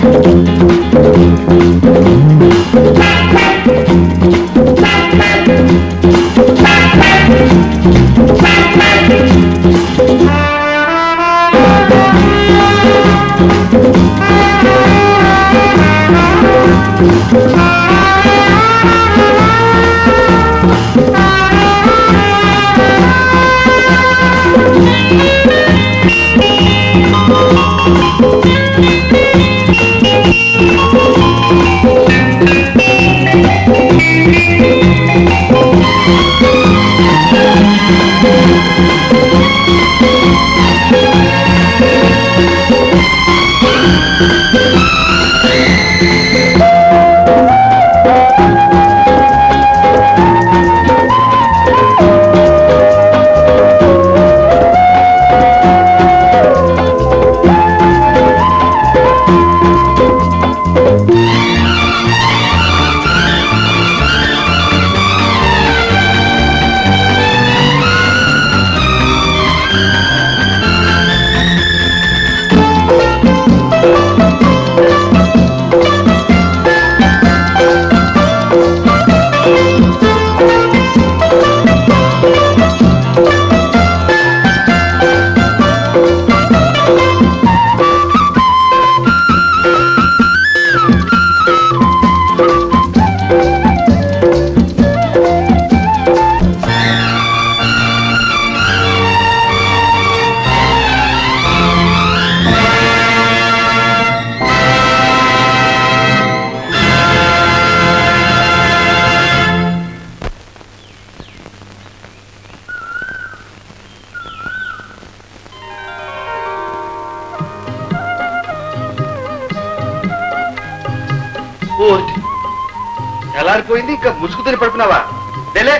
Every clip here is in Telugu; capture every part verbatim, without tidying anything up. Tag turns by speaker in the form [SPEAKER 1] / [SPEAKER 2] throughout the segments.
[SPEAKER 1] ఎలారిపోయింది ఇంకా ముసుగుతోని పడుకున్నావా? లేలే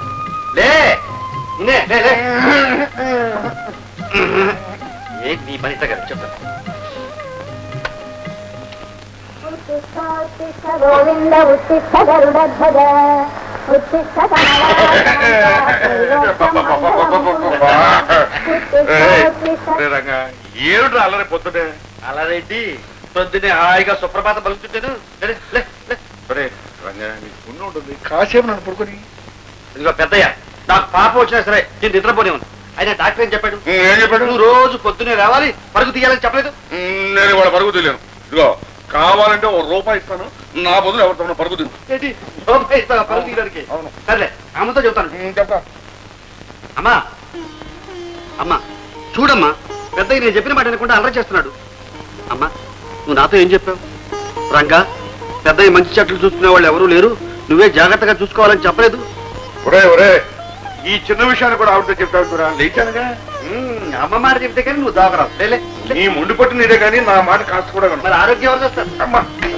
[SPEAKER 1] లే ఏంటి నీ పని కదా చెప్తాను.
[SPEAKER 2] గోవింద ఉత్తిష్ట గరుడధ్వజ ఉత్తిష్ట
[SPEAKER 1] ఏమిట్రా అల్లరి పొద్దునే? అల్లరేంటి పొద్దునే హాయిగా సుప్రభాతం పలుకుతుంటాను. ఉంటుంది కాసేపు నన్ను పడుకొని. ఇదిగో పెద్దయ్య, నాకు పాపం వచ్చినా సరే నేను నిద్రపోనే ఉంది. అయినా డాక్టర్ ఏం చెప్పాడు? ఏం చెప్పాడు? నువ్వు రోజు పొద్దునే రావాలి, పరుగు తీయాలని చెప్పలేదు. నేను ఇవాళ పరుగు తీయలేను. ఇదిగో కావాలంటే ఓ రూపాయి ఇస్తాను, నా బదులు ఎవరితో పరుగు తీను. ఏంటి రూపాయి ఇస్తాను పరుగు తీయడానికి? అవును. సరే అమ్మతో చెప్తాను. చెప్తా. అమ్మా అమ్మా చూడమ్మా, పెద్దయ్య నేను చెప్పిన మాట అనుకుంటే అల్లరి చేస్తున్నాడు. అమ్మా నువ్వు నాతో ఏం చెప్పావు? రంగా పెద్దయ్య మంచి చెట్లు చూసుకునే వాళ్ళు ఎవరూ లేరు, నువ్వే జాగ్రత్తగా చూసుకోవాలని చెప్పలేదు. ఒరే ఒరే ఈ చిన్న విషయాన్ని కూడా ఆవిడతో చెప్తావురా? లేచానుగా. అమ్మ మాట చెప్తే కానీ నువ్వు దాగరావు. లేలే నీ ముందు పట్టు నీదే కానీ నా మాట కాస్త కూడా మరి ఆరోగ్యం ఎవరు చేస్తారు? అమ్మా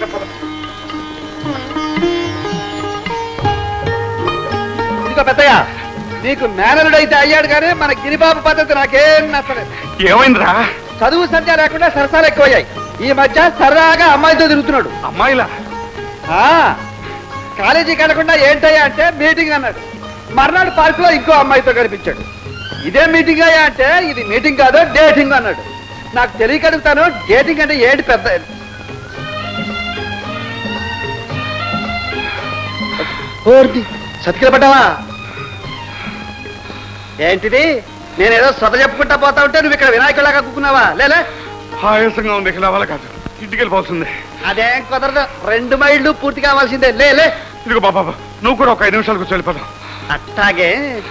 [SPEAKER 1] ఇదిగో పెద్దయ్య, నీకు మేనలుడైతే అయ్యాడు కానీ మన గిరిబాబు పద్ధతి నాకేం నచ్చలేదు. ఏమైందిరా? చదువు సంధ్య లేకుండా సరసాలు ఎక్కువయ్యాయి. ఈ మధ్య సరదాగా అమ్మాయితో తిరుగుతున్నాడు. అమ్మాయిలా? కాలేజీకి వెళ్ళకుండా ఏంటయ్యా అంటే మీటింగ్ అన్నాడు. మర్నాడు పార్క్ లో ఇంకో అమ్మాయితో కనిపించాడు. ఇదే మీటింగ్ అయ్యా అంటే ఇది మీటింగ్ కాదు డేటింగ్ అన్నాడు. నాకు తెలియక అడుగుతాను, డేటింగ్ అంటే ఏంటి పెద్ద? సతికిల పడ్డావా ఏంటిది? నేనేదో సొద చెప్పుకుంటా పోతా ఉంటే నువ్వు ఇక్కడ వినాయకులాగా కూకున్నావా? లేలే ఆయాసంగా ఉంది, ఇక్కడ వాళ్ళ కాదు ఇంటికి వెళ్ళిపోతుంది. అదేం కుదరదు, రెండు మైళ్ళు పూర్తి కావాల్సిందే. లేలే ఇదిగో బాబా, నువ్వు కూడా ఒక ఐదు నిమిషాలు కూర్చొని వెళ్ళిపోతావు. అట్టాగే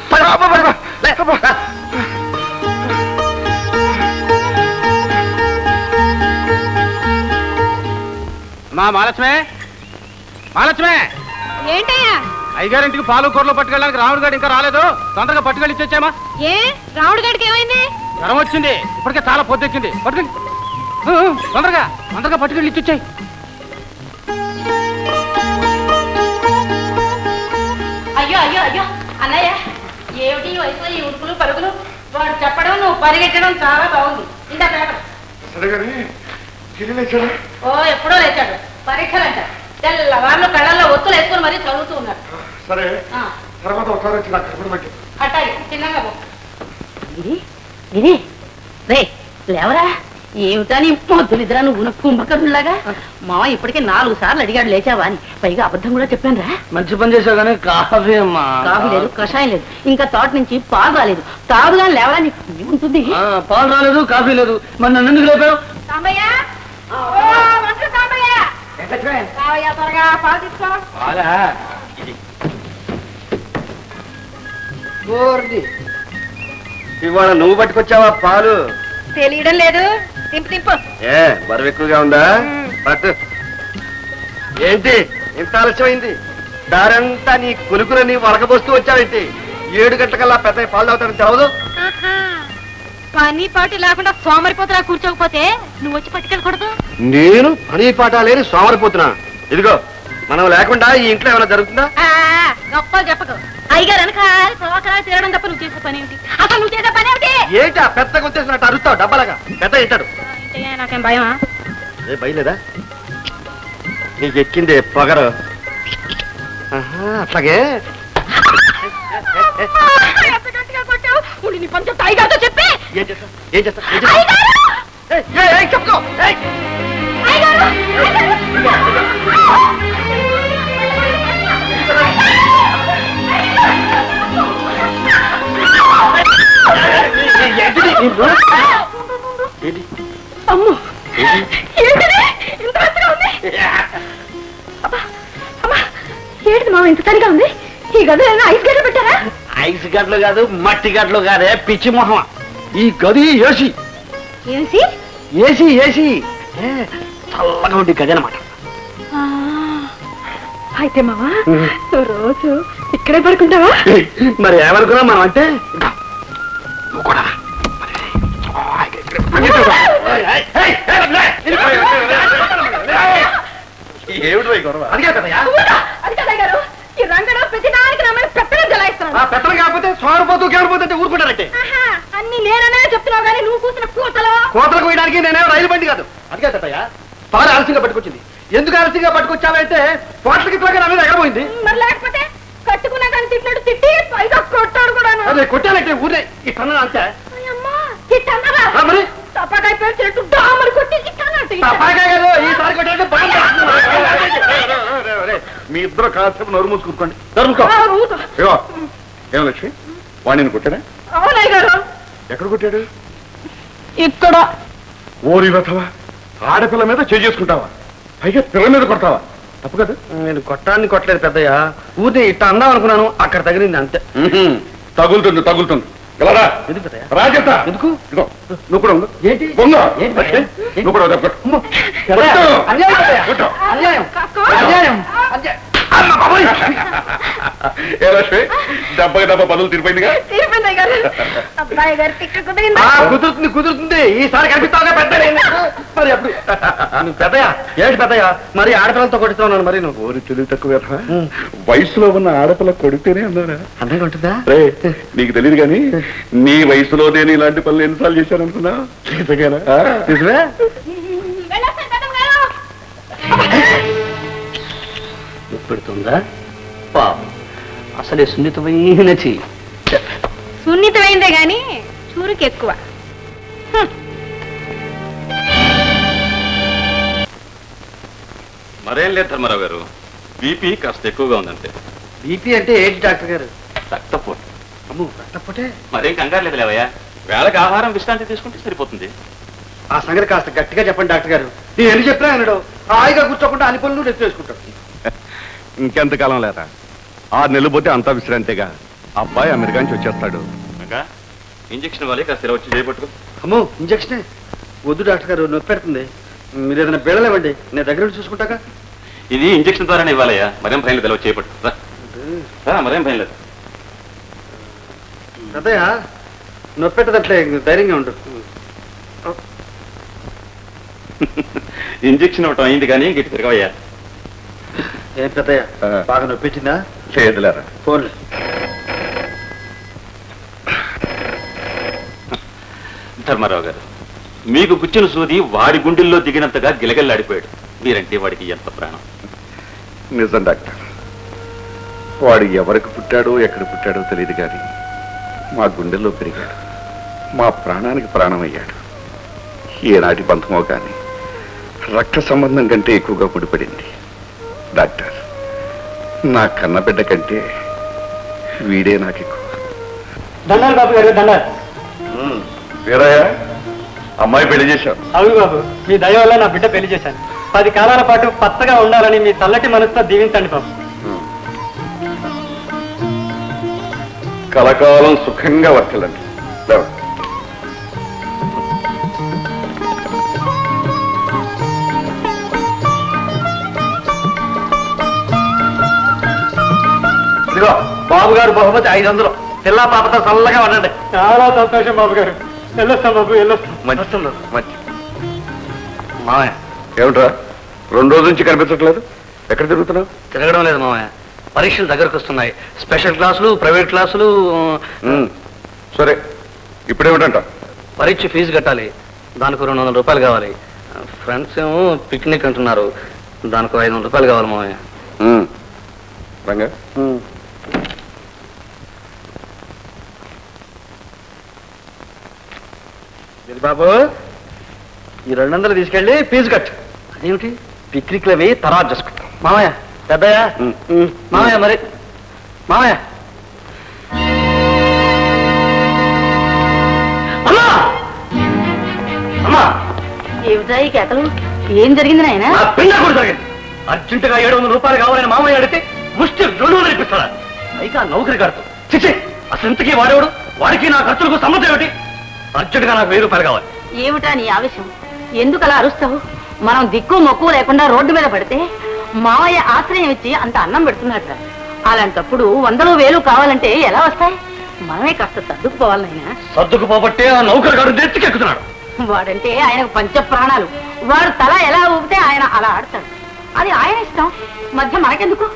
[SPEAKER 1] మా మహాలక్ష్మే, మహాలక్ష్మే
[SPEAKER 3] ఏంటయ్యా?
[SPEAKER 1] అయ్యగారింటికి పాలు కూరలో పట్టుకెళ్ళడానికి రాముడు గారు ఇంకా రాలేదు, తొందరగా పట్టుకెళ్ళి ఇచ్చొచ్చామా?
[SPEAKER 3] ఏ రాముడు గారికి ఏమైంది?
[SPEAKER 1] జ్వరం వచ్చింది, ఇప్పటికే చాలా పొద్దెక్కింది. పట్టుకెళ్ళి తొందరగా తొందరగా పట్టుకెళ్ళి ఇచ్చొచ్చాయి.
[SPEAKER 3] అయ్యో అయ్యో అయ్యో అన్నయ్య, ఏమిటి ఈ వయసులో ఈ ఉరుకులు పరుగులు? వాడు చెప్పడం నువ్వు పరిగెట్టడం చాలా బాగుంది. ఇంత పేపర్. ఓ ఎప్పుడో లేచాడు, పరీక్షలంట. తెల్లవాళ్ళు కళ్ళల్లో ఒత్తులు వేసుకొని మరీ చదువుతూ ఉన్నాడు.
[SPEAKER 1] సరే
[SPEAKER 3] అట్టాగి చిన్నగా పో. గిరి గిరి రే లేవరా, ఏమిటా నీ పొద్దునిద్రా నువ్వు కుంభకర్ణులాగా మామ ఇప్పటికే నాలుగు సార్లు అడిగాడు లేచావా అని, పైగా అబద్ధం కూడా చెప్పాను రా.
[SPEAKER 4] మంచి పని చేసావు కానీ కాఫీ అమ్మా.
[SPEAKER 3] కాఫీ లేదు, కషాయం లేదు, ఇంకా తోట నుంచి పాలు రాలేదు. తాగుగా లేవరా నీకు ఉంటుంది.
[SPEAKER 4] పాలు రాలేదు, కాఫీ లేదు, మరి నన్ను ఎందుకు లేపావు?
[SPEAKER 1] ఇవాళ నువ్వు పట్టుకొచ్చావా పాలు?
[SPEAKER 3] తెలియడం లేదు. తింపు తింపు.
[SPEAKER 1] ఏ బరువు ఎక్కువగా ఉందా? పట్టు. ఏంటి ఇంత ఆలస్యమైంది? దారంతా నీ కులుకులని వలకబోస్తూ వచ్చావేంటి? ఏడు గంటలకల్లా పెద్ద పాలు తాగుతానని తెలవదు?
[SPEAKER 3] పని పాటు లేకుండా సోమరిపోతున్నా కూర్చోకపోతే నువ్వు వచ్చి పట్టుకెళ్ళకూడదు.
[SPEAKER 1] నేను పని పాట లేని సోమరిపోతున్నా? ఇదిగో మనం లేకుండా ఈ ఇంట్లో ఏమైనా జరుగుతుందా?
[SPEAKER 3] గొప్పలు చెప్పకు. అయ్యగారు వెనకాల సోకరా తిరగడం తప్ప నువ్వు చేసే పని ఏమిటి? అసలు నువ్వు చేసే పని ఏమిటి?
[SPEAKER 1] ఏంటా పెద్ద కొట్టేసినట్టు అరుస్తావు డబ్బాలాగా? పెద్ద ఇంటాడు.
[SPEAKER 3] నాకేం భయమా? ఏ
[SPEAKER 1] భయం లేదా? నీకు ఎక్కింది పొగరు. అట్లాగే
[SPEAKER 3] చెప్పి
[SPEAKER 1] ఏం చేస్తా ఏం చేస్తా చెప్పుకో.
[SPEAKER 3] అమ్మో ఏంటిది మామ ఇంత తడిగా ఉంది? ఈ గది ఐస్ గడ్డలు పెట్టారా?
[SPEAKER 4] ఐస్ గడ్డలు కాదు, మట్టి గడ్డలు కాదే పిచ్చి మొహం. ఈ గది ఏసీ.
[SPEAKER 3] ఏసీ?
[SPEAKER 4] ఏసీ ఏసీ చల్లగా ఉండి గది అనమాట.
[SPEAKER 3] అయితే మావా నువ్వు రోజు ఇక్కడే పడుకుంటావా?
[SPEAKER 4] మరి ఏమనుకున్నా మనం అంటే
[SPEAKER 1] ఏమిటి గొడవ? అదిగా కదయ్యా,
[SPEAKER 3] అది కదా గారు. ఈ రంగడు ప్రతి దానికి నా మీద పెత్తనం జలాయిస్తున్నాడు.
[SPEAKER 1] పెత్తనం కాకపోతే సోమరిపోతూ కేమరిపోతుంటే ఊరుకుంటారంటే
[SPEAKER 3] అన్ని నేననే చెప్తున్నావు కానీ నువ్వు కూర్చున్న కూతలో
[SPEAKER 1] కోతలకు వేయడానికి నేనే రైలు బండి కాదు. అదిగా కదయ్యా, పాలు ఆలస్యంగా పట్టుకొచ్చింది. ఎందుకు ఆలస్యంగా పట్టుకొచ్చావంటే పోట్లకి ఇట్లాగా నా మీద ఎగబోయింది.
[SPEAKER 3] మరి లేకపోతే కట్టుకున్నా కానీ తిట్టినట్టు తిట్టి పైగా కొట్టాడు కూడా.
[SPEAKER 1] అదే కొట్టాలంటే ఊరే ఇట్లా అంతే. మరి
[SPEAKER 3] తప్పకాయ పేర్చినట్టు డామరు కొట్టి
[SPEAKER 1] తప్పకాయ కాదు, ఈసారి కొట్టాలంటే మీ ఇద్దరు కాసేపు నోరు మూసుకుంటుకోండి. ఏమో లక్ష్మి, వాడిని కొట్టాడా?
[SPEAKER 3] అవునయ్య గారు.
[SPEAKER 1] ఎక్కడ కొట్టాడు?
[SPEAKER 3] ఇక్కడ.
[SPEAKER 1] ఓరి రథవా, ఆడపిల్ల మీద చేసుకుంటావా? పైగా పిల్ల మీద కొడతావా? తప్పు కదా. నేను కొట్టాన్ని కొట్టలేదు పెద్దయ్య, ఊరిని ఇట్ట అందాం అనుకున్నాను, అక్కడ తగిలింది అంతే. తగులుతుంది తగులుతుంది. రాజేత ఎందుకు? నువ్వు కూడా ఉండు. ఏంటి నువ్వు కూడా దెబ్బకి దెబ్బ పనులు తిరిపోయిందిగా. కుదురుతుంది కుదురుతుంది ఈసారి కనిపిస్తావుగా పెద్ద. మరి అప్పుడు పెద్దయ్య ఏంటి పెద్దయ్య మరి ఆడపిల్లలతో కొడుతున్నాను? మరి నువ్వు ఊరి తెలివి తక్కువ వయసులో ఉన్న ఆడపిల్ల కొడితేనే అన్నారా? అందంగా ఉంటుందా? నీకు తెలియదు కానీ నీ వయసులో నేను ఇలాంటి పనులు ఎన్నిసార్లు చేశాను అనుకున్నా? నిజమే.
[SPEAKER 4] పెడుతుందా పాపం, అసలే సున్నితమైన చెయ్యి.
[SPEAKER 3] సున్నితమైందే గాని చూరుకి ఎక్కువ.
[SPEAKER 5] మరేం లేదు ధర్మారావు గారు, బీపీ కాస్త ఎక్కువగా ఉందంటే.
[SPEAKER 1] బీపీ అంటే ఏంటి డాక్టర్ గారు?
[SPEAKER 5] రక్తపోటు.
[SPEAKER 1] అమ్ము రక్తపోటే?
[SPEAKER 5] మరేం కంగారు లేదు లేవయ్యా, వేళకి ఆహారం విశ్రాంతి తీసుకుంటే సరిపోతుంది.
[SPEAKER 1] ఆ సంగతి కాస్త గట్టిగా చెప్పండి డాక్టర్ గారు. నేను ఎన్ని చెప్పినా అన్నాడు, హాయిగా కూర్చోకుండా అన్ని పనులు రెస్ట్ చేసుకుంటాడు. ఇంకెంతకాలం లేదా? ఆరు నెలలు పోతే అంతా విశ్రాంతిగా. అబ్బాయి అమెరికా నుంచి వచ్చేస్తాడు.
[SPEAKER 5] ఇంజక్షన్ ఇవ్వాలి, కాస్త వచ్చి చేయబట్టుకో.
[SPEAKER 1] అమ్మో ఇంజక్షనే వద్దు డాక్టర్ గారు, నొప్పి పెడుతుంది. మీరు ఏదైనా బిళ్ళలేవండి, నేను దగ్గర నుంచి చూసుకుంటాగా.
[SPEAKER 5] ఇది ఇంజక్షన్ ద్వారానే ఇవ్వాలయ్యా, మరేం భయం లేదు, చేయబట్టు మరేం భయం లేదు.
[SPEAKER 1] అదయ్యా నొప్పి పెట్టదట్లే, ధైర్యంగా ఉండు.
[SPEAKER 5] ఇంజక్షన్ ఇవ్వటం అయింది కానీ గట్టి తిరగవయ్యా.
[SPEAKER 1] ఏం పెద్దయ్య బాగా నొప్పించిందా? లేదులేరా. ఫోన్
[SPEAKER 5] ధర్మారావు గారు, మీకు గుచ్చిన సూది వాడి గుండెల్లో దిగినంతగా గిలగల్లాడిపోయాడు. మీరంటే వాడికి ఎంత ప్రాణం.
[SPEAKER 1] నిజం డాక్టర్, వాడు ఎవరికి పుట్టాడో ఎక్కడ పుట్టాడో తెలియదు కానీ మా గుండెల్లో పెరిగాడు, మా ప్రాణానికి ప్రాణమయ్యాడు. ఏనాటి బంధమో కానీ రక్త సంబంధం కంటే ఎక్కువగా ముడిపడింది. డాక్టర్, నా కన్నబిడ్డ కంటే వీడే నాకు ఎక్కువ.
[SPEAKER 6] దండాలు బాబు గారు, దండాలు.
[SPEAKER 1] వీరయ్య, అమ్మాయి పెళ్లి చేశావు?
[SPEAKER 6] అవును బాబు, మీ దయ వల్ల నా బిడ్డ పెళ్లి చేశాను. పది కాలాల పాటు పచ్చగా ఉండాలని మీ చల్లటి మనసుతో దీవించండి బాబు.
[SPEAKER 1] కలకాలం సుఖంగా వర్తిల్లండి.
[SPEAKER 4] ఇదిగో బాబు గారు బహుమతి ఐదు వందలు. పిల్ల పాపతో చల్లగా ఉండండి.
[SPEAKER 6] చాలా సంతోషం బాబు గారు. వెళ్ళొస్తాం బాబు, వెళ్ళొస్తాం.
[SPEAKER 1] మంచి మంచి మామయ్య, ఏమిట్రా రెండు రోజుల నుంచి కనిపించట్లేదు? ఎక్కడ తిరుగుతున్నావు?
[SPEAKER 4] తిరగడం లేదు మామయ్య, పరీక్షలు దగ్గరకు వస్తున్నాయి. స్పెషల్ క్లాసులు, ప్రైవేట్ క్లాసులు.
[SPEAKER 1] సరే, ఇప్పుడేమిటంట?
[SPEAKER 4] పరీక్ష ఫీజు కట్టాలి, దానికి రెండు వందల రూపాయలు కావాలి. ఫ్రెండ్స్ ఏమో పిక్నిక్ అంటున్నారు, దానికి ఐదు వందల రూపాయలు కావాలి మామయ్య.
[SPEAKER 1] రంగా,
[SPEAKER 4] బాబు ఈ రెండు వందలు తీసుకెళ్ళి ఫీజు కట్టు. అదేమిటి? పిక్నిక్లు అవి తర్వాత చేసుకుంటాం. మామయ్య, పెద్దయ్య, మామయ్య, మరి మామయ్య. అమ్మా అమ్మా,
[SPEAKER 3] ఏమిటా ఈ కేకలు? ఏం జరిగింది నాయన?
[SPEAKER 4] నా పిండ కూడా జరిగింది. అర్జెంటుగా ఏడు వందల రూపాయలు కావాలని మామయ్య అడిగితే ముష్టి రెండు వందలు ఇప్పిస్తాడా? పైగా నౌకరి కడుతూ చిచ్చి, అసలు ఇంతకీ వాడేవాడు? వాడికి నా ఖర్చులకు సంబంధం ఏమిటి? అర్జెంటుగా నాకు వెయ్యి రూపాయలు కావాలి.
[SPEAKER 3] ఏమిటా నీ ఆవేశం? ఎందుకు అలా అరుస్తావు? మనం దిక్కు మొక్కు లేకుండా రోడ్డు మీద పడితే మావయ్య ఆశ్రయం ఇచ్చి అంత అన్నం పెడుతున్నట్ట. అలాంటప్పుడు వందలు వేలు కావాలంటే ఎలా వస్తాయి? మనమే కాస్త సర్దుకుపోవాలైనా.
[SPEAKER 4] సర్దుకుపోబట్టే ఆ నౌకరు గారు నెత్తికెక్కుతున్నాడు.
[SPEAKER 3] వాడంటే ఆయనకు పంచ ప్రాణాలు. వాడు తల ఎలా ఊపితే ఆయన అలా ఆడతాడు. అది ఆయన ఇష్టం, మధ్య మనకెందుకు?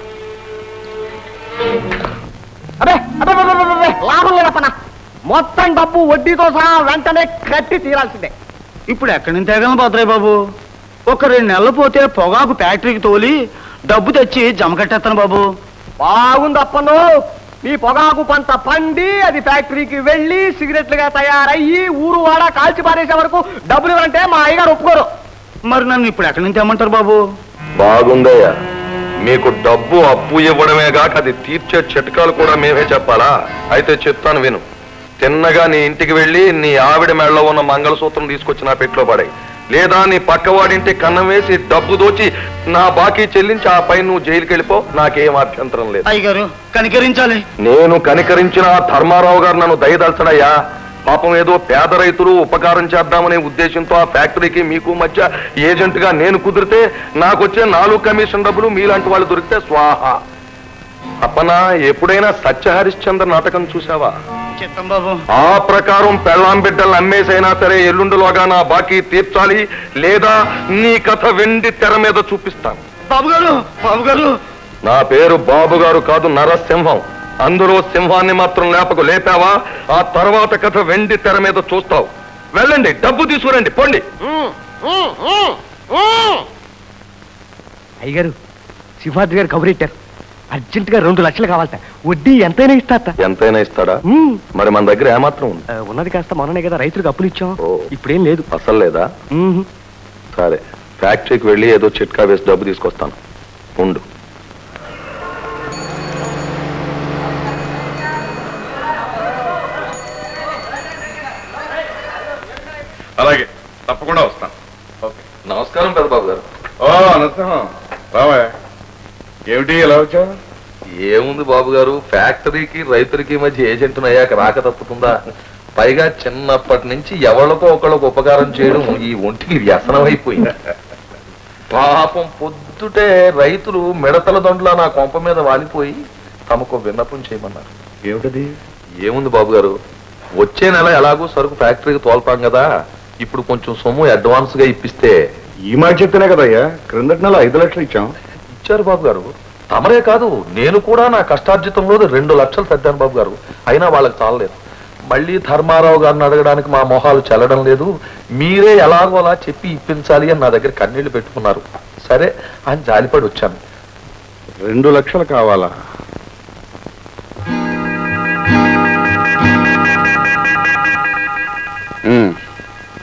[SPEAKER 6] అదే అదే లాభం లేదప్పనా. మొత్తం డబ్బు వడ్డీతో సహా వెంటనే కట్టి తీరాల్సిందే.
[SPEAKER 4] ఇప్పుడు ఎక్కడి నుంచి తేగలను భద్రయ్య బాబు? ఒక రెండు నెలలు పోతే పొగాకు ఫ్యాక్టరీకి తోలి డబ్బు తెచ్చి జమ కట్టేస్తాను బాబు.
[SPEAKER 6] బాగుంది అప్పను. మీ పొగాకు పంట పండి అది ఫ్యాక్టరీకి వెళ్ళి సిగరెట్లుగా తయారయ్యి ఊరు వాడ కాల్చి పారేసే వరకు డబ్బులు ఇవ్వాలంటే మా అయ్యగారు ఒప్పుకోరు.
[SPEAKER 4] మరి నన్ను ఇప్పుడు ఎక్కడి నుంచి తెమ్మంటారు బాబు?
[SPEAKER 7] బాగుందయ్యా, మీకు డబ్బు అప్పు ఇవ్వడమే కాక అది తీర్చే చిట్కాలు కూడా మేమే చెప్పాలా? అయితే చెప్తాను విను. తిన్నగా నీ ఇంటికి వెళ్ళి నీ ఆవిడ మెడలో ఉన్న మంగళసూత్రం తీసుకొచ్చి నా పెట్లో పడాయి, లేదా నీ పక్కవాడింటి కన్నం వేసి డబ్బు దోచి నా బాకీ చెల్లించి ఆ పై నువ్వు జైలుకి వెళ్ళిపో. నాకేం అభ్యంతరం లేదు.
[SPEAKER 4] అయ్యగారు కనికరించాలి.
[SPEAKER 7] నేను కనికరించిన ధర్మారావు గారు నన్ను దయదలచడయ్యా. పాపం ఏదో పేద రైతులు ఉపకారం చేద్దామనే ఉద్దేశంతో ఆ ఫ్యాక్టరీకి మీకు మధ్య ఏజెంట్ గా నేను కుదిరితే నాకొచ్చే నాలుగు కమిషన్ డబ్బులు మీలాంటి వాళ్ళు దొరికితే స్వాహ. అప్పనా ఎప్పుడైనా సత్యహరిశ్చంద్ర నాటకం చూసావా?
[SPEAKER 4] బాబు
[SPEAKER 7] ఆ ప్రకారం పెళ్ళాం బిడ్డలు అమ్మేసైనా సరే ఎల్లుండిలోగా నా బాకీ తీర్చాలి, లేదా నీ కథ వెండి తెర మీద చూపిస్తాను.
[SPEAKER 4] బాబు గారు, బాబు గారు.
[SPEAKER 7] నా పేరు బాబు గారు కాదు, నరసింహం. అందులో సింహాన్ని మాత్రం లేపకు. లేపావా ఆ తర్వాత కథ వెండి తెర మీద చూస్తావు. వెళ్ళండి, డబ్బు తీసుకురండి, పోండి.
[SPEAKER 6] అయ్యగారు, శివాద్రి గారు కబురెట్టారు. అర్జెంట్ గా రెండు లక్షలు కావాలట. వడ్డీ ఎంతైనా ఇస్తా.
[SPEAKER 7] ఎంతైనా ఇస్తాడా? మరి మన దగ్గర ఏమాత్రం ఉంది?
[SPEAKER 6] ఉన్నది కాస్త మొన్ననే కదా రైతులకు అప్పులు ఇచ్చాం. ఇప్పుడేం లేదు.
[SPEAKER 7] అసలు లేదా? సరే, ఫ్యాక్టరీకి వెళ్ళి ఏదో చిట్కా వేసి డబ్బు తీసుకొస్తాను, ఉండు.
[SPEAKER 1] అలాగే, తప్పకుండా వస్తాను. ఓకే,
[SPEAKER 7] నమస్కారం పెద్దబాబు గారు.
[SPEAKER 1] ఓ నరసింహం, రావా. ఏమిటి ఎలా వచ్చావు?
[SPEAKER 7] ఏముంది బాబు గారు, ఫ్యాక్టరీకి రైతులకి మధ్య ఏజెంట్ అయ్యాక రాక తప్పుతుందా? పైగా చిన్నప్పటి నుంచి ఎవరికో ఒకళ్ళకు ఉపకారం చేయడం ఈ ఒంటికి వ్యసనం అయిపోయింది. పాపం పొద్దుటే రైతులు మిడతల దొండలా నా కొంప మీద వాలిపోయి తమకు విన్నపం చేయమన్నారు.
[SPEAKER 1] ఏమిటది?
[SPEAKER 7] ఏముంది బాబు గారు, వచ్చే నెల ఎలాగో సరుకు ఫ్యాక్టరీకి తోలుతాం కదా, ఇప్పుడు కొంచెం సొమ్ము అడ్వాన్స్ గా ఇప్పిస్తే.
[SPEAKER 1] ఈ మాట చెప్తేనే కదయ్యా క్రిందటి నెల ఐదు లక్షలు ఇచ్చాం.
[SPEAKER 7] ఇచ్చారు బాబు గారు. తమరే కాదు, నేను కూడా నా కష్టార్జితంలో రెండు లక్షలు సర్దాను బాబు గారు. అయినా వాళ్ళకి చాలలేదు. మళ్ళీ ధర్మారావు గారిని అడగడానికి మా మొహాలు చెల్లడం లేదు. మీరే ఎలాగో అలా చెప్పి ఇప్పించాలి అని నా దగ్గర కన్నీళ్లు పెట్టుకున్నారు. సరే అని జాలిపడి వచ్చాను.
[SPEAKER 1] రెండు లక్షలు కావాలా?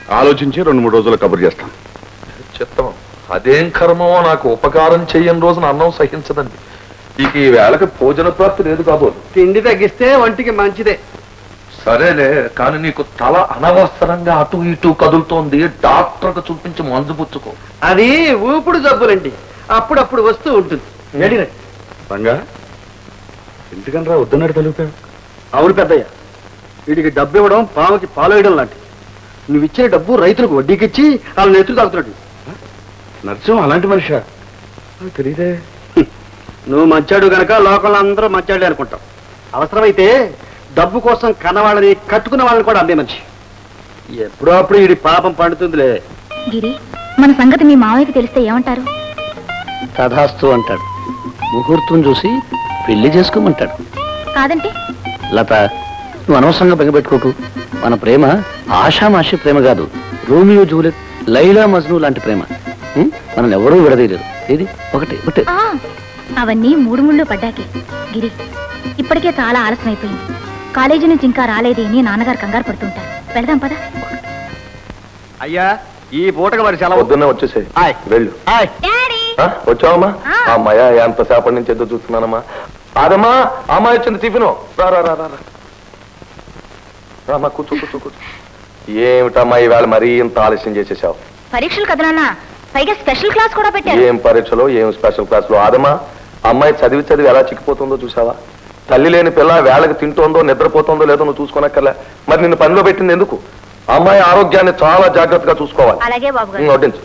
[SPEAKER 1] ఆలోచించి రెండు మూడు రోజులు కబురు చేస్తాం.
[SPEAKER 7] చెప్తాం. అదేం కర్మో నాకు ఉపకారం చెయ్యని రోజున అన్నం సహించదండి. ఇక ఈ వేళకి భోజన ప్రాప్తి లేదు కాబోదు.
[SPEAKER 6] తిండి తగ్గిస్తే వంటికి మంచిదే.
[SPEAKER 7] సరేలే, కానీ నీకు తల అనవసరంగా అటు ఇటు కదులుతోంది. డాక్టర్కు చూపించి మందు పుచ్చుకో.
[SPEAKER 6] అది ఊపుడు జబ్బులండి, అప్పుడప్పుడు వస్తూ ఉంటుంది.
[SPEAKER 1] రంగా, ఎందుకనరా వద్దన్నాడు తలుపావు?
[SPEAKER 6] అవును పెద్దయ్య, వీడికి డబ్బు ఇవ్వడం పాముకి పాలు వేయడం లాంటి. నువ్వు ఇచ్చే డబ్బు రైతులకు వడ్డీకిచ్చి వాళ్ళ నెత్తులు తాగుతున్నాడు.
[SPEAKER 1] నర్సం అలాంటి మనిషా? తెలియదే.
[SPEAKER 6] నువ్వు మంచాడు గనక లోకంలో అందరూ మంచాడే అనుకుంటావు. అవసరమైతే డబ్బు కోసం కన్నవాళ్ళని కట్టుకున్న వాళ్ళని కూడా అమ్మే మనిషి. ఎప్పుడో అప్పుడు వీడి పాపం పండుతుందిలే.
[SPEAKER 2] గిరి, మన సంగతి మీ మావయ్యకి తెలిస్తే ఏమంటారు?
[SPEAKER 4] తథాస్తు అంటాడు. ముహూర్తం చూసి పెళ్లి చేసుకోమంటాడు.
[SPEAKER 2] కాదంటే
[SPEAKER 4] లత, నువ్వు అనవసరంగా బెంగపెట్టుకోకు. మన ప్రేమ ఆషామాషి ప్రేమ కాదు, రోమియో జూలియట్, లైలా మజ్ను లాంటి ప్రేమ. ఉం? మనల్ని ఎవరూ విడదీయలేరు. ఏది ఒకటి ఒకటి.
[SPEAKER 2] ఆ, అవన్నీ మూడు ముళ్ళు పడ్డాకే. గిరి, ఇప్పటికే చాలా ఆలస్యం అయిపోయింది. కాలేజీ నుంచి ఇంకా రాలేదే అని నాన్నగారు కంగారు పడుతుంటారు. వెళదాం పదా.
[SPEAKER 6] అయ్యా, ఈ పూటకు మరి సెలవు.
[SPEAKER 7] పొద్దున్నే వచ్చేసే
[SPEAKER 6] ఆయ్.
[SPEAKER 7] వెళ్ళు.
[SPEAKER 6] ఆయ్.
[SPEAKER 7] ఆ, వచ్చావమ్మా? అమ్మాయ ఎంతసేపటి నుంచి ఎదురు చూస్తున్నానమ్మా. అదమ్మా, అమ్మాయి వచ్చింది టిఫిను. రా రా రా రా రామ్మా, కూర్చో కూర్చో కూర్చో. ఏమిటమ్మా ఈవేళ మరీ ఇంత ఆలస్యం చేసేసావు?
[SPEAKER 2] పరీక్షలు కదా నాన్న, పైగా స్పెషల్ క్లాస్ కూడా పెట్టారు.
[SPEAKER 7] ఏం పరీక్షలో ఏం స్పెషల్ క్లాసులో? ఆదమ్మా, అమ్మాయి చదివి చదివి ఎలా చిక్కిపోతుందో చూసావా? తల్లి లేని పిల్ల వేళకి తింటోందో నిద్రపోతుందో లేదో నువ్వు చూసుకోనక్కర్లే. మరి నిన్ను పనిలో పెట్టింది ఎందుకు? అమ్మాయి ఆరోగ్యాన్ని చాలా జాగ్రత్తగా చూసుకోవాలి.
[SPEAKER 2] అలాగే బాబు గారు.
[SPEAKER 7] ఉం, వడ్డించు.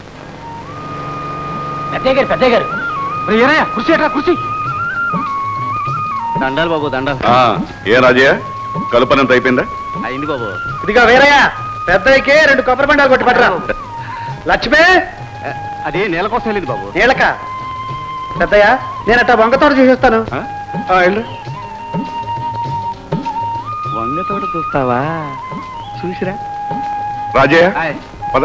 [SPEAKER 4] పెద్దయ్య గారు, పెద్దయ్య గారు,
[SPEAKER 6] కుర్చీ ఎట్రా, కుర్చీ. దండాలు బాబు, దండాలు.
[SPEAKER 1] ఏ రాజయ్య, కల్పనంత అయిపోయిందా?
[SPEAKER 6] అయింది బాబు. ఇదిగా వేరయ్య, పెద్దయ్యకే రెండు కొబ్బరి బండాలు కొట్టి పట్టరా. లక్ష్మే,
[SPEAKER 1] అది నేల కోసం వెళ్ళింది బాబు.
[SPEAKER 6] నీళ్ళక. పెద్దయ్య, నేను అట్టా వంగతోట చేసేస్తాను.
[SPEAKER 1] వంగతోట చూస్తావా? చూసిరా రాజయ్య, పద.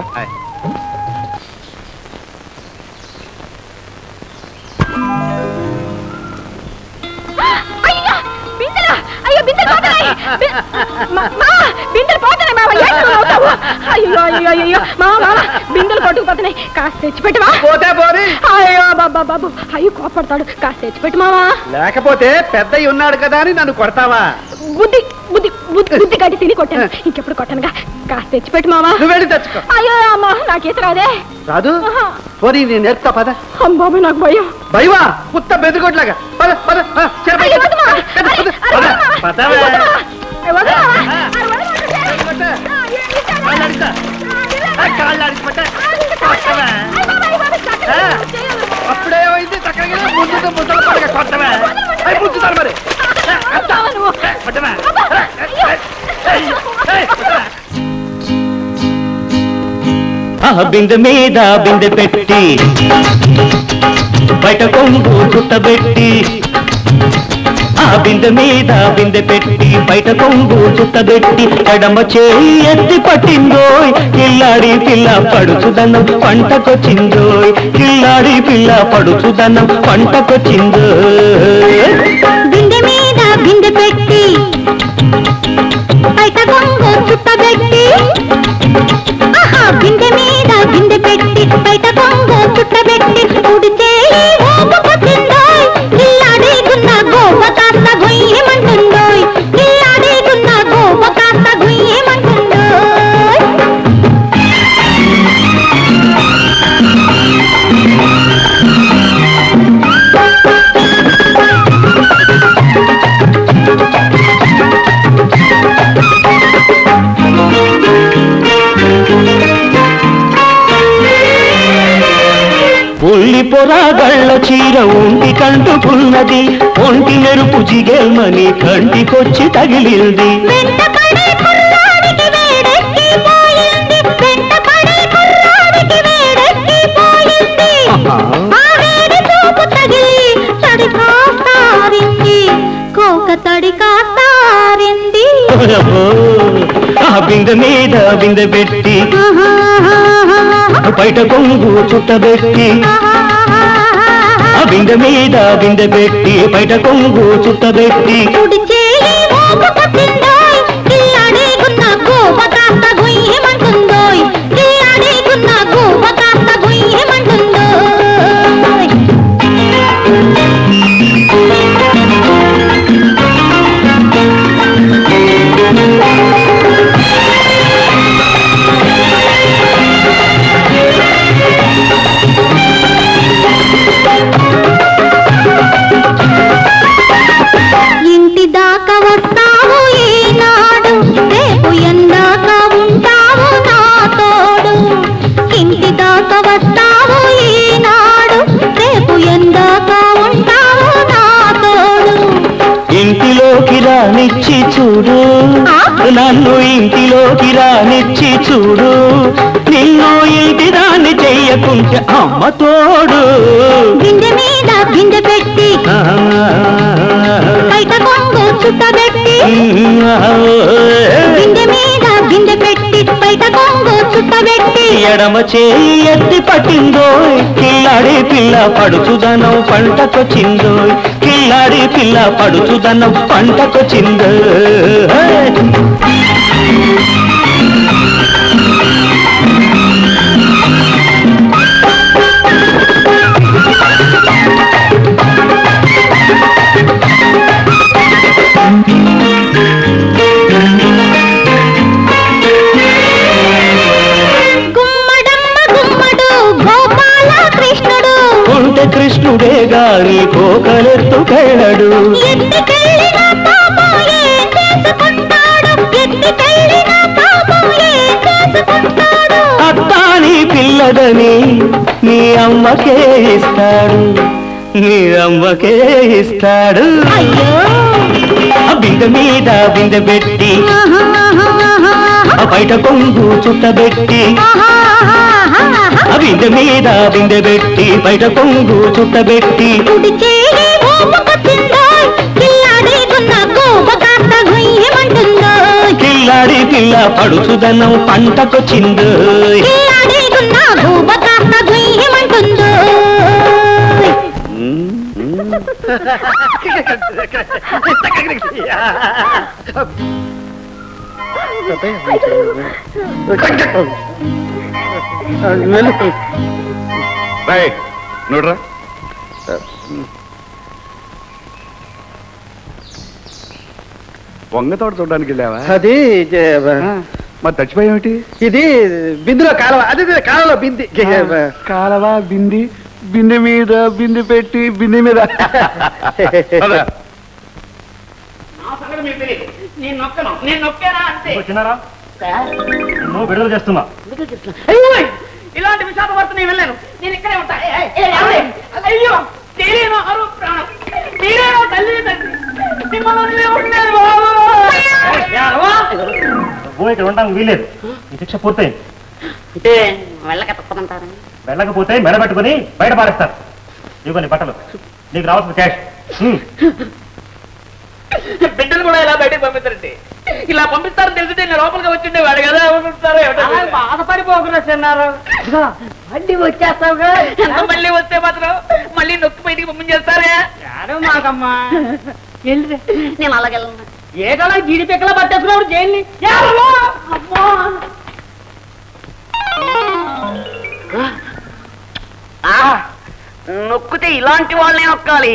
[SPEAKER 3] బిందెలు కొట్టుకుపోతున్నాయి, కాస్త తెచ్చిపెట్టవా?
[SPEAKER 6] పోతే పోని.
[SPEAKER 3] అయ్యో బాబా బాబు, అయ్యో కోపడతాడు, కాస్త తెచ్చిపెట్టు మావా.
[SPEAKER 6] లేకపోతే పెద్దయ్య ఉన్నాడు కదా అని నన్ను కొడతావా?
[SPEAKER 3] బుద్ధి బుద్ధి బుద్ధి బుద్ధి కట్టి తిని కొట్టాను, ఇంకెప్పుడు కొట్టనుగా. కాస్త తెచ్చిపెట్టు మావా.
[SPEAKER 6] నువ్వు వెళ్ళి తెచ్చుకో.
[SPEAKER 3] అయ్యో అమ్మా, నాకేత రాదే.
[SPEAKER 6] రాదు? పోనీ నేను నేర్పుతా పద.
[SPEAKER 3] అమ్మాబు, నాకు భయం.
[SPEAKER 6] భయమా? పుత్త బెదిగొట్లాగా. పద పద పద. చెర పద.
[SPEAKER 3] అయ్యో, వద్దుమా.
[SPEAKER 6] పద, పద,
[SPEAKER 3] అరే,
[SPEAKER 6] పద.
[SPEAKER 3] వద్దుమా.
[SPEAKER 6] పదవే.
[SPEAKER 3] అరే, వద్దుమా. అరే, వద్దుమా. అరే, వద్దుమా.
[SPEAKER 6] కొట్టు.
[SPEAKER 3] ఆ, ఏం చేశారు?
[SPEAKER 6] కాళ్ళు అడుగుతా.
[SPEAKER 3] ఆ,
[SPEAKER 6] ఆ, కాళ్ళు అడిగిపోతే కొట్టవే.
[SPEAKER 3] అయ్య బాబా, అయ్య బాబా, చక్కగా
[SPEAKER 6] ఆ,
[SPEAKER 3] చేయదు.
[SPEAKER 6] అప్పుడేమైంది? చక్కగా ముందు ముద్దలు పడగా కొట్టవే. అవి పుచ్చుతారు మరి.
[SPEAKER 3] వద్దావా నువ్వు?
[SPEAKER 6] కొట్టవే.
[SPEAKER 3] అబ్బా, అయ్యో.
[SPEAKER 8] బిందె మీద బిందె పెట్టి బయట కొంగు చుట్టబెట్టి, ఆ బిందె మీద బిందె పెట్టి బయట కొంగు చుట్టబెట్టి, ఎడమ చేయి ఎత్తి పట్టిందోయ్ కిల్లాడి పిల్ల పడుచుదనం పంటకొచ్చిందోయ్, కిల్లాడి పిల్ల పడుచుదనం పంటకొచ్చిందోయ్.
[SPEAKER 2] బిందె మీద బిందె పెట్టి బయట కొంగు చుట్టబెట్టి, ఆహా, బిందె మీద బిందె పెట్టి బయట కొంగు చుట్టబెట్టి, కుడి చేయి ఊపుకొచ్చిందోయ్ కిల్లాడేకున్న గోప కాస్త గుయ్యమంటుందోయ్, కిల్లాడేకున్న గోప కాస్త గుయ్యమంటుందోయ్.
[SPEAKER 8] ఉల్లి పొరాగళ్ళ చీర ఒంటి కంటుకున్నది, ఒంటి మెరుపు జిగేల్మని కంటికొచ్చి తగిలింది.
[SPEAKER 2] వెంటపడే కుర్రాడికి వేడెక్కిపోయింది, వెంటపడే కుర్రాడికి వేడెక్కిపోయింది, ఆ వేడి చూపు తగిలి తడి కాస్తారింది, కోక తడి కాస్తారింది.
[SPEAKER 8] ఆ బిందె మీద బిందె పెట్టి బయట కొంగు చుట్టబెట్టి, ఆ బిందె మీద బిందె పెట్టి బయట కొంగు చుట్టబెట్టి,
[SPEAKER 2] కుడి చేయి ఊపుకొచ్చిందోయ్ కిల్లాడేకున్న గోప కాస్త గుయ్యమంటుందోయ్,
[SPEAKER 8] చూడు నన్ను ఇంటిలోకి రానిచ్చి చూడు నిన్ను ఇంటి దాన్ని చెయ్యకుంటే అమ్మ తోడు
[SPEAKER 2] బిందె మీద బిందె పెట్టి బయట కొంగు చుట్టబెట్టి బిందె మీద బిందె పెట్టి బయట కొంగు చుట్టబెట్టి
[SPEAKER 8] ఎడమ చేయి ఎత్తి పట్టిందో కిల్లాడి పిల్ల పడుచుదనం పంటకొచ్చిందో కిల్లాడి పిల్ల పడుచుదనం పంటకొచ్చిందో కృష్ణుడే గాని కోకలెత్తుకెళ్ళడు అత్తాని పిల్లదని నీ అమ్మకే ఇస్తాడు నీ అమ్మకే ఇస్తాడు బిందె మీద బిందె పెట్టి బయట కొంగు చుట్టబెట్టి బిందె మీద బిందె పెట్టి బయట కొంగు చుట్టబెట్టి కిల్లాడి పిల్ల పడుచుదనం పంటకొచ్చిందో
[SPEAKER 1] నోడ్రా వంగ తోట చూడడానికి వెళ్ళావా?
[SPEAKER 6] అది
[SPEAKER 1] మరి చచ్చిపోయేమిటి?
[SPEAKER 6] ఇది బిందులో కాలవ అది కాలంలో బింది
[SPEAKER 1] కాలవ బింది బిందె మీద బిందె పెట్టి బిందె మీద
[SPEAKER 4] విడుదల చేస్తున్నా
[SPEAKER 3] ఇలాంటి విషాద వార్త నేను వెళ్ళాను. నేను ఇక్కడే ఉంటా. అయ్యో తెలియను అరు ప్రాణం తీరేనో తల్లి
[SPEAKER 4] ఇక్కడ ఉండడానికి వీలేదు. ఈ శిక్ష పూర్తయింది.
[SPEAKER 3] అంటే వెళ్ళక తప్పదంటారా?
[SPEAKER 4] వెళ్ళకపోతే మెడబెట్టుకుని బయట పారేస్తారు. ఇవ్వని బట్టలు నీకు రావాల్సిన క్యాష్.
[SPEAKER 3] బిడ్డలు కూడా ఇలా బయటకు పంపిస్తారండి. ఇలా పంపిస్తారని తెలిసింటే నేను లోపలికి వచ్చిండేవాడు కదా. బాధపడిపోకుండా చిన్నారు మళ్ళీ వచ్చేస్తావుగా. మళ్ళీ వస్తే మాత్రం మళ్ళీ నొక్కి బయటికి పంపించేస్తారే. మాకమ్మా నేను అలాగెళ్ళను. ఏదలా జీడి పిక్కలా పట్టేసుకున్నాడు జైల్ని. నొక్కితే ఇలాంటి వాళ్ళనే నొక్కాలి.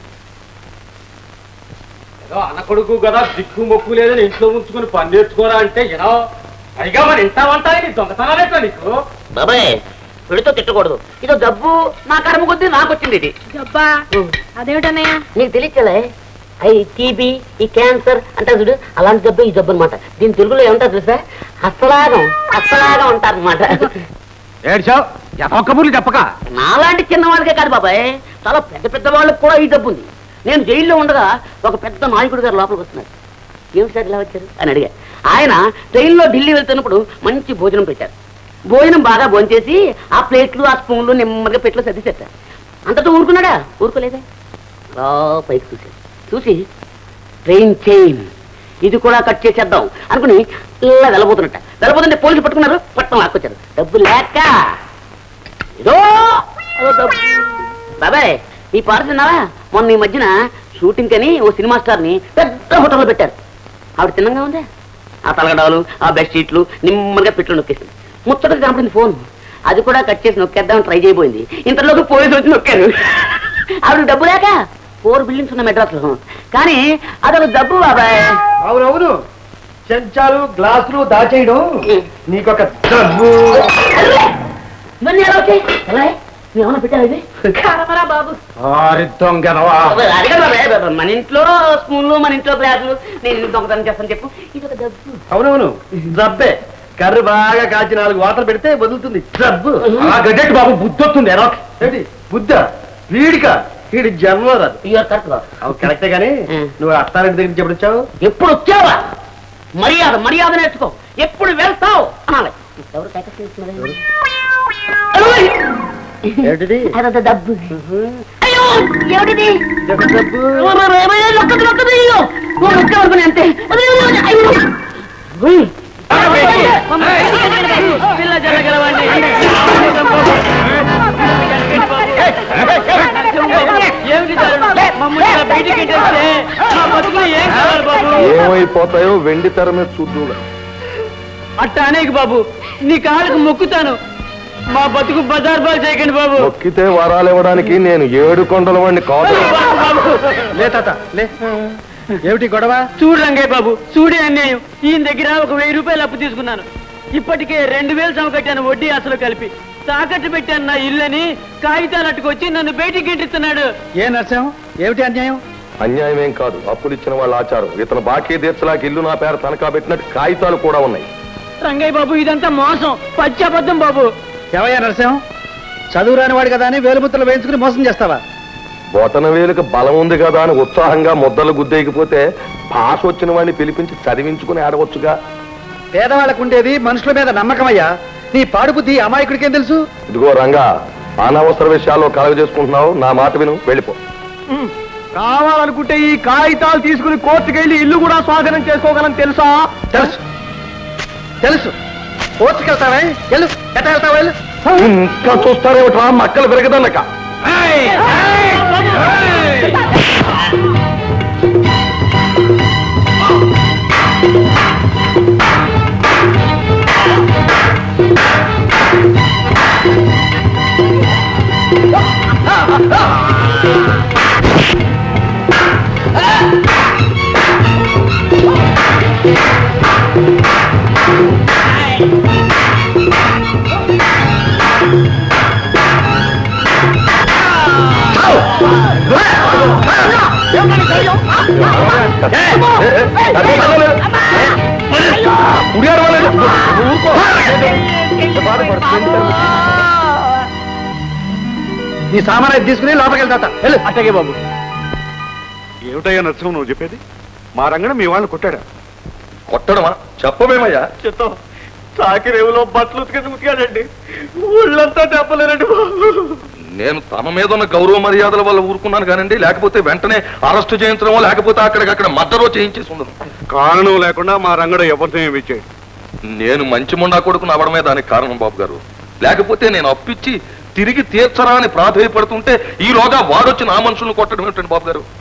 [SPEAKER 4] అన్న కొడుకు కదా దిక్కు మొక్కు లేదని ఇంట్లో ఉంచుకుని పని నేర్చుకోరా అంటే ఎలా పైగా మరి ఇంత వంటాయి దొంగతనాలేట్లా నీకు?
[SPEAKER 3] బాబాయ్ పెడితో తిట్టకూడదు. ఇదో జబ్బు నా కర్మ కొద్దీ నాకు వచ్చింది. ఇది
[SPEAKER 2] జబ్బా అదేమిటన్నయ్య
[SPEAKER 3] నీకు తెలియచ్చలే. ఈ టీబీ ఈ క్యాన్సర్ అంటే చూడు అలాంటి జబ్బు ఈ జబ్బు అనమాట. దీని తెలుగులో ఏమంటారు చూసా? హస్తలాగం హస్తలాగం ఉంటారు అనమాట.
[SPEAKER 6] కబుర్లు చెప్పక
[SPEAKER 3] నాలాంటి చిన్నవాళ్ళకే కాదు బాబాయ్, చాలా పెద్ద పెద్ద వాళ్ళకి కూడా ఈ జబ్బు ఉంది. నేను జైల్లో ఉండగా ఒక పెద్ద నాయకుడు గారు లోపలికి వస్తున్నారు. ఏమిటి సార్ ఇలా వచ్చారు అని అడిగా. ఆయన ట్రైన్లో ఢిల్లీ వెళ్తున్నప్పుడు మంచి భోజనం పెట్టారు. భోజనం బాగా భోంచేసి ఆ ప్లేట్లు ఆ స్పూన్లు నెమ్మదిగా పెట్లు సర్దిసేస్తారు. అంతటా ఊరుకున్నాడా? ఊరుకోలేదే. అలా పైకి చూశాడు. చూసి ట్రైన్ చైన్ ఇది కూడా కట్ చేసేద్దాం అనుకుని ఇలా వెళ్ళబోతున్నట్ట. వెళ్ళబోతుంటే పోలీసులు పట్టుకున్నారు. పట్టణం లాక్కొచ్చారు. డబ్బు లేక ఏదో అదో డబ్బు. బాబాయ్ ఈ పాడుతున్నావా? మొన్న ఈ మధ్యన షూటింగ్ అని ఓ సినిమా స్టార్ ని పెద్ద హోటల్లో పెట్టారు. ఆవిడ తిన్నంగా ఉందే. ఆ తలగడాలు ఆ బెడ్షీట్లు నిమ్మగా పెట్లు నొక్కేసింది. ముచ్చటగా కనపడింది ఫోన్. అది కూడా కట్ చేసి నొక్కేద్దామని ట్రై చేయబోయింది. ఇంతలోకి పోలీసులు వచ్చి నొక్కారు. ఆవిడ డబ్బు లేక ఫోర్ బిల్డింగ్స్ ఉన్న మెడ్రాస్ లో. కానీ అదొక డబ్బు బాబాయ్.
[SPEAKER 6] అవునవును చెంచాలు గ్లాసులు దాచేయడం నీకొక డబ్బు.
[SPEAKER 3] ఇవన్నీ ఎలా వచ్చాయి? ఎలా ఏమన్నా పెట్టారు? ఇది బాబు మన ఇంట్లో స్పూన్లు మన ఇంట్లో గ్లాసులు నేను దొంగతనం చేస్తాను చెప్పు. ఇది ఒక డబ్బు.
[SPEAKER 6] అవునవును జబ్బే. కర్రీ బాగా కాచి నాలుగు వాటర్ పెడితే వదులుతుంది జబ్బు. ఆ గడ్డెట్టు బాబు బుద్ధి వస్తుంది. ఎలా బుద్ధ వీడిక వీడి జన్మ రాదు.
[SPEAKER 3] కరెక్ట్
[SPEAKER 6] కరెక్టే గానీ నువ్వు అత్తారింటి దగ్గర నుంచి ఎప్పుడు వచ్చావు?
[SPEAKER 3] ఎప్పుడు వచ్చావా? మర్యాద మర్యాద నేర్చుకో. ఎప్పుడు వెళ్తావు అనాలి. ఎవరు డబ్బు? అయ్యో ఏమిటిది? అంతే. పిల్ల జరగలవండి.
[SPEAKER 7] ఏమైపోతాయో వెండి తెర మీద చూద్దుగా.
[SPEAKER 3] అట్ట అనేక బాబు, నీ కాళ్ళకు మొక్కుతాను. మా బతుకు బజార్ బాల్ చేయకండి బాబు.
[SPEAKER 7] మొక్కితే వరాలు ఇవ్వడానికి నేను ఏడు కొండల వాడిని కాదు.
[SPEAKER 6] లే తాత లే. ఏమిటి గొడవ?
[SPEAKER 3] చూడు రంగయ్య బాబు, చూడే అన్యాయం. ఈయన దగ్గర ఒక వెయ్యి రూపాయలు అప్పు తీసుకున్నాను. ఇప్పటికే రెండు వేలు సమ కట్టాను, వడ్డీ అసలు కలిపి. తాకట్టు పెట్టాను నా ఇల్లని. కాగితాలు అట్టుకొచ్చి నన్ను బయటికి గింటిస్తున్నాడు.
[SPEAKER 6] ఏ నరసింహం, ఏమిటి అన్యాయం?
[SPEAKER 7] అన్యాయం ఏం కాదు, అప్పులు ఇచ్చిన వాళ్ళ ఆచారం. ఇతను బాకీ తీర్చలాకి ఇల్లు నా పేరు తనఖా పెట్టినట్టు కాగితాలు కూడా ఉన్నాయి.
[SPEAKER 3] రంగయ్య బాబు, ఇదంతా మోసం, పచ్చబద్ధం బాబు.
[SPEAKER 6] ఎవయ్యా నరసింహం, చదువు రాని వాడు కదా అని వేలుముద్దలు వేయించుకుని మోసం చేస్తావా?
[SPEAKER 7] బొటన వేలుకి బలం ఉంది కదా అని ఉత్సాహంగా ముద్దలు గుద్దేయకపోతే భాష వచ్చిన వాడిని పిలిపించి చదివించుకుని ఆడవచ్చుగా.
[SPEAKER 6] పేదవాళ్ళకు ఉండేది మనుషుల మీద నమ్మకమయ్యా. నీ పాడు బుద్ధి అమాయకుడికేం తెలుసు?
[SPEAKER 7] ఇదిగో రంగా, అనవసర విషయాల్లో కలగ చేసుకుంటున్నావు. నా మాట విను, వెళ్ళిపో.
[SPEAKER 6] కావాలనుకుంటే ఈ కాగితాలు తీసుకుని కోర్టుకెళ్ళి ఇల్లు కూడా స్వాధీనం చేసుకోగలని తెలుసా? తెలుసు తెలుసు. కోర్టుకెళ్తావే, వెళ్ళు. ఎట్ట వెళ్తావా? వెళ్ళు.
[SPEAKER 7] ఇంకా చూస్తారేమిట్రా మక్కలు పెరగదన్నక.
[SPEAKER 6] నీ సామాన్ తీసుకుని లోపలికి వెళ్తా. వెళ్ళు.
[SPEAKER 1] అట్టగే బాబు. ఏమిటయ్యా నరసింహం నువ్వు చెప్పేది? మా రంగన మీ వాళ్ళని కొట్టాడా?
[SPEAKER 7] కొట్టడమా? చెప్పమేమయ్యా?
[SPEAKER 1] చెప్తాం. సాకిరేవులో బట్టలు ఉతికి ఉతికాడండి. ఊళ్ళంతా దెబ్బలేరండి బాబు.
[SPEAKER 7] నేను తమ మీద ఉన్న గౌరవ మర్యాదల వల్ల ఊరుకున్నాను కానండి, లేకపోతే వెంటనే అరెస్టు చేయించడమో లేకపోతే అక్కడికక్కడ మర్డరో చేయించేసి ఉండదు.
[SPEAKER 1] కారణం లేకుండా మా రంగడు ఎవరితో ఏమి ఇచ్చాడు?
[SPEAKER 7] నేను మంచి ముండా కొడుకుని అవడమే దానికి కారణం బాబు గారు. లేకపోతే నేను అప్పిచ్చి తిరిగి తీర్చరా అని ప్రాధేయపడుతుంటే ఈలోగా వాడొచ్చి నా మనుషులను కొట్టడం ఏమిటండి బాబు గారు?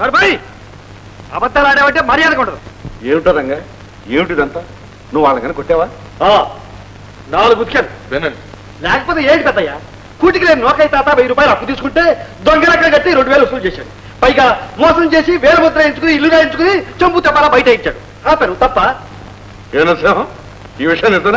[SPEAKER 6] అబద్ధాలు ఆడేవంటే మర్యాద కొట్టదు.
[SPEAKER 1] ఏమిటో రంగా, ఏమిటిదంతా? నువ్వు వాళ్ళకన్నా కొట్టావా?
[SPEAKER 6] నాలుగు ఉతికాను.
[SPEAKER 7] వినండి,
[SPEAKER 6] లేకపోతే ఏంటి పెద్దయ్యా? కూటికి లేని నోకై తాత వెయ్యి రూపాయలు అప్పు తీసుకుంటే దొంగలక్కడ కట్టి రెండు వేలు వసూలు చేశాడు. పైగా మోసం చేసి వేల ముద్ర ఎంచుకుని ఇల్లు రాయించుకుని చంపు తప్పాలా బయట ఇచ్చాడు. ఆపాను తప్ప?
[SPEAKER 1] ఏ నరసింహం, ఈ విషయం నిజమేనా?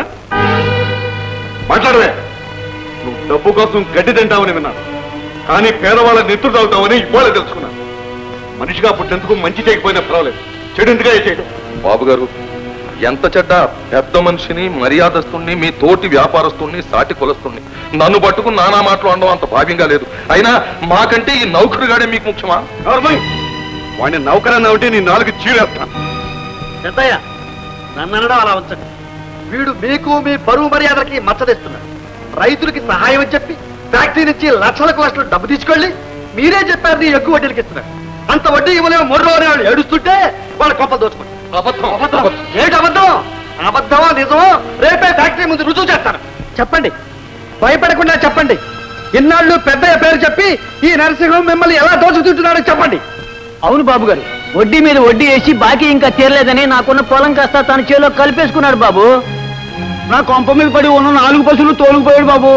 [SPEAKER 1] మాట్లాడవే. నువ్వు డబ్బు కోసం గడ్డి తింటావని విన్నాను, కానీ పేదవాళ్ళ నెత్తురు తాగుతావని ఇవాళ తెలుసుకున్నాను. మనిషిగా పుట్టేందుకు మంచి చేయకపోయినా పర్వాలేదు, చెడు ఎందుగా చేయడం?
[SPEAKER 7] బాబు గారు, ఎంత చెడ్డ పెద్ద మనిషిని, మర్యాదస్తుణ్ణి, మీ తోటి వ్యాపారస్తుణ్ణి, సాటి కులస్తుణ్ణి నన్ను పట్టుకుని నానా మాటలు అనడం అంత భావ్యంగా లేదు. అయినా మాకంటే ఈ నౌకరుగాడే మీకు ముఖ్యమా?
[SPEAKER 1] వాడిని నౌకరన్నా ఉంటే నీ నాలుగు చీరేస్తాను.
[SPEAKER 6] పెద్దయ్య, నన్ను అనడం అలా ఉంచండి. వీడు మీకు మీ పరువు మర్యాదలకి మచ్చదిస్తున్నాడు. రైతులకి సహాయం అని చెప్పి ఫ్యాక్టరీ నుంచి లక్షలకు లక్షలు డబ్బు తీసుకెళ్ళి మీరే చెప్పారు నీ ఎక్కువ వడ్డీలకి ఇస్తున్నారు. అంత వడ్డీ ఇవ్వలేమో మూడు రోజులు వాళ్ళు ఏడుస్తుంటే వాళ్ళ కొంపలు దోచుకోండి.
[SPEAKER 7] అబద్ధం.
[SPEAKER 6] అబద్ధం ఏంటి? అబద్ధం అబద్ధమో నిజమో రేపే ఫ్యాక్టరీ ముందు రుజువు చేస్తాను. చెప్పండి, భయపడకుండా చెప్పండి. ఇన్నాళ్ళు పెద్దయ్య పేరు చెప్పి ఈ నరసింహం మిమ్మల్ని ఎలా దోచుకుంటున్నాడో చెప్పండి.
[SPEAKER 3] అవును బాబు గారు, వడ్డీ మీద వడ్డీ వేసి బాకీ ఇంకా తీరలేదని నాకున్న పొలం కాస్త తన చేలో కలిపేసుకున్నాడు బాబు. నా కొంప మీద పడి ఉన్న నాలుగు పశువులు తోలుకుపోయాడు బాబు.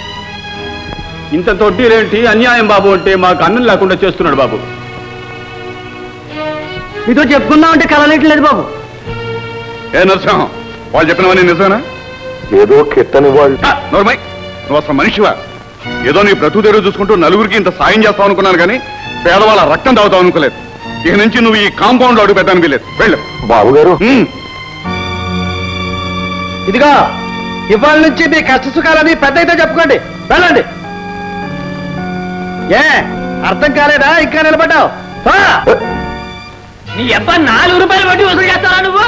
[SPEAKER 1] ఇంత తొట్టిలేంటి అన్యాయం బాబు అంటే మాకు అన్నం లేకుండా చేస్తున్నాడు బాబు.
[SPEAKER 3] మీతో చెప్పుకుందామంటే కలలేట్లేదు బాబు.
[SPEAKER 1] ఏ నరసింహం, వాళ్ళు చెప్పినవన్నీ నిజమేనా?
[SPEAKER 7] ఏదో కిట్టని వాళ్ళు.
[SPEAKER 1] నోర్మై, నువ్వు అసలు మనిషివా? ఏదో నీ బ్రతుకు తెరువు చూసుకుంటూ నలుగురికి ఇంత సాయం చేస్తావు అనుకున్నాను కానీ పేదవాళ్ళ రక్తం తాగుతావు అనుకోలేదు. ఇక నుంచి నువ్వు ఈ కాంపౌండ్ లో అడుగు పెట్టడానికి లేదు. వెళ్ళు.
[SPEAKER 7] బాబు గారు,
[SPEAKER 6] ఇదిగా ఇవాళ నుంచి మీ కష్ట సుఖాలని పెద్దయితే చెప్పుకోండి. వెళ్ళండి. ఏ అర్థం కాలేదా ఇంకా నిలబడ్డావు
[SPEAKER 4] నీ అబ్బా నాలుగు రూపాయలు పట్టి వసూలు చేస్తావా నువ్వు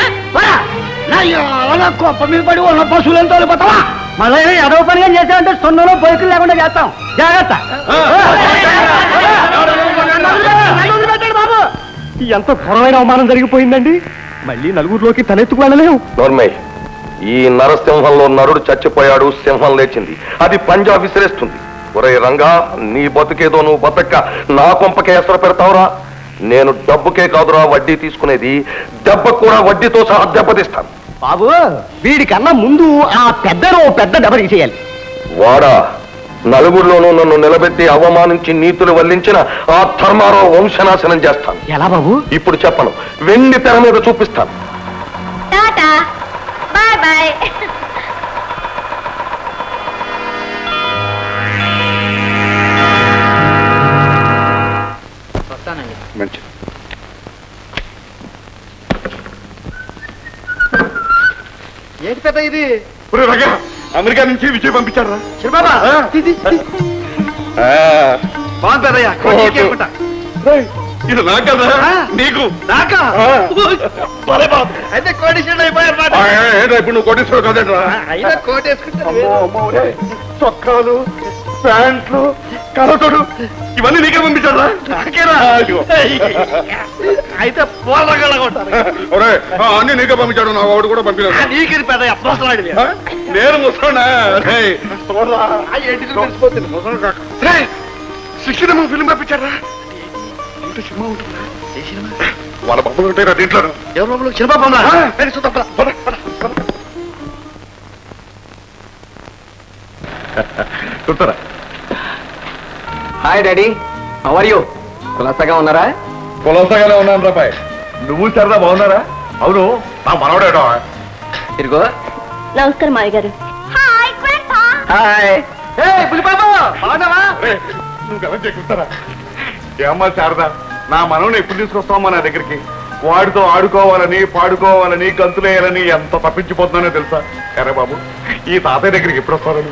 [SPEAKER 4] కొప్ప మీద పడి ఉన్న పశువులను తోలిపోతావా మళ్ళీ ఎదవ పనిగా చేసావంటే సొన్నలో బైకులు లేకుండా చేస్తాం జాగ్రత్త
[SPEAKER 6] బాబు ఎంత ఘోరమైన అవమానం జరిగిపోయిందండి మళ్ళీ నలుగురిలోకి తలెత్తుకు వెళ్ళలేవు
[SPEAKER 7] నోర్మయ్ ఈ నరసింహంలో నరుడు చచ్చిపోయాడు, సింహం లేచింది, అది పంజా విసిరేస్తుంది. ఒరే రంగా, నీ బతుకేదో నువ్వు బతక్క నా కొంపకే ఎసరు పెడతావురా. నేను డబ్బుకే కాదురా వడ్డీ తీసుకునేది, దెబ్బకు కూడా వడ్డీతో సహా దెబ్బతీస్తాను.
[SPEAKER 6] బాబు వీడికన్నా ముందు ఆ పెద్దను పెద్ద దెబ్బకి చేయాలి.
[SPEAKER 7] వాడా నలుగురిలోనూ నన్ను నిలబెట్టి అవమానించి నీతులు వల్లించిన ఆ ధర్మారావు వంశనాశనం చేస్తాను.
[SPEAKER 6] ఎలా బాబు?
[SPEAKER 7] ఇప్పుడు చెప్పను, వెండి తెర మీద చూపిస్తాను.
[SPEAKER 2] Tata bye bye.
[SPEAKER 1] మంచి
[SPEAKER 6] ఏంటి పెద్ద ఇది?
[SPEAKER 1] అమెరికా నుంచి విజయ్ పంపించారా?
[SPEAKER 6] చిరబాబా బాగుంది పెద్దయ్య.
[SPEAKER 1] ఇది నాకు కదా, నీకు
[SPEAKER 6] నాకా? అయితే కోటేశ్వరుడు అయిపోయారు.
[SPEAKER 1] ఇప్పుడు నువ్వు కోటేశ్వరుడు కదరా?
[SPEAKER 6] అయినా కోట్ వేసుకుంటే
[SPEAKER 1] చొక్కాలు, ప్యాంట్లు, కలతోడు ఇవన్నీ నీకే పంపించారా?
[SPEAKER 6] నాకేనా? అయితే పోలగల కొట్టారు.
[SPEAKER 1] అన్ని నీకే పంపించాడు, నా వాడు కూడా పంపించాడు.
[SPEAKER 6] నీకు పెద్ద అప్రోసలాడి
[SPEAKER 1] నేను ముసలోనా? శిక్షణ ఫిల్మ్ పంపించారా? సినిమా ఉంటుందా? వాళ్ళ బాబులు ఉంటాయి దీంట్లో.
[SPEAKER 6] ఎవరు బాబులు? చిరబాబు
[SPEAKER 1] చూస్తారా?
[SPEAKER 6] Hi daddy, how are you? కులాసగా ఉన్నారా?
[SPEAKER 1] కులాసగానే ఉన్నాను రాబాయ్. నువ్వు సరదా బాగున్నారా? అవును, నా మనవడేటో.
[SPEAKER 6] ఇదిగో.
[SPEAKER 2] నమస్కారం మాయ గారు.
[SPEAKER 6] హాయ్. పులిబాబు బాగున్నావా?
[SPEAKER 1] నువ్వు కదా చెక్కుతారా? ఏమ్మా శారదా, నా మనవుని ఎప్పుడు తీసుకొస్తావమ్మా నా దగ్గరికి? వాడితో ఆడుకోవాలని, పాడుకోవాలని, గంతులేయాలని ఎంత తప్పించిపోతున్నానో తెలుసా? అరే బాబు, ఈ తాతయ్య దగ్గరికి ఎప్పుడు వస్తావు?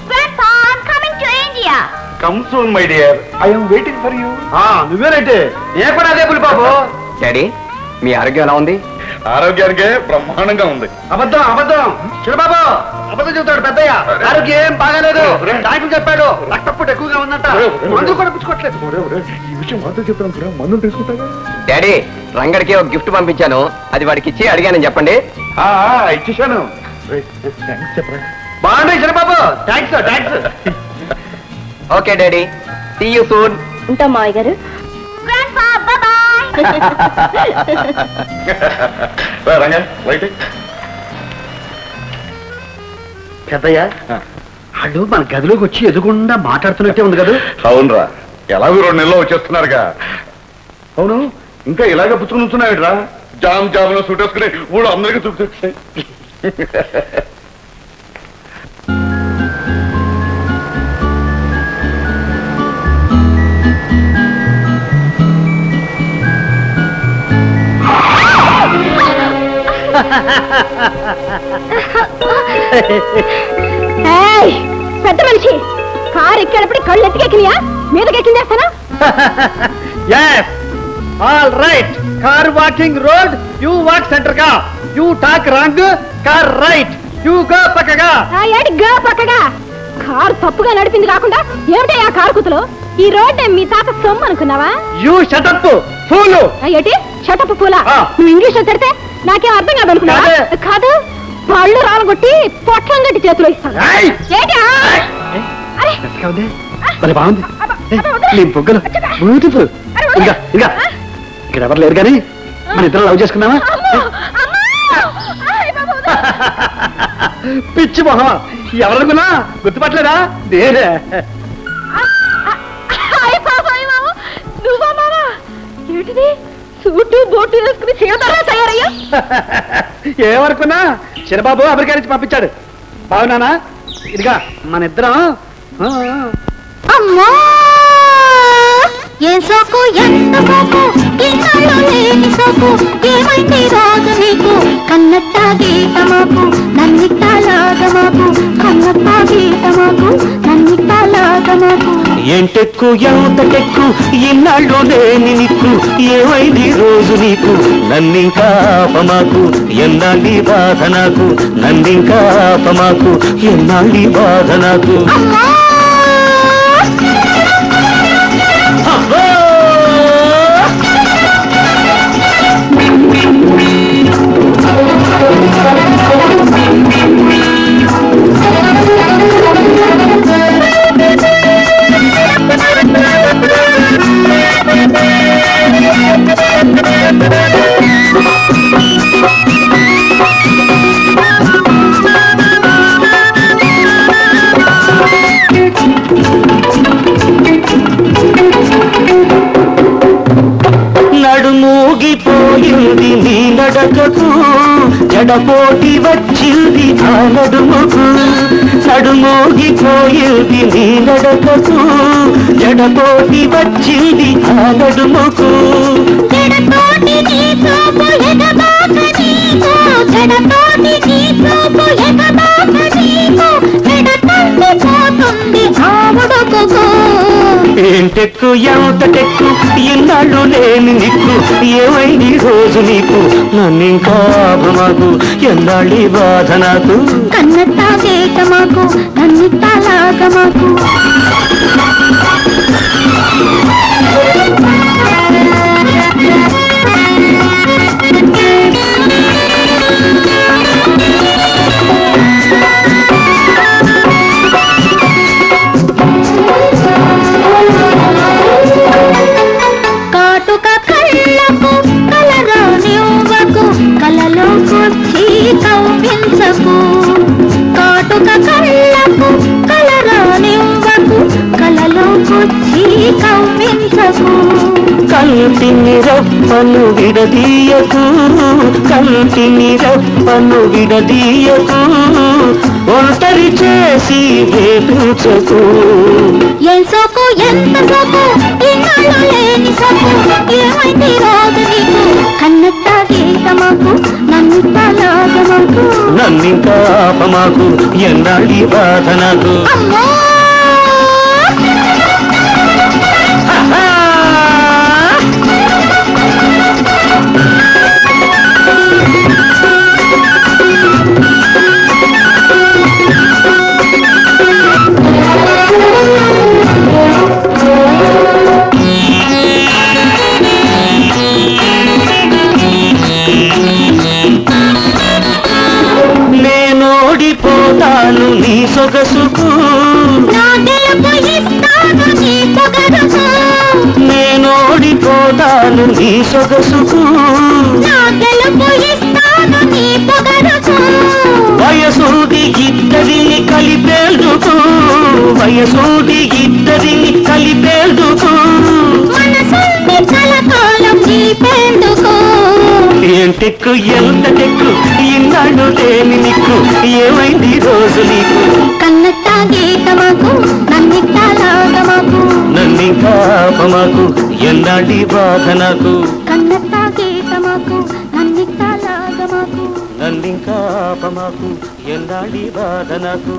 [SPEAKER 1] Come soon my dear, I'm waiting for you.
[SPEAKER 6] నువ్వేనంటే నేను కూడా అదే పులిబాబు. డాడీ, మీ ఆరోగ్యం ఎలా ఉంది?
[SPEAKER 1] ఆరోగ్యానికే బ్రహ్మాండంగా ఉంది.
[SPEAKER 6] అబద్ధం అబద్ధం. చిరబాబు అబద్ధం చెబుతాడు పెద్దయ్య. ఆరోగ్యం ఏం బాగాలేదు. డాక్టర్ చెప్పాడు రక్తపోటు ఎక్కువగా ఉందంట. మందు కూడా పుచ్చుకోవట్లేదు.
[SPEAKER 1] ఈ విషయం మాతో చెప్తాను కూడా, మందులు తీసుకుంటాగా.
[SPEAKER 6] డాడీ, రంగడికి ఒక గిఫ్ట్ పంపించాను, అది వాడికి ఇచ్చి అడిగానని చెప్పండి.
[SPEAKER 1] ఇచ్చేసాను. చెప్పరా?
[SPEAKER 6] బాగుంది Chirababu. Thanks thanks. Okay daddy, see you soon.
[SPEAKER 2] ఉంటాం మాయ గారు.
[SPEAKER 1] రంగా లైట్.
[SPEAKER 6] పెద్దయ్య, వాళ్ళు మన గదిలోకి వచ్చి ఎదుగుండా మాట్లాడుతున్నట్టే ఉంది కదా?
[SPEAKER 1] అవునరా, ఎలాగో రెండు నెలలో వచ్చేస్తున్నారుగా. అవును, ఇంకా ఇలాగే పుచ్చుకుని ఉంటున్నాయట్రా? జామ్ జామ్ లో సుట్టేసుకుని ఊళ్ళో అందరికీ చూపించాయి.
[SPEAKER 2] పెద్ద మనిషి, కారు ఎక్కేటప్పుడు కళ్ళు ఎత్తికెక్కినాయా? మీదకెక్కిందేస్తానా?
[SPEAKER 6] All right. Car walking road, you walk center గా. You talk wrong, car right. You go పక్కగా.
[SPEAKER 2] ఏడి గో పక్కగా? కారు తప్పుగా నడిపింది కాకుండా ఏమిటా ఆ కారు కుతులు? ఈ రోడ్డే మీ తాత సొమ్ము అనుకున్నావా?
[SPEAKER 6] You shut up fool.
[SPEAKER 2] ఏటి షటప్ పూలా? నువ్వు ఇంగ్లీష్ లో తిడితే నాకేం అర్థం కాదు అనుకున్నావా? కాదు, పళ్ళు రాలగొట్టి పొట్లం గట్టి చేతిలో ఇస్తాను.
[SPEAKER 6] మరి బాగుంది నీ బొగ్గలు, బ్యూటిఫుల్. ఇంకా ఇంకా ఇక్కడ ఎవరు లేరు కానీ మన ఇద్దరు లవ్ చేసుకున్నావా? పిచ్చి మొహం, ఎవరనుకున్నా గుర్తుపట్టలేదా? నేనే.
[SPEAKER 2] ఏంటిది? సూటు బోటు వేసుకుని చీరదారా తయారయ్యా?
[SPEAKER 6] ఏమనుకున్నా చిరబాబు అమెరికా నుంచి పంపించాడు. బాగున్నానా? ఇదిగా మన ఇద్దరం.
[SPEAKER 2] అమ్మా ఏ సోకు ఎంత సోకు, ఇన్నాళ్ళు లేని సోకు, ఏమైంది రాదు నీకు? కన్నట్ట గీత మాకు, నన్నిట్ట లాగ మాకు, కన్నట్ట గీత మాకు, నన్నిట్ట లాగ మాకు.
[SPEAKER 8] ఎంటెక్కు ఎంత టెక్కు ఇన్నాళ్ళు లేని నీకు ఏమైంది రోజు నీకు నన్నింకా ఆపమాకు ఎన్నాళ్ళి బాధ నాకు నన్నింకా ఆపమాకు ఎన్నాళ్ళి బాధ నాకు నడుమూగిపోయింది నీ నడకకు జడపోటి వచ్చింది ఆ నడుముకు నడుమూగిపోయింది నీ నడకకు జడపోటి వచ్చింది ఆ నడుముకు
[SPEAKER 2] జడతోటి నీ చూపు ఎగబాక నీకు జడతోటి నీ చూపు ఎగబాక నీకు జడతల్లి పోతుంది ఆవుడుకు
[SPEAKER 8] ఏంటెక్కు ఎంత టెక్కు ఇన్నాళ్ళు లేని నీకు ఏమైంది రోజు నీకు నన్నింకా ఆపమాకు ఎన్నాళ్ళి బాధ నాకు
[SPEAKER 2] కన్నట్టా గేట మాకు నన్నిట్టా లాగ మాకు కాటుక కళ్ళకు కలరానివ్వకు కలలోకొచ్చి కవ్వించకు కాటుక కళ్ళకు కలరానివ్వకు కలలోకొచ్చి కవ్వించకు
[SPEAKER 8] కంటిని రప్పను విడదీయకు కంటిని రప్పను విడదీయకు ఒంటరి చేసి వేపించకు
[SPEAKER 2] ఏం సోకు ఎంత సోకు ఇన్నాళ్ళు లేని సోకు ఏమైంది రోజు నీకు కన్నట్టా గీత మాకు నన్నిట్టా లాగ మాకు
[SPEAKER 8] నన్నింకా ఆపమాకు ఎన్నాళ్ళి బాధ నాకు
[SPEAKER 2] అమ్మో
[SPEAKER 8] నేనోడిపోతాను నీ సొగసుకు నేనోడిపోతాను నీ సొగసుకు వయసూది ఇద్దరిని కలిపేందుకు వయసూది ఇద్దరిని కలిపేందుకు ఏంటెక్కు ఎంత టెక్కు ఇన్నాళ్ళు లేని నీకు ఏమైంది రోజు నీకు
[SPEAKER 2] కన్నట్టా గీత మాకు నన్నిట్టా లాగ మాకు
[SPEAKER 8] నన్నింకా ఆపమాకు ఎన్నాళ్ళి బాధ నాకు
[SPEAKER 2] కన్నట్టా గీత మాకు నన్నిట్టా లాగ మాకు
[SPEAKER 8] నన్నింకా ఆపమాకు ఎన్నాళ్ళి బాధ నాకు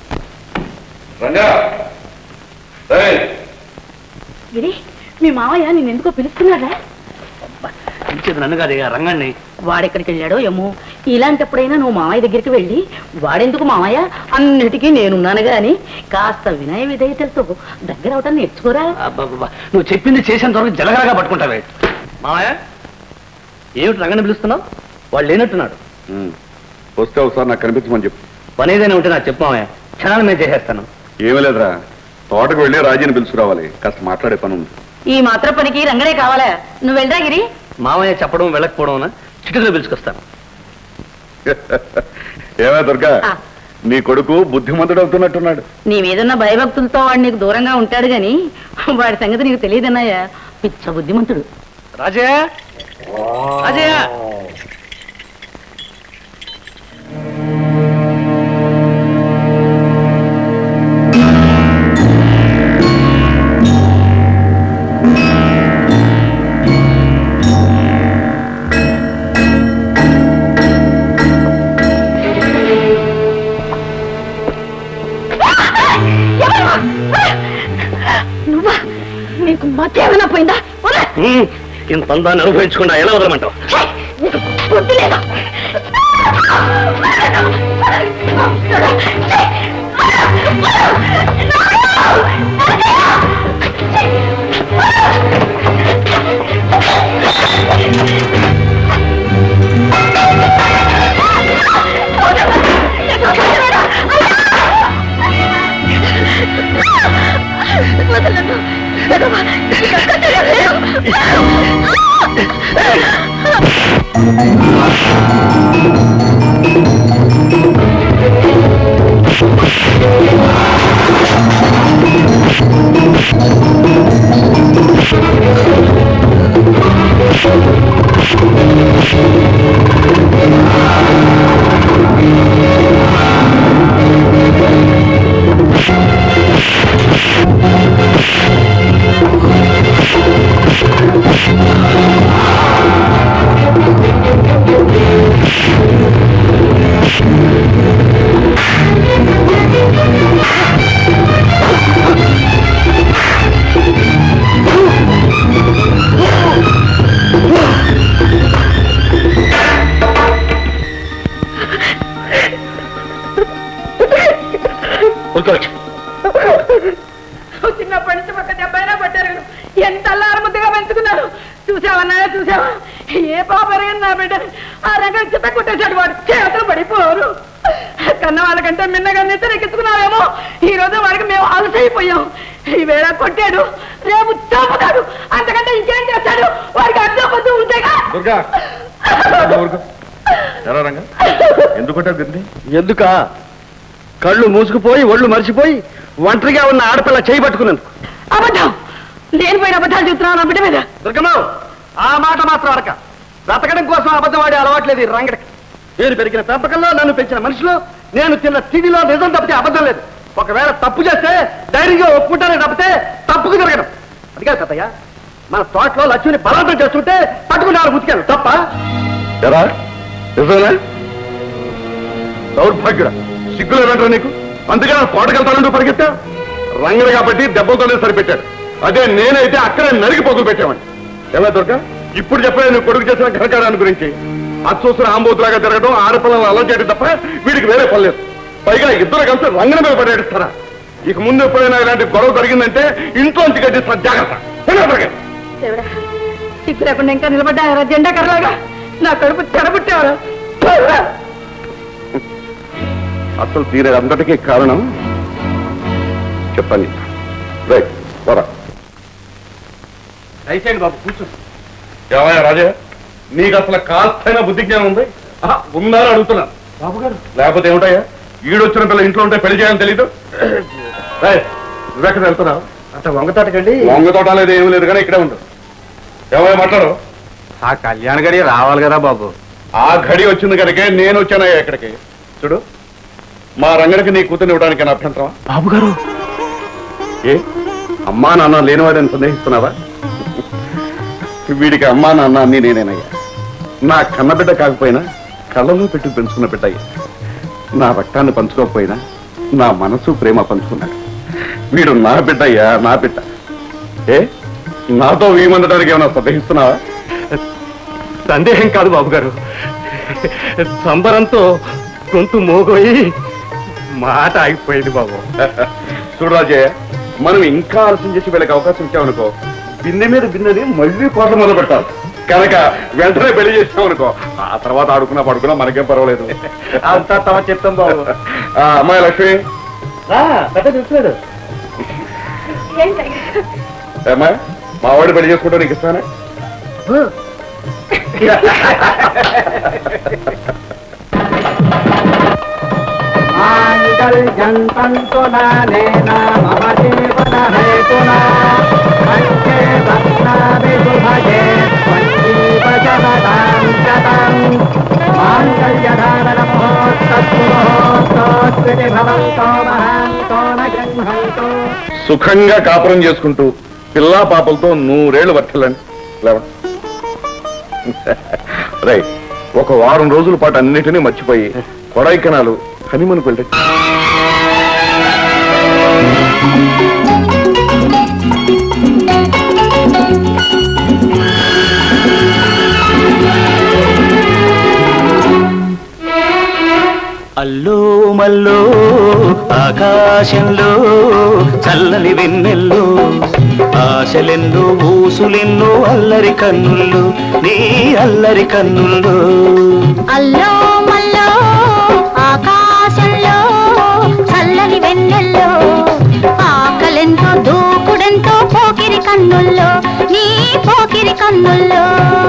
[SPEAKER 3] గిరి మీ మావయ్య నిన్నెందుకో పిలుస్తున్నాడా
[SPEAKER 4] పిలిచేది నన్ను కాదు రంగాన్ని
[SPEAKER 3] వాడెక్కడికి వెళ్ళాడో ఏమో ఇలాంటప్పుడైనా నువ్వు మామయ్య దగ్గరికి వెళ్ళి వాడెందుకు మామయ్య అన్నిటికీ నేనున్నానుగా అని కాస్త వినయ విధేయతలతో దగ్గర అవటం నేర్చుకోరా
[SPEAKER 4] అబ్బబ్బబ్బా, నువ్వు చెప్పింది చేసేంత వరకు జలగరగా పట్టుకుంటావే మామయ్య ఏమిటి రంగని పిలుస్తున్నావు వాళ్ళు లేనట్టున్నాడు
[SPEAKER 1] వస్తే ఒకసారి నాకు కనిపించమని చెప్పు
[SPEAKER 4] పని ఏదైనా ఉంటే నాకు చెప్పు మామయ్య క్షణాలు మేము చేసేస్తాను
[SPEAKER 1] ఏమీ లేదురా తోటకు వెళ్ళి రాజీని పిలుచుకురావాలి కాస్త మాట్లాడే పని ఉంది
[SPEAKER 3] ఈ మాత్రం పనికి రంగడే కావాలా నువ్వు వెళ్ళరా గిరి
[SPEAKER 4] మామయ్య చెప్పడం వెళ్ళకపోవడం చిటికలో పిలుచుకొస్తాను
[SPEAKER 1] ఏమే దుర్గా నీ కొడుకు బుద్ధిమంతుడు అవుతున్నట్టున్నాడు
[SPEAKER 3] నీ మీదున్న భయభక్తులతో వాడు నీకు దూరంగా ఉంటాడు గాని వాడి సంగతి నీకు తెలియదన్నయ్యా పిచ్చ బుద్ధిమంతుడు
[SPEAKER 4] రాజే రాజయ్య
[SPEAKER 3] నువ్వా? నీకు మతి ఏమైనా పోయిందా?
[SPEAKER 4] ఇంత అందాన్ని అనుభవించకుండా ఎలా వదలమంటావు?
[SPEAKER 3] బుద్ధి లేదా? చిన్నప్పటి నుంచి ఒక దెబ్బైనా కొట్టారు. ఎంత అల్లారు ముద్దుగా పెంచుకున్నాను. చూసావన్నాయా చూసావా? ఏ పాపరైనా నా బిడ్డ ఆ రంగం చిత్త కొట్టేశాడు. వాడు చేతులు పడిపోరు. కన్న వాళ్ళకంటే మిన్నగా నిద్రెక్కించుకున్నావేమో. ఈ రోజు వాడికి మేము అలసైపోయాం. ఈ వేళ కొట్టాడు, రేపు చంపుతాడు. అంతకంటే ఇంకేం చేస్తాడు? వాడికి అర్థం పొద్దు ఉంటేగా.
[SPEAKER 6] ఎందుక కళ్ళు మూసుకుపోయి ఒళ్ళు మరిచిపోయి ఒంటరిగా ఉన్న ఆడపిల్ల చేయి పట్టుకున్నందుకు.
[SPEAKER 3] అబద్ధం. నేను పోయిన అబద్ధాలు చెప్తున్నాను నా బిడ్డ మీద.
[SPEAKER 6] దుర్గమ్మ, ఆ మాట మాత్రం అడక. బ్రతకడం కోసం అబద్ధం ఆడే అలవాట్లేదు ఈ రంగడికి. నేను పెరిగిన పెంపకంలో, నన్ను పెంచిన మనిషిలో, నేను తిన్న తిండిలో నిజం తప్పితే అబద్ధం లేదు. ఒకవేళ తప్పు చేస్తే ధైర్యంగా ఒప్పుకుంటానే తప్పితే తప్పుకు జరగడం. అదిగా తాతయ్య, మన తోటలో లక్ష్మిని బలవంతం చేస్తుంటే పట్టుకున్నారు ముతికాను. తప్ప దౌర్భాగ్యుడ, సిగ్గులేదంటారా నీకు? అందుకే నా తోటకెళ్తానంటూ పరిగెత్తా. రంగడు కాబట్టి దెబ్బతోనే సరిపెట్టాడు. అదే నేనైతే అక్కడే నరికి పొగులు పెట్టామని. ఏమై దొరక ఇప్పుడు చెప్పే నువ్వు కొడుకు చేసిన ఘనకారాన్ని గురించి. అది చూసిన ఆంబోతులాగా తిరగడం, ఆడపిల్లలను అలా చేయడం తప్ప వీడికి వేరే పని లేదు. పైగా ఇద్దరు కలిసి రంగన మీద పడేస్తారా? ఇక ముందు ఎప్పుడైనా ఇలాంటి గొడవ జరిగిందంటే ఇంట్లోంచి గడ్డిస్తా. జాగ్రత్త.
[SPEAKER 3] సిగ్గు లేకుండా ఇంకా నిలబడ్డా జెండా కర్రలాగా నా కడుపు చెడబుట్టేవారు.
[SPEAKER 6] అసలు తీరే అందరికీ కారణం చెప్పండి. రైట్ వరా
[SPEAKER 4] దయచేయండి బాబు, కూర్చో.
[SPEAKER 6] ఏమయ్యా రాజా, నీకు అసలు కాస్తైనా బుద్ధి జ్ఞానం ఉంది? ఉందని అడుగుతున్నాను. బాబు గారు, లేకపోతే ఏమిటయ్యా, ఈడొచ్చిన పిల్ల ఇంట్లో ఉంటే పెళ్లి చేయాలని తెలీదు. నువ్వెక్కడ వెళ్తున్నావు?
[SPEAKER 4] అంటే వంగతోటకండి.
[SPEAKER 6] వంగతోట లేదు, ఏమి లేదు కానీ ఇక్కడే ఉండదు. ఏమయ్యా మాట్లాడు.
[SPEAKER 4] ఆ కళ్యాణ గడి రావాలి కదా బాబు.
[SPEAKER 6] ఆ గడి వచ్చింది కనుకే నేను వచ్చానయ్యా ఇక్కడికి. చూడు, మా రంగడికి నీ కూతుర్ని ఇవ్వడానికి నా అభ్యంతరమా?
[SPEAKER 4] బాబు గారు,
[SPEAKER 6] ఏ అమ్మా నాన్న లేనివాడని సందేహిస్తున్నావా? వీడికి అమ్మా నాన్న అన్ని నేనేనయ్యా. నా కన్నబిడ్డ కాకపోయినా కళ్ళలో పెట్టి పెంచుకున్న బిడ్డయ్యా. నా రక్తాన్ని పంచుకోకపోయినా నా మనసు ప్రేమ పంచుకున్నాడు. వీడు నా బిడ్డయ్యా, నా బిడ్డ. ఏ నాతో వీమందడానికి ఏమైనా సందేహిస్తున్నావా?
[SPEAKER 4] సందేహం కాదు బాబు గారు, సంబరంతో గొంతు మోగోయి మాట ఆగిపోయింది బాబు.
[SPEAKER 6] చూడరాజయ్య, మనం ఇంకా ఆలస్యం చేసి వీళ్ళకి అవకాశం ఇచ్చామనుకో, బిన్నె మీద బిన్నెని మళ్ళీ కోట మొదలు పెట్టాలి. కనుక వెంటనే పెళ్లి చేసామనుకో, ఆ తర్వాత ఆడుకున్నా పడుకున్నా మనకేం పర్వాలేదు.
[SPEAKER 4] అంతా తమ చెప్తాం బాబు.
[SPEAKER 6] అమ్మాయి లక్ష్మి,
[SPEAKER 4] తెలుసు
[SPEAKER 6] అమ్మాయి మా వాడు పెళ్లి చేసుకుంటా నీకు ఇస్తానే. సుఖంగా కాపురం చేసుకుంటూ పిల్లా పాపలతో నూరేళ్లు వర్తిల్లండి. లేవా రైట్. ఒక వారం రోజుల పాటు అన్నిటినీ మర్చిపోయి కొడైకెనాలు హనీమూన్కి వెళ్ళండి.
[SPEAKER 8] ఆకాశంలో చల్లని వెన్నెల్లో ఆశలెన్నో ఊసులెన్నో అల్లరి కన్నుల్లో నీ అల్లరి కన్నుల్లో
[SPEAKER 2] అల్లో మల్లో ఆకాశంలో చల్లని వెన్నెల్లో ఆకలెంతో దూకుడెంతో పోకిరి కన్నుల్లో నీ పోకిరి కన్నుల్లో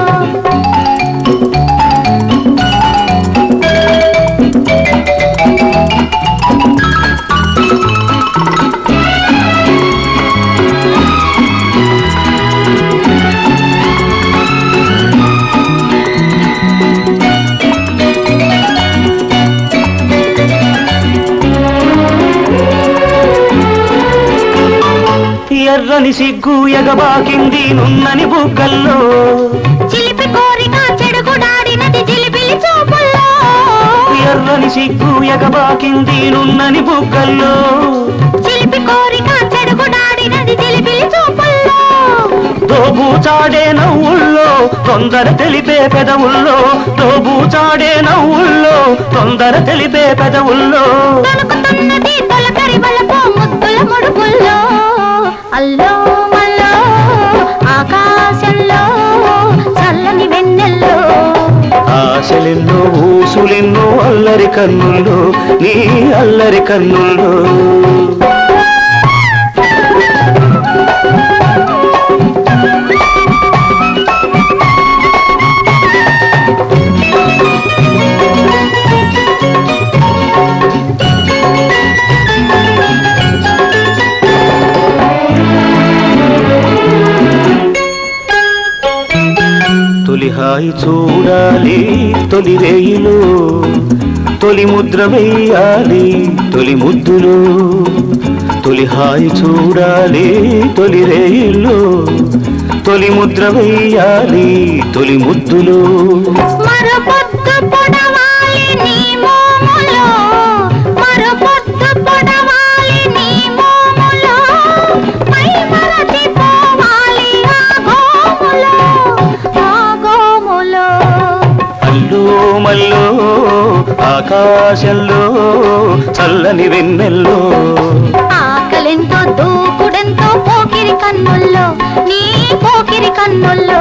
[SPEAKER 8] ఎర్రని సిగ్గు ఎగబాకింది నున్నని బుగ్గల్లో
[SPEAKER 2] చిలిపి కోరిక చెడుగుడాడినది జిలిబిలి చూపుల్లో
[SPEAKER 8] ఎర్రని సిగ్గు ఎగబాకింది నున్నని బుగ్గల్లో
[SPEAKER 2] చిలిపి కోరిక చెడుగుడాడినది జిలిబిలి చూపుల్లో
[SPEAKER 8] దోబూచాడే నవ్వుల్లో తొందర తెలిపే పెదవుల్లో దోబూచాడే నవ్వుల్లో తొందర తెలిపే పెదవుల్లో
[SPEAKER 2] తొలుకుతున్నది తొలకరి వలపు ముద్దుల ముడుపుల్లో అల్లో మల్లో ఆకాశంలో చల్లని వెన్నెల్లో
[SPEAKER 8] ఆశలెన్నో ఊసులెన్నో అల్లరి కన్నుల్లో నీ అల్లరి కన్నుల్లో తొలి హాయి చూడాలి తొలి రేయిలో తొలి ముద్ర వేయాలి తొలి ముద్దులో తొలి హాయి చూడాలి తొలి రేయిలో తొలి ముద్ర వేయాలి తొలి ముద్దులో
[SPEAKER 2] మరపొద్దు పొడవాలి నీ మోములో మరపొద్దు పొడవాలి నీ మోములో పై మరచి పోవాలి ఆ గోములో ఆ గోములో
[SPEAKER 8] అల్లో మల్లో ఆకాశంలో చల్లని వెన్నెల్లో
[SPEAKER 2] ఆకలెంతో దూకుడెంతో పోకిరి కన్నుల్లో నీ పోకిరి కన్నుల్లో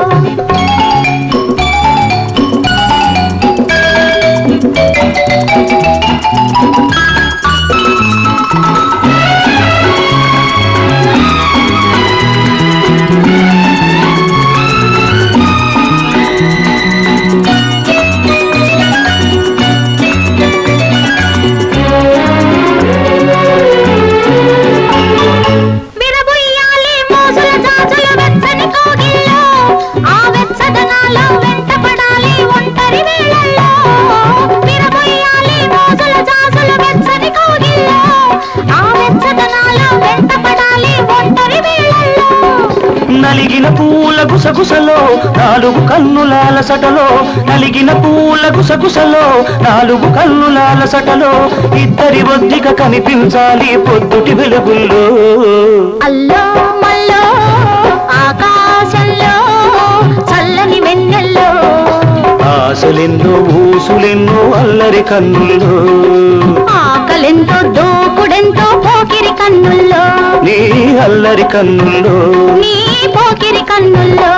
[SPEAKER 2] విరబుయ్యాలి మోజుల జాజుల వెచ్చని కోగిల్లో ఆ వెచ్చదనాలో వెంటపడాలి ఒంటరి వేళల్లో విరబుయ్యాలి మోజుల జాజుల వెచ్చని కోగిల్లో ఆ వెచ్చదనాలో వెంటపడాలి ఒంటరి వేళల్లో
[SPEAKER 8] నలిగిన పూల గుసగుసలో నాలుగు కన్నులాల సటలో నలిగిన పూల గుసగుసలో నాలుగు కన్నులాల సటలో ఇద్దరి ఒద్దిక కనిపించాలి పొద్దుటి వెలుగుల్లో
[SPEAKER 2] అల్లో మల్లో ఆకాశంలో చల్లని వెన్నెల్లో
[SPEAKER 8] ఆశలెన్నో ఊసులెన్నో అల్లరి కన్నుల్లో
[SPEAKER 2] ఆకలెంతో దూకుడెంతో పోకిరి కన్నుల్లో
[SPEAKER 8] నీ అల్లరి కన్నుల్లో
[SPEAKER 2] నీ పోకిరి కన్నుల్లో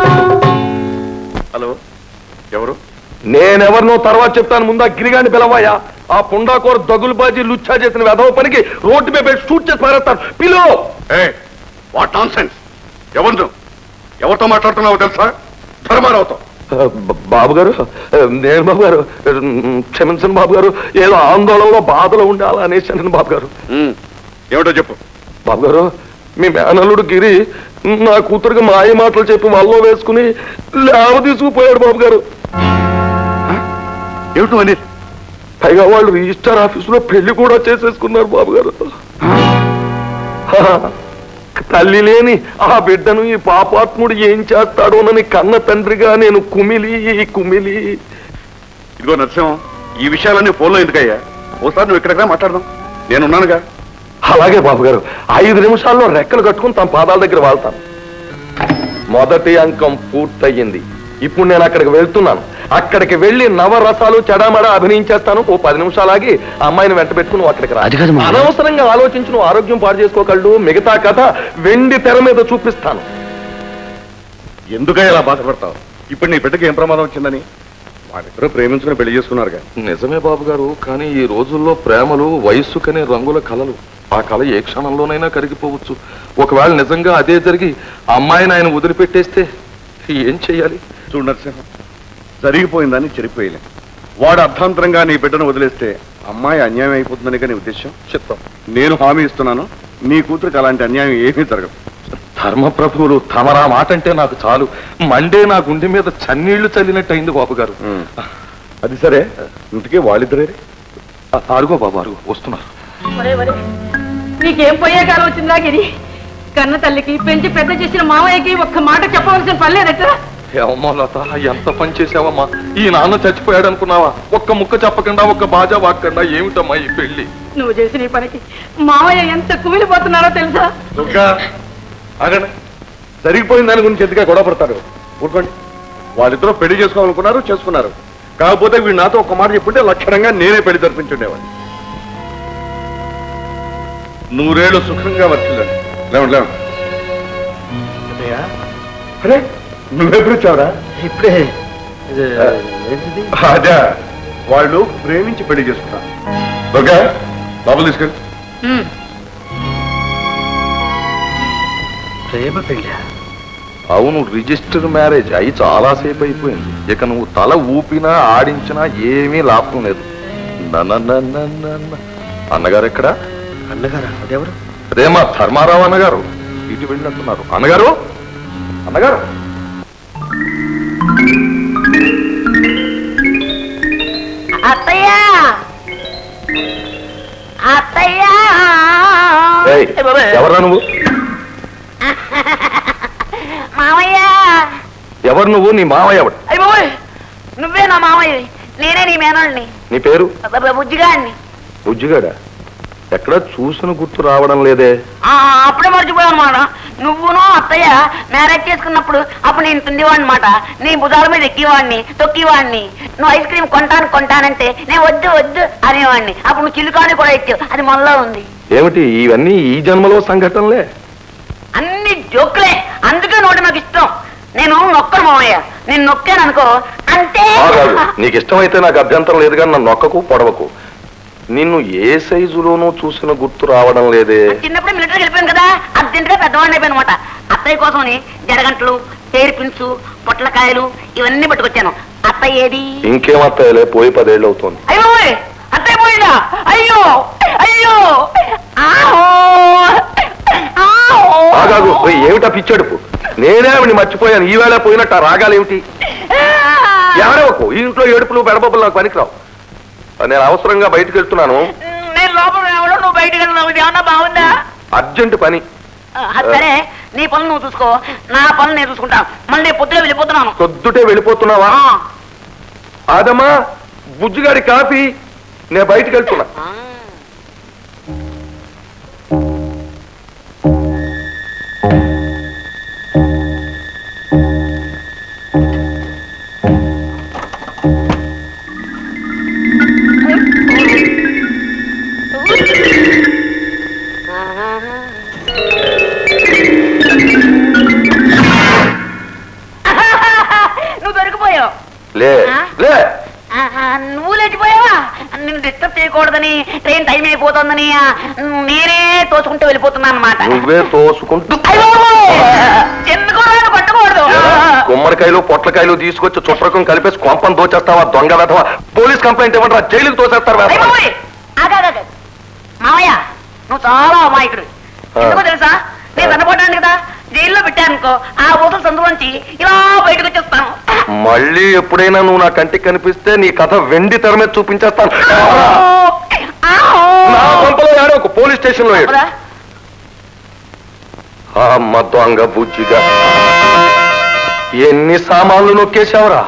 [SPEAKER 7] హలో ఎవరు నేనెవరినో తర్వాత చెప్తాను ముందా గిరిగాని పిలవయ్యా ఆ పుండాకోర దగులుబాజీ లుచ్చా చేసిన వెధవ పనికి రోడ్డు మీద పెట్టి షూట్ చేసి పారేస్తాను పిలో
[SPEAKER 1] వాట్ నాన్ సెన్స్ ఎవరు ఎవరితో మాట్లాడుతున్నావో తెలుసా ధర్మారావుతో
[SPEAKER 7] బాబు గారు నేను బాబు గారు క్షమించండి బాబు గారు ఏదో ఆందోళనలో బాధలో ఉండాలా అనేసాను బాబు గారు
[SPEAKER 1] ఏమిటో చెప్పు
[SPEAKER 7] బాబు గారు మీ మేనల్లుడు గిరి నా కూతురికి మాయ మాటలు చెప్పి వల్లో వేసుకుని లేవ తీసుకుపోయాడు బాబు గారు
[SPEAKER 1] ఏమిటో అని
[SPEAKER 7] పైగా వాళ్ళు రిజిస్టర్ ఆఫీసులో పెళ్లి కూడా చేసేసుకున్నారు బాబు గారు తల్లి లేని ఆ బిడ్డను ఈ పాపాత్ముడు ఏం చేస్తాడోనని కన్న తండ్రిగా నేను కుమిలి కుమిలి
[SPEAKER 1] ఇదిగో నరసింహం ఈ విషయాలన్నీ ఫోన్లో ఎందుకయ్యా ఓసారి నువ్వు ఇక్కడికి మాట్లాడదాం నేనున్నానుగా
[SPEAKER 7] అలాగే బాబు గారు ఐదు నిమిషాల్లో రెక్కలు కట్టుకుని తమ పాదాల దగ్గర వాళ్తాను మొదటి అంకం పూర్తయింది ఇప్పుడు నేను అక్కడికి వెళ్తున్నాను అక్కడికి వెళ్లి నవరసాలు చెడామడా అభినయించేస్తాను. ఓ పది నిమిషాలాగి అమ్మాయిని వెంట పెట్టుకుని నువ్వు అక్కడికి రా. అనవసరంగా ఆలోచించి నువ్వు ఆరోగ్యం పాడు చేసుకోగలడు. మిగతా కథ వెండి తెర మీద చూపిస్తాను.
[SPEAKER 1] ఎందుకై ఇలా బాధపడతావు? ఇప్పుడు నీ బిడ్డకి ఏం ప్రమాదం వచ్చిందని? వాళ్ళిద్దరూ ప్రేమించుకుని పెళ్లి చేసుకున్నారుగా.
[SPEAKER 7] నిజమే బాబు గారు, కానీ ఈ రోజుల్లో ప్రేమలు వయస్సు కనే రంగుల కలలు. ఆ కళ ఏ క్షణంలోనైనా కరిగిపోవచ్చు. ఒకవేళ నిజంగా అదే జరిగి అమ్మాయిని ఆయన వదిలిపెట్టేస్తే ఏం చెయ్యాలి?
[SPEAKER 1] చూడు నరసింహ, జరిగిపోయిందని చెరిపోయలే. వాడు అర్థాంతరంగా నీ బిడ్డను వదిలేస్తే అమ్మాయి అన్యాయం అయిపోతుందని నీ ఉద్దేశం?
[SPEAKER 7] చెప్తాం.
[SPEAKER 1] నేను హామీ ఇస్తున్నాను, నీ కూతురికి అలాంటి అన్యాయం ఏమీ జరగదు.
[SPEAKER 7] ధర్మప్రభువులు తమరా మాట అంటే నాకు చాలు. మండే నా గుండె మీద చన్నీళ్లు చల్లినట్టు అయింది బాబు గారు.
[SPEAKER 1] అది సరే, ఇంటికి వాళ్ళిద్దరే.
[SPEAKER 7] అరుగో బాబు, అరుగు వస్తున్నారు.
[SPEAKER 3] నీకేం పోయే కాలం వచ్చిందా గిరి? కన్న తల్లికి పెంచి పెద్ద చేసిన మావయ్యకి ఒక్క మాట చెప్పవలసిన పర్లేదట.
[SPEAKER 7] ఏమమ్మా లత, ఎంత పని చేసావమ్మా? ఈ నాన్న చచ్చిపోయాడు అనుకున్నావా? ఒక్క ముక్క చెప్పకుండా, ఒక్క బాజా వాడకుండా ఏమిటమ్మా ఈ పెళ్లి?
[SPEAKER 3] నువ్వు చేసిన ఈ పనికి మావయ్య ఎంత కుమిలిపోతున్నారో తెలుసా?
[SPEAKER 1] ఆగండి, జరిగిపోయిన దాని గురించి ఎందుకే గొడవ పడతారు? ఊరుకోండి. వాళ్ళిద్దరూ పెళ్లి చేసుకోవాలనుకున్నారు, చేసుకున్నారు. కాకపోతే వీడు నాతో ఒక్క మాట చెప్పుంటే లక్షణంగా నేనే పెళ్లి జరిపించుండేవాడిని. నూరేళ్ళు సుఖంగా వర్తిల్లండి. లేవండి లేవండి. అరే, నువ్వెప్పుడు వచ్చావురా?
[SPEAKER 6] ఇప్పుడే.
[SPEAKER 1] అదే, వాళ్ళు ప్రేమించి పెళ్లి చేసుకున్నారు. ఓకే, లోపల తీసుకెళ్ళి.
[SPEAKER 6] ప్రేమ పెళ్ళ?
[SPEAKER 7] అవును, రిజిస్టర్ మ్యారేజ్ అయి చాలా సేపు అయిపోయింది. ఇక నువ్వు తల ఊపినా ఆడించినా ఏమీ లాభం లేదు. అన్నగారు ఎక్కడా?
[SPEAKER 6] అన్నగారా? అదెవరు?
[SPEAKER 7] అదే మా ధర్మారావు అన్నగారు. ఇటు వెళ్ళినట్టున్నారు. అన్నగారు, అన్నగారు.
[SPEAKER 3] అత్తయ్య, అత్తయ్య.
[SPEAKER 7] ఎవరా నువ్వు?
[SPEAKER 3] మామయ్య.
[SPEAKER 7] ఎవరు నువ్వు? నీ మామయ్య ఎవడు?
[SPEAKER 3] అయ్య నువ్వే నా మామయ్య. నేనే నీ మేనల్ని.
[SPEAKER 7] నీ పేరు?
[SPEAKER 3] బుజ్జిగాడిని.
[SPEAKER 7] బుజ్జిగాడా? ఎక్కడ చూసిన గుర్తు రావడం లేదే.
[SPEAKER 3] అప్పుడే మర్చిపోయావు అనమాట. నువ్వును అత్తయ్య మ్యారేజ్ చేసుకున్నప్పుడు అప్పుడు నేను తిండివాడిని మాట. నీ భుజాల మీద ఎక్కివాడిని, తొక్కివాడిని. నువ్వు ఐస్ క్రీమ్ కొంటాను కొంటానంటే నేను వద్దు వద్దు అనేవాడిని. అప్పుడు నువ్వు చిలుకాని కూడా ఇచ్చావు. అది మనలో ఉంది.
[SPEAKER 7] ఏమిటి ఇవన్నీ? ఈ జన్మలో సంఘటనలే.
[SPEAKER 3] అన్ని జోకులే. అందుకే నోటి నాకు ఇష్టం. నేను నొక్కను మామయ్య. నేను నొక్కాను అనుకో అంతే.
[SPEAKER 7] నీకు ఇష్టమైతే నాకు అభ్యంతరం లేదు, కానీ నన్ను నొక్కకు పొడవకు. నిన్ను ఏ సైజులోనూ చూసిన గుర్తు రావడం లేదే.
[SPEAKER 3] చిన్నప్పుడు మిలిటరీ వెళ్ళిపోయాను కదా, అది తింటే పెద్దవాడిని అయిపోయాను అనమాట. అత్తయ్య కోసమని జడగంటలు, హెయిర్ పిన్స్, పొట్లకాయలు ఇవన్నీ పట్టుకొచ్చాను. అత్తయ్య ఏది?
[SPEAKER 7] ఇంకేం అత్తయ్యలే, పోయి పదేళ్ళు అవుతుంది.
[SPEAKER 3] అయ్యో అత్తయ్య పోయిందా? అయ్యో అయ్యో.
[SPEAKER 7] ఆగాగు, ఏమిటా పిచ్చడుపు? నేనే ఆవిని మర్చిపోయాను. ఈవేళ పోయినట్టు ఆ రాగాలేమిటి? ఎవరెవకు ఈ ఇంట్లో ఏడుపులు బెడబొబ్బలు నాకు పనికిరావు. నేను అవసరంగా బయటకు వెళ్తున్నాను.
[SPEAKER 3] నేను లోపల రావడం, నువ్వు బయటకు వెళ్తున్నావు. ఇది ఏమన్నా బాగుందా?
[SPEAKER 7] అర్జెంట్ పని.
[SPEAKER 3] సరే, నీ పనులు నువ్వు చూసుకో, నా పనులు నేను చూసుకుంటాను. మళ్ళీ పొద్దునే వెళ్ళిపోతున్నాను.
[SPEAKER 7] పొద్దుటే వెళ్ళిపోతున్నావా? అదమ్మా బుజ్జిగాడి కాఫీ. నేను బయటకు వెళ్తున్నా.
[SPEAKER 3] నువ్వు దొరికిపోయావు. నువ్వు లేచిపోయావా? నిన్ను డిస్టర్బ్ చేయకూడదని, ట్రైన్ టైం అయిపోతుందని నేనే తోసుకుంటూ వెళ్ళిపోతున్నాను అనమాట.
[SPEAKER 7] నువ్వే తోసుకుంటూ
[SPEAKER 3] పట్టకూడదు.
[SPEAKER 7] గుమ్మడికాయలు పొట్లకాయలు తీసుకొచ్చి చుట్టరకం కలిపేసి కొంపను దోచేస్తావా? దొంగ వెధవా! పోలీస్ కంప్లైంట్ ఇవ్వండి, జైలుకి తోసేస్తారు.
[SPEAKER 3] మామయ్య, నువ్వు చాలా అమాయకుడు. ఎందుకో తెలుసా? నేను చనిపోతాను కదా, జైల్లో పెట్టానుకో ఆ ఊసల సందులోంచి ఇలా బయటకు వచ్చేస్తాను.
[SPEAKER 7] మళ్ళీ ఎప్పుడైనా నువ్వు నా కంటికి కనిపిస్తే నీ కథ వెండి తెర మీద చూపించేస్తాను. నా కొంపలో యాడో ఒక పోలీస్ స్టేషన్ లో అమ్మ దొంగ బుజ్జిగా ఎన్ని సామాన్లు నొక్కేశావురా?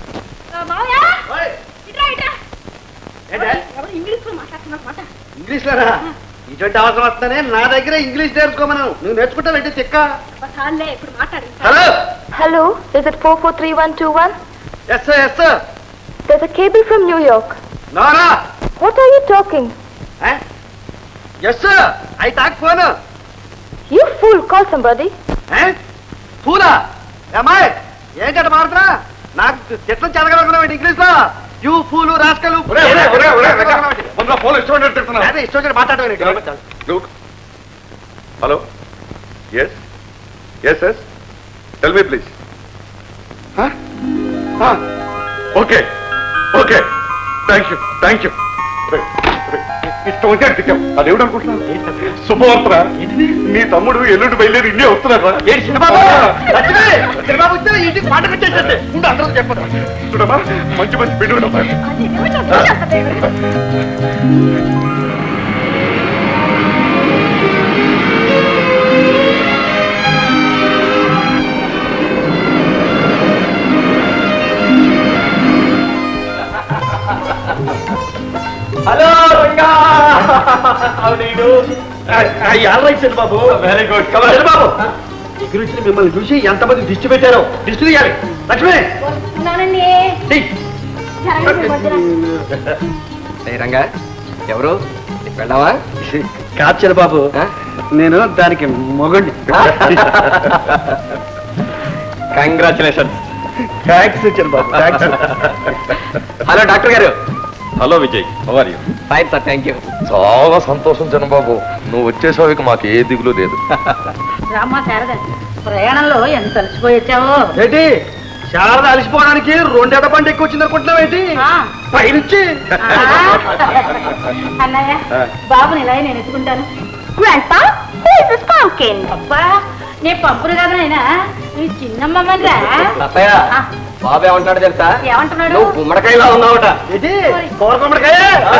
[SPEAKER 6] ఇంగ్లీష్ లోనా? ఇటువంటి అవసరం వస్తానే నా దగ్గర ఇంగ్లీష్ నేర్చుకోమను. నువ్వు నేర్చుకుంటావంటే చెక్క.
[SPEAKER 2] Hello hello, is it four four three one two one?
[SPEAKER 6] Yes yes
[SPEAKER 9] There's a cable from New York.
[SPEAKER 6] No, no.
[SPEAKER 9] What are you talking?
[SPEAKER 6] Eh? Yes, sir. I talk phone.
[SPEAKER 9] You fool, call somebody.
[SPEAKER 6] Eh? Foola? అమ్మాయి ఏంటంటే మారుతున్నా నాకు చెట్లను చదగలుగుతున్నావు ఇంగ్లీష్ లో యూ ఫూలు రాస్కలు ఇష్టం మాట్లాడలేదు.
[SPEAKER 7] Hello yes yes yes tell me please okay okay thank you thank you ఇష్టం వచ్చి అడిగాం అదేమిటి అనుకుంటున్నాను శుభవార్తరా నీ తమ్ముడు ఎల్లుండి బయలుదేరి ఇండియా వస్తున్నారా
[SPEAKER 6] ఇంటికి మాట పెట్టేసండి అందరూ చెప్పదు
[SPEAKER 7] చూడమ్మా మంచి మంచి బిడ్డ
[SPEAKER 6] హలో రంగా బాబు వెరీ గుడ్ బాబు ఈ గురించి మిమ్మల్ని చూసి ఎంతమంది దిష్టి పెట్టారో దిష్టి తీయాలి. లక్ష్మి రంగా ఎవరు వెళ్ళావా కాదు బాబు నేను దానికి మొగండి. కంగ్రాచులేషన్ థ్యాంక్స్ ఇచ్చాను బాబు థ్యాంక్స్. హలో డాక్టర్ గారు.
[SPEAKER 5] Hello Vijay, how are you?
[SPEAKER 6] Fine sir, thank you.
[SPEAKER 7] చాలా సంతోషం చిన్నబాబు, నువ్వు వచ్చేసావికి మాకు ఏ దిగులు లేదు.
[SPEAKER 3] రామ్మా శారద, ప్రయాణంలో ఎంత అలసిపోయి వచ్చావో.
[SPEAKER 6] ఏంటి శారద అలసిపోవడానికి రెండేళ్ల బండి ఎక్కువ వచ్చింది అనుకుంటున్నావు ఏంటి పైనుంచి?
[SPEAKER 3] అన్నయ్య బాబుని ఇలా నేను ఎత్తుకుంటాను.
[SPEAKER 2] Grandpa, who is this pumpkin?
[SPEAKER 3] అబ్బా నేను పంపును కదా నాయనా, నీ చిన్నమ్మని రా.
[SPEAKER 6] అత్తయ్య బాబు ఏమంటాడు తెలుసా?
[SPEAKER 3] ఏమంటున్నాడు?
[SPEAKER 6] నువ్వు గుమ్మడికాయలా ఉన్నావుట. ఏంటి కూర గుమ్మడికాయ?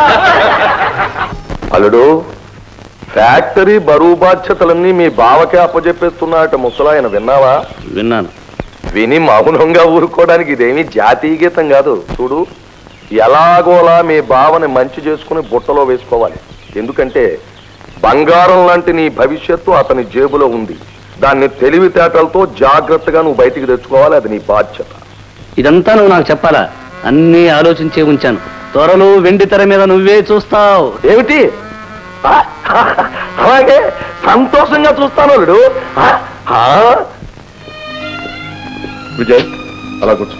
[SPEAKER 7] అల్లుడు, ఫ్యాక్టరీ బరువు బాధ్యతలన్నీ మీ బావకే అప్పజెప్పేస్తున్నాయట ముసలాయన, విన్నావా?
[SPEAKER 5] విన్నాను.
[SPEAKER 7] విని మౌనంగా ఊరుకోవడానికి ఇదేమీ జాతీయ గీతం కాదు. చూడు, ఎలాగోలా మీ బావని మంచి చేసుకుని బుట్టలో వేసుకోవాలి. ఎందుకంటే బంగారం లాంటి నీ భవిష్యత్తు అతని జేబులో ఉంది. దాన్ని తెలివితేటలతో జాగ్రత్తగా నువ్వు బయటికి తెచ్చుకోవాలి, అది నీ బాధ్యత.
[SPEAKER 4] ఇదంతా నువ్వు నాకు చెప్పాలా? అన్నీ ఆలోచించే ఉంచాను. త్వరలో వెండి తెర మీద నువ్వే చూస్తావు.
[SPEAKER 7] ఏమిటి? అలాగే సంతోషంగా చూస్తాను అల్లుడు. విజయ్ అలా కూర్చో.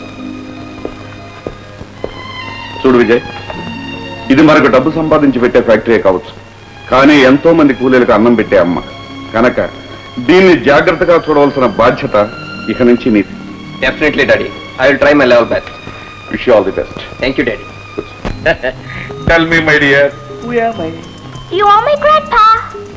[SPEAKER 10] చూడు విజయ్, ఇది మనకు డబ్బు సంపాదించి పెట్టే ఫ్యాక్టరీ కావచ్చు, కానీ ఎంతో మంది కూలీలకు అన్నం పెట్టే అమ్మ కనుక దీన్ని జాగ్రత్తగా చూడవలసిన బాధ్యత ఇక నుంచి నీది.
[SPEAKER 6] Definitely daddy, I will try my level best.
[SPEAKER 10] Wish you all the best.
[SPEAKER 6] Thank you daddy.
[SPEAKER 10] Tell me my dear.
[SPEAKER 2] You are my grandpa.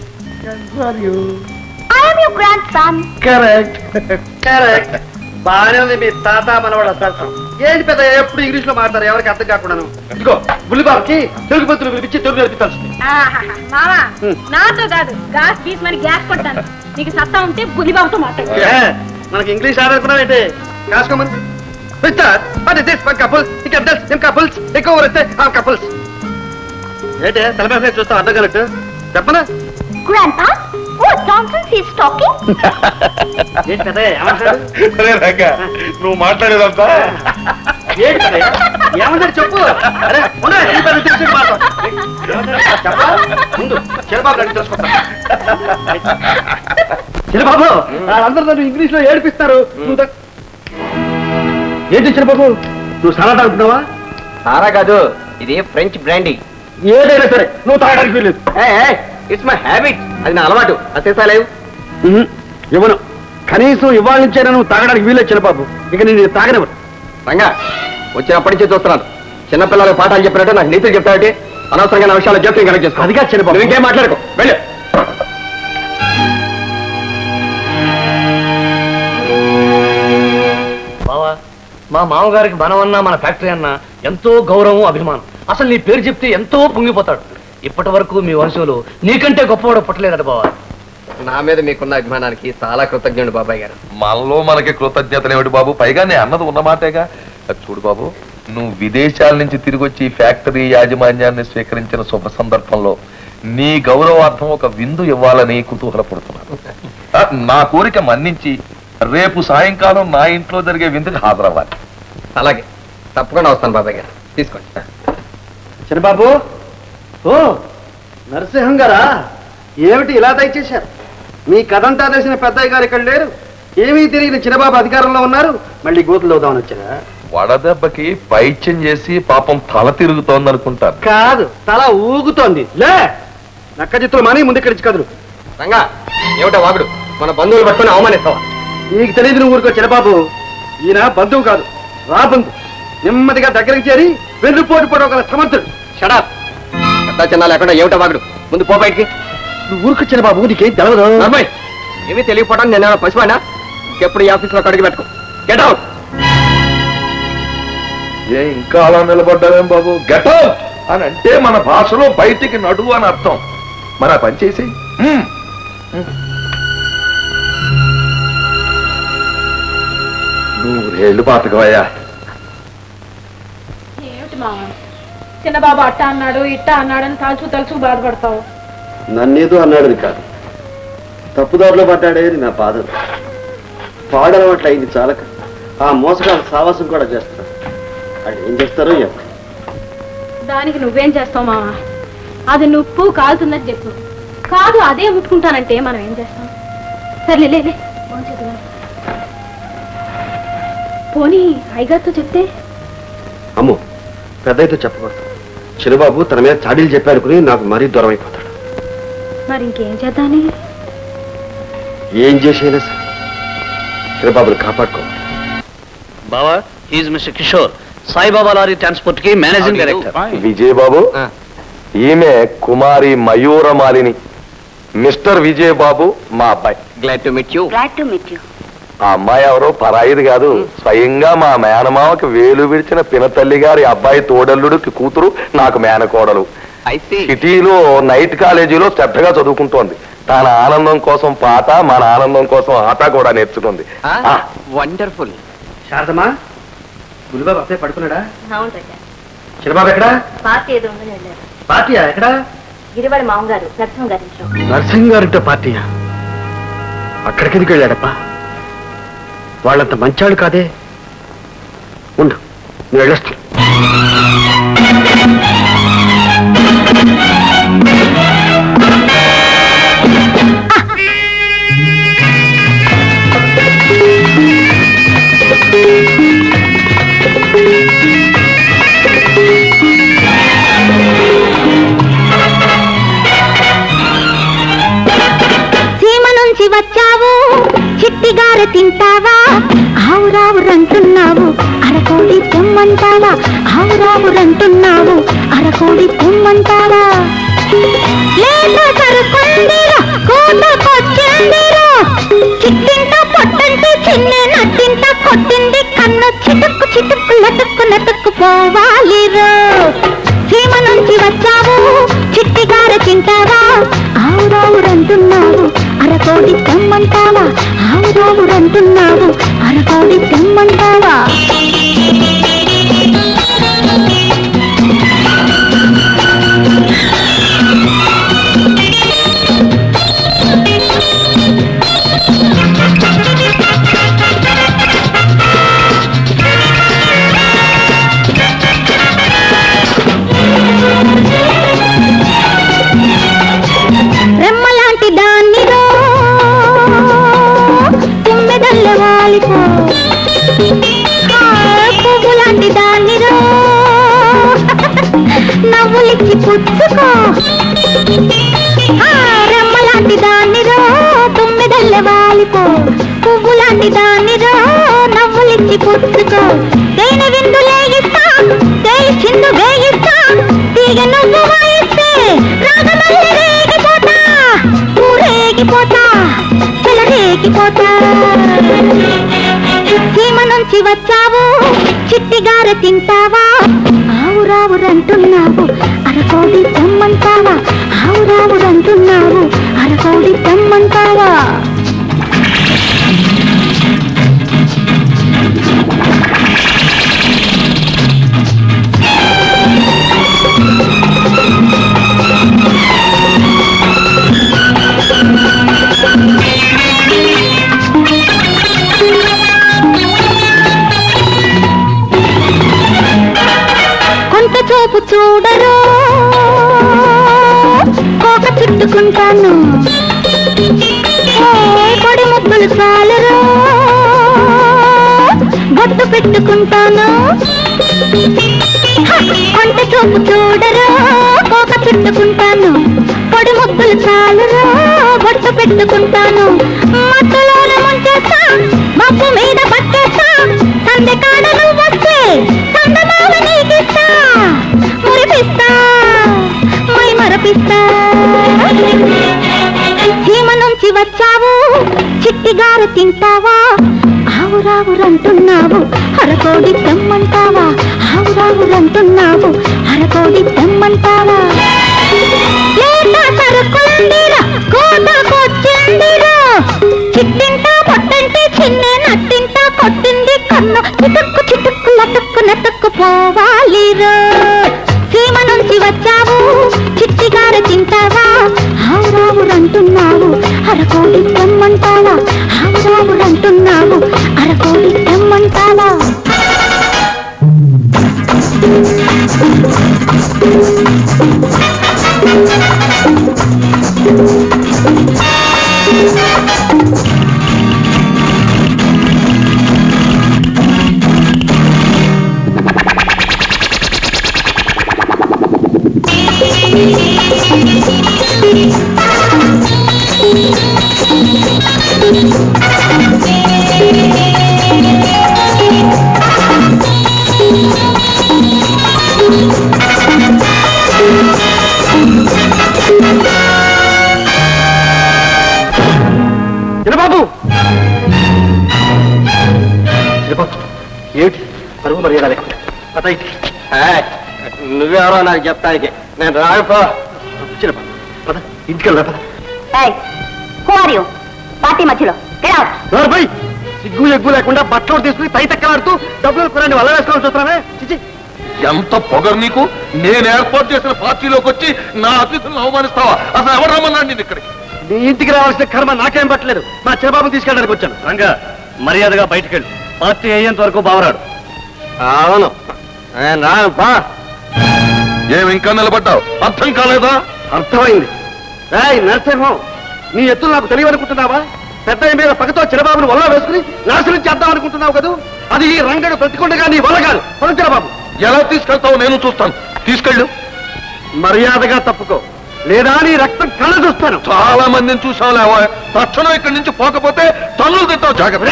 [SPEAKER 2] I am your grandson.
[SPEAKER 6] Correct correct బాగానే ఉంది మీ తాత మనవాడు అసలు. ఏంటి పెద్ద ఎప్పుడు ఇంగ్లీష్ లో మాట్లాడతారు, ఎవరికి అర్థం కాకుండాను. ఇదిగో బుల్లిబాబుకి తెలుగు పత్రులు పిలిపించి తెలుగు నేర్పించాల్సింది.
[SPEAKER 9] మామా నాతో కాదు, గ్యాస్ ఫీజు మరి గ్యాస్ కొట్టాను. నీకు సత్తా ఉంటే బులిబాబుతో మాట్లాడు.
[SPEAKER 6] మనకి ఇంగ్లీష్ ఆడుకున్నావు ఏంటి? కాసుకోమని కపుల్స్ ఎక్కువ వస్తే కపుల్స్ ఏంటి తలపేసే చూస్తావు అర్థం కలట్టు చెప్పనా?
[SPEAKER 2] Grandpa, what nonsense he is talking?
[SPEAKER 6] ఏంటి కదా ఏమంటాడు?
[SPEAKER 10] నువ్వు మాట్లాడేదంతా
[SPEAKER 6] ఏమంటాడు చెప్పు. అరే ముందు చిరబాబు అడిగి తెలుసుకుంటా. చిరబాబు వాళ్ళందరూ నన్ను ఇంగ్లీష్ లో ఏడిపిస్తారు. ఏంటి చిరబాబు, నువ్వు సారా తాగుతున్నావా? సారా కాదు, ఇది ఫ్రెంచ్ బ్రాండీ. ఏదైనా సరే నువ్వు తాగడానికి వీల్లేదు. ఇట్స్ మై హ్యాబిట్, అది నా అలవాటు. అసేసాలేవు ఇవ్వను. కనీసం ఇవాళ నుంచైనా నువ్వు తాగడానికి వీలేదు చిన్నబాబు. ఇక నేను తాగనివ్వను. రంగా వచ్చినప్పటి నుంచి చూస్తున్నాను, చిన్నపిల్లలకు పాఠాలు చెప్పినట్టు నాకు నీతులు చెప్తావంటే అనవసరంగా నా విషయాలు జోక్యం కనెక్ట్ చేసుకో. అదిగా చిన్నబాబు, ఇంకేం మాట్లాడుకో, వెళ్ళు.
[SPEAKER 4] బావా, మా మామగారికి మనం అన్నా మన ఫ్యాక్టరీ అన్నా ఎంతో గౌరవం అభిమానం. అసలు నీ పేరు చెప్తే ఎంతో పొంగిపోతాడు. ఇప్పటి వరకు మీ వంశంలో నీకంటే గొప్పవాడు పుట్టలేదట బావా.
[SPEAKER 6] నా మీద మీకున్న అభిమానానికి చాలా కృతజ్ఞుడు బాబాయ్ గారు.
[SPEAKER 7] మనలో మనకి కృతజ్ఞతలేమిటి బాబు, పైగా నే అన్నది ఉన్నమాటేగా. చూడు బాబు, నువ్వు విదేశాల నుంచి తిరిగి వచ్చి ఫ్యాక్టరీ యాజమాన్యాన్ని స్వీకరించిన శుభ సందర్భంలో నీ గౌరవార్థం ఒక విందు ఇవ్వాలని కుతూహలపడుతున్నాను. నా కోరిక మన్నించి రేపు సాయంకాలం నా ఇంట్లో జరిగే విందుకి హాజరవ్వాలి.
[SPEAKER 6] అలాగే తప్పకుండా వస్తాను బాబాయ్ గారు. తీసుకోండి. చిన్నబాబు, ఓ నరసింహం గారా, ఏమిటి ఇలా దయచేశారు? మీ కథంతా తెలిసిన పెద్దయ్య గారు ఇక్కడ లేరు, ఏమీ తిరిగిన చిన్నబాబు అధికారంలో ఉన్నారు, మళ్ళీ గోతులు అవుదామని వచ్చారా?
[SPEAKER 7] వడదెబ్బకి పైత్యం చేసి పాపం తల తిరుగుతోంది అనుకుంటారు.
[SPEAKER 6] కాదు, తల ఊగుతోంది. లే నక్క చిత్తులు మాని ముందు ఇక్కడి కదులు. రంగా, ఏమిటా వాగుడు? మన బంధువులు పట్టుకుని అవమానిస్తావా? నీకు తెలియదు నువ్వు ఊరుకో చిన్నబాబు. ఈయన బంధువు కాదు, రా బంధు. నెమ్మదిగా దగ్గరికి చేరి వెన్నుపోటు పడవ గల సమర్థుడు. షడాప్. పెద్ద చిన్న లేకుండా ఏమిటా వాగుడు? ముందు పో బయటికి. నువ్వు ఊరుకు చిన్నబాబు, నీకేం తెలవదు. అమ్మాయి ఏమీ తెలియకపోవడం నేను పసివాడినా? ఎప్పుడు ఈ ఆఫీస్లో కడిగి పెట్టుకో. Get out.
[SPEAKER 7] ఏ ఇంకా అలా నిలబడ్డావేం బాబు? గెట్ అవుట్ అని అంటే మన భాషలో బయటికి నడువు అని అర్థం. మన పని చేసి నూరేళ్ళు పాతకవయ్యా.
[SPEAKER 9] ఏమిటి మా చిన్నబాబు అట్ట అన్నాడు ఇట్ట అన్నాడని తలుచు తలుచు బాధపడతావు?
[SPEAKER 6] నన్నేదో అన్నాడని కాదు, తప్పుదారిలో పడ్డాడే నా బాధ. పాడలవాట్లు అయింది చాలక ఆ మోసగాళ్ళ సావాసం కూడా చేస్తారు. అది ఏం చేస్తారో చెప్పు.
[SPEAKER 9] దానికి నువ్వేం చేస్తావు మావా? అది నువ్వు కాలుతుందని చెప్పు. కాదు అదే ముట్టుకుంటానంటే మనం ఏం చేస్తాం? సర్లే లే పోనీ అయ్యగారితో చెప్తే.
[SPEAKER 6] అమ్మో, పెద్దయితో చెప్పకూడదు. చిన్నబాబు తన మీద చాడీలు చెప్పానుకుని నాకు మరీ దూరం అయిపోతాడు.
[SPEAKER 9] మరి ఇంకేం చేద్దాని?
[SPEAKER 6] ఏం చేసేనా సార్ చిన్నబాబుని కాపాడుకోవాలి.
[SPEAKER 4] బావా, is mister Kishore, Saibaba lorry transport కి మేనేజింగ్ డైరెక్టర్.
[SPEAKER 7] విజయబాబు, ఈమె కుమారి మయూరమాలిని. మిస్టర్ విజయబాబు మా అబ్బాయి.
[SPEAKER 3] Glad to meet you. Glad to meet you.
[SPEAKER 7] ఆ అమ్మాయి ఎవరో పరాయిది కాదు, స్వయంగా మా మేనమావకి వేలు విడిచిన పినతల్లి గారి అబ్బాయి తోడల్లుడికి కూతురు, నాకు మేనకోడలు. సిటీలో నైట్ కాలేజీలో శ్రద్ధగా చదువుకుంటోంది. తన ఆనందం కోసం పాట, మన ఆనందం కోసం ఆట కూడా నేర్చుకుంది.
[SPEAKER 3] వండర్ఫుల్.
[SPEAKER 6] శారదమ్మా, గురుబాబు అప్పుడే పడుకున్నాడా?
[SPEAKER 3] అవును రాజా.
[SPEAKER 6] చిన్నబాబు ఎక్కడా?
[SPEAKER 3] పార్టీ ఏదో ఉందని వెళ్ళారు.
[SPEAKER 6] పార్టీయా? ఎక్కడా?
[SPEAKER 3] గిరివాడి మామగారు నరసింహ గారి ఇంట్లో.
[SPEAKER 6] నరసింహ గారింటో పార్టీయా? అక్కడికి ఎందుకు వెళ్ళాడప్పా? వాళ్ళంత మంచాళ్ళు కాదే. ఉండు, నువ్వు వెళ్ళొస్తా.
[SPEAKER 2] వచ్చావు చిట్టిగార తింటావా? ఆవురావురంటున్నావు అరకోడి పొమ్మంటావా? ఆవురావురంటున్నావు అరకోడి పొమ్మంటావా? లేత సరుకుందిరా కూతకొచ్చిందిరా, చిట్టింట పొట్టంటే చిన్నే నట్టింట కొట్టింది కన్ను చిటుక్కు చిటుక్కు నటుక్కు నటుక్కు పోవాలిరో. సీమ నుంచి వచ్చావు చిట్టిగార తింటావా? ఆవురావురంటున్నావు అరకోడి తెమ్మంటావా? ఆవురావురంటున్నావు అరకోడి తెమ్మంటావా? రెమ్మలాంటి దాన్నిరో తుమ్మెదల్ల వాలిపో, పువ్వు లాంటి దాన్నిరో నవ్వులిచ్చి పుచ్చుకో. రెమ్మలాంటి దాన్నిరో తుమ్మెదల్ల వాలిపో, పువ్వు లాంటి దాన్నిరో నవ్వులిచ్చి పుచ్చుకో. తేనె విందు లేగిస్తా, తేలి చిందు వేగిస్తా, తీగ నువ్వు వాయిస్తే రాగమల్లి రేగిపోతా, ఊరేగిపోతా, చెలరేగిపోతా. సీమ నుంచి వచ్చావు చిట్టిగార తింటావా? ఆవురావురంటున్నావు అరకోడి తెమ్మంటావా? ఆవురావురంటున్నావు అరకోడి తెమ్మంటావా? పెట్టుకుంటాను పొడి ముక్కులు చాలరా బొట్టు పెట్టుకుంటాను కొంట చూపు చూడరా కోక చుట్టుకుంటాను పొడి ముక్కులు చాలరా బొట్టు పెట్టుకుంటాను మత్తులోన ముంచేస్తా మబ్బు మీద పట్టేస్తా సందె కాడలు వచ్చే సందమాల నీకిస్తా మురిపిస్తా మై మరపిస్తా చీమ నుంచి వచ్చావు చిట్టిగారు తింటావా ఆవురావురంటున్నావు అరకోడి తెమ్మంటావా ఆవురావురంటున్నావు అరకోడి తెమ్మంటావా లేత సరుకుందిరా కోటకొచ్చిందిరా చిట్టింటా పొట్టంటే చిన్నే నట్టింటా కొట్టింది కన్ను చిటుక్కు చిటుక్కు లటుక్కు నటుక్కు పోవాలిరా సీమ నుంచి వచ్చావు చిట్టిగారు తింటావా ఆవురావురంటున్నావు అరకోడి తెమ్మంటావా ఆవురావురంటున్నావు అరకోడి తెమ్మంటావా
[SPEAKER 6] చిన్నబాబు చిన్నబాబు ఏమిటి పరువు మర్యాద లేకుండా నువ్వెవరో నాకు చెప్తానికి నేను రాకపో చిన్నబాబు పద ఇంటికి వెళ్ళా పద
[SPEAKER 3] పార్టీ మధ్యలో
[SPEAKER 6] సిగ్గు ఎగ్గు లేకుండా బట్టలు తీసుకుని పై తక్కలాడుతూ డబ్బులు కొనండి వల్ల వేసుకోవాల్సి వస్తున్నావే చిచి
[SPEAKER 7] ఎంత పొగరు నీకు నేను ఏర్పాటు చేసిన పార్టీలోకి వచ్చి నా అతిథులను అవమానిస్తావా అసలు ఎవరు రమ్మన్నాడు నేను ఇక్కడికి
[SPEAKER 6] నీ ఇంటికి రావాల్సిన కర్మ నాకేం పట్టలేదు మా చిన్నబాబుని తీసుకెళ్ళడానికి వచ్చాను
[SPEAKER 4] రంగా మర్యాదగా బయటికి వెళ్ళి పార్టీ అయ్యేంత వరకు బావరాడు
[SPEAKER 6] అవును రాపా
[SPEAKER 7] ఏమి ఇంకా నిలబడ్డావు అర్థం కాలేదా
[SPEAKER 6] అర్థమైంది రాయ్ నరసింహం నీ ఎత్తులు నాకు తెలియవనుకుంటున్నావా పెద్ద మీద పగతో చిరబాబుని వల్ల వేసుకుని నాశనం చేద్దాం అనుకుంటున్నావు కదా అది ఈ రంగడు బ్రతికొండగా నీ వల్ల కాదు పద చిరబాబు
[SPEAKER 7] ఎలా తీసుకెళ్తావు నేను చూస్తాను తీసుకెళ్ళు
[SPEAKER 6] మర్యాదగా తప్పుకో లేదా నీ రక్తం కళ్ళ చూస్తాను
[SPEAKER 7] చాలా మందిని చూసావులేవా తక్షణం ఇక్కడి నుంచి పోకపోతే తల్లు తింటావు జాగ్రత్త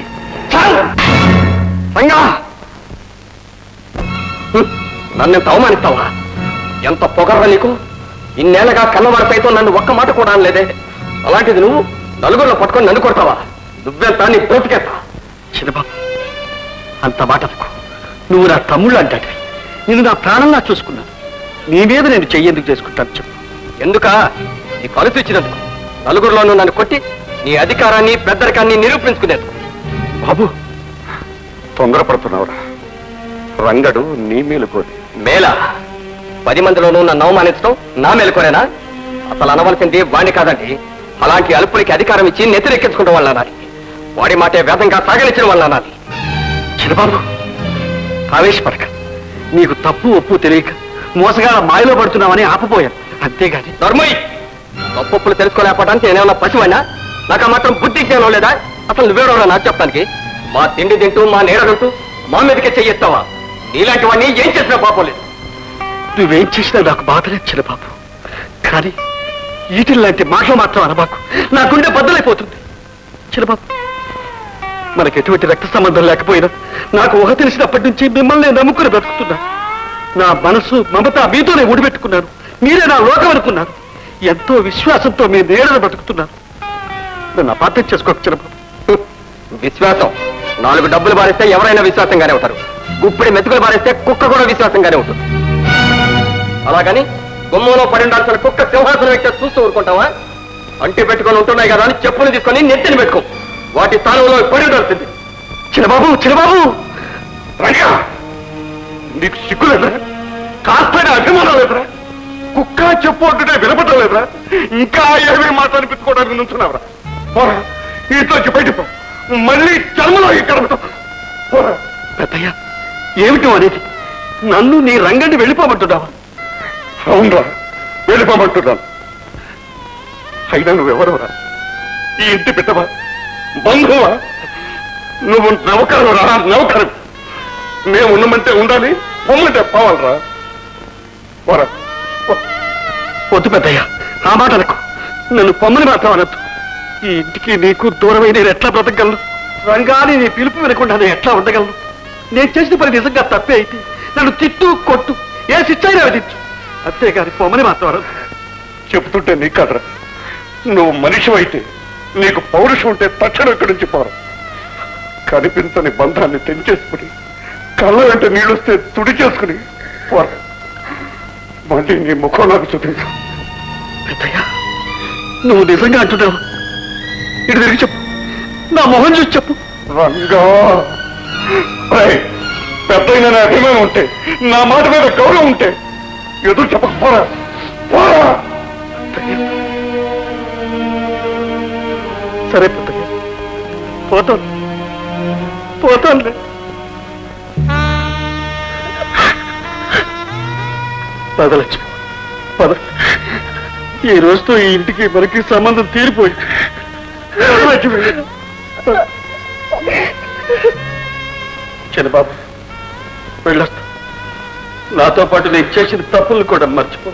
[SPEAKER 6] నన్ను ఎంత అవమానిస్తావా ఎంత పొగర్ర నీకు ఇన్నేళ్ళగా కన్నవాడిపైతో నన్ను ఒక్క మాట కూడా అనలేదే అలాంటిది నువ్వు నలుగురిలో పట్టుకొని నన్ను కొడతావా నువ్వెంత నీ బ్రతికేస్తా చిన్నబాబు అంత మాట నువ్వు నా తమ్ముళ్ళు అంటాడు నేను నా ప్రాణంలా చూసుకున్నాను నీ మీద నేను చెయ్యేందుకు చేసుకుంటాను చెప్పు ఎందుక నీ కలుసు ఇచ్చినందుకు నలుగురిలోనూ నన్ను కొట్టి నీ అధికారాన్ని పెద్దరికాన్ని నిరూపించుకునేందుకు బాబు తొందరపడుతున్నావురా రంగడు నీ మేలుకోని మేలా పది మందిలోనూ నన్ను అవమానించడం నా మేలుకోనేనా అసలు అనవలసింది వాణ్ణి కాదండి అలాంటి అల్పులకి అధికారం ఇచ్చి నెత్తిరెక్కించుకుంటూ వల్ల అనాలి వాడి మాటే వేదంగా సాగనిచ్చిన వల్ల అనాలి చిన్నబాబు ఆవేశపడక నీకు తప్పు ఒప్పు తెలియక మోసగా మాయలో పడుతున్నామని ఆపపోయాను అంతేగాని ధర్మయ్య తప్పులు తెలుసుకోలేకపోవడానికి నేనేమన్నా పశువైనా నాకు ఆ మాత్రం బుద్ధి జ్ఞానం లేదా అసలు నువ్వేడవరా నాకు చెప్పడానికి మా తిండి తింటూ మా నీడలుంటూ మా మీదకే చెయ్యిస్తావా నీలాంటి వాడిని ఏం చేసినా పాపలేదు నువ్వేం చేసినా నాకు బాధలేదు చిన్నబాబు కానీ ఈటిల్లాంటి మాటలు మాత్రం అనబాకు నా గుండె బద్దలైపోతుంది చిన్నబాబు మనకి ఎటువంటి రక్త సంబంధం లేకపోయినా నాకు ఊహ తెలిసినప్పటి నుంచి మిమ్మల్ని నేను నమ్ముకుని బ్రతుకుతున్నా నా మనసు మమత మీతోనే ఊడిపెట్టుకున్నాను మీరే నా లోకం అనుకున్నాను ఎంతో విశ్వాసంతో మీ నీడను బ్రతుకుతున్నాను నన్ను అపార్థం చేసుకోక చిన్నబాబు విశ్వాసం నాలుగు డబ్బులు బారిస్తే ఎవరైనా విశ్వాసంగానే ఉంటారు గుప్పిడి మెతుకులు బారిస్తే కుక్క కూడా విశ్వాసంగానే ఉంటుంది అలాగని గుమ్మంలో పడి ఉండాల్సిన కుక్క సింహాసనం ఎక్కితే చూస్తూ ఊరుకుంటావా అంటి పెట్టుకొని ఉంటున్నాయి కదా అని చెప్పులు తీసుకొని నెత్తిని పెట్టుకో వాటి స్థానంలో పడి ఉండాల్సింది చిన్నబాబు చిన్నబాబు రంగా నీకు సిగ్గు లేదురా కాస్త అభిమానం లేదురా కుక్క చెప్పు అంటుంటే వినపడడం లేదురా ఇంకా ఏమేమి మాట అనిపించుకోవడానికి నుంచున్నావురా పోరా ఇంట్లోకి బయటకు మళ్ళీ జన్మలో ఇక్కడ పోరా పెద్దయ్య ఏమిటో అనేది నన్ను నీ రంగండి వెళ్ళిపోమంటున్నావా అవునరా వెళ్ళిపోమంటున్నాను
[SPEAKER 10] అయినా నువ్వెవరురా? ఈ ఇంటి పెట్టవా? బంధువా? నువ్వు నౌకరు రా, నౌకరు. మేము ఉన్నమంటే ఉండాలి, పొమ్మంటే పోవాలరా. పోరా.
[SPEAKER 6] వద్దు పెద్దయ్య, ఆ మాట అనకు. నన్ను పొమ్మని మాత్రం అనొద్దు. ఈ ఇంటికి నీకు దూరమై నేను ఎట్లా బ్రతకగలను? రంగాని నీ పిలుపు వినకుండా నేను ఎట్లా ఉండగలను? నేను చేసిన పని నిజంగా తప్పే అయితే నన్ను తిట్టు, కొట్టు, ఏ శిక్ష అయినా విధించు. అంతేగాని పొమ్మని మాత్రం అనొద్దు.
[SPEAKER 10] చెబుతుంటే నీకు కదరా. నువ్వు మనిషి అయితే, నీకు పౌరుషం ఉంటే తక్షణం ఇక్కడి నుంచి పోరా. కనిపించని బంధాన్ని తెంచేసుకుని కళ్ళ వెంట నీళ్ళొస్తే తుడి చేసుకుని పోరా. మళ్ళీ నీ ముఖం నాకు చూపించు.
[SPEAKER 6] పెద్దయ్య, నువ్వు నిజంగా అంటున్నావు? ఇటు తిరిగి చెప్పు, నా మొహం చూసి చెప్పు.
[SPEAKER 10] రంగా, పెద్దయిన నా అభిమానం ఉంటే, నా మాట మీద గౌరవం ఉంటే ఎదురు చెప్పకపోరా. పోరా.
[SPEAKER 6] సరే పెద్దయ్య, పోతాను పోతానులే. పద లక్ష్మి, పద. ఈ రోజుతో ఈ ఇంటికి మనకి సంబంధం తీరిపోయి. చిన్నబాబు, వెళ్ళొస్తా. నాతో పాటు నేను చేసిన తప్పులు కూడా మర్చిపో.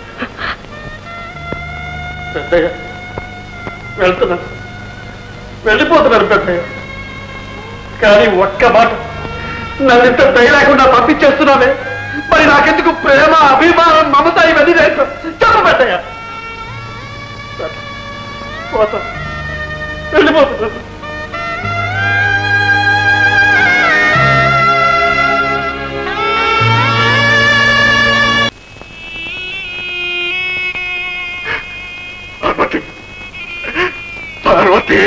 [SPEAKER 6] పెద్దయ్య, వెళ్తున్నాను, వెళ్ళిపోతున్నాను పెద్దయ్య. కానీ ఒక్క మాట, నన్ను ఇంత దయ లేకుండా పంపించేస్తున్నావే, మరి నాకెందుకు ప్రేమ, అభిమానం, మమత ఇవన్నీ లేదు? చెప్పు పెద్దయ్య. పోతాను, వెళ్ళిపోతున్నాను.
[SPEAKER 10] పార్వతి, పార్వతి,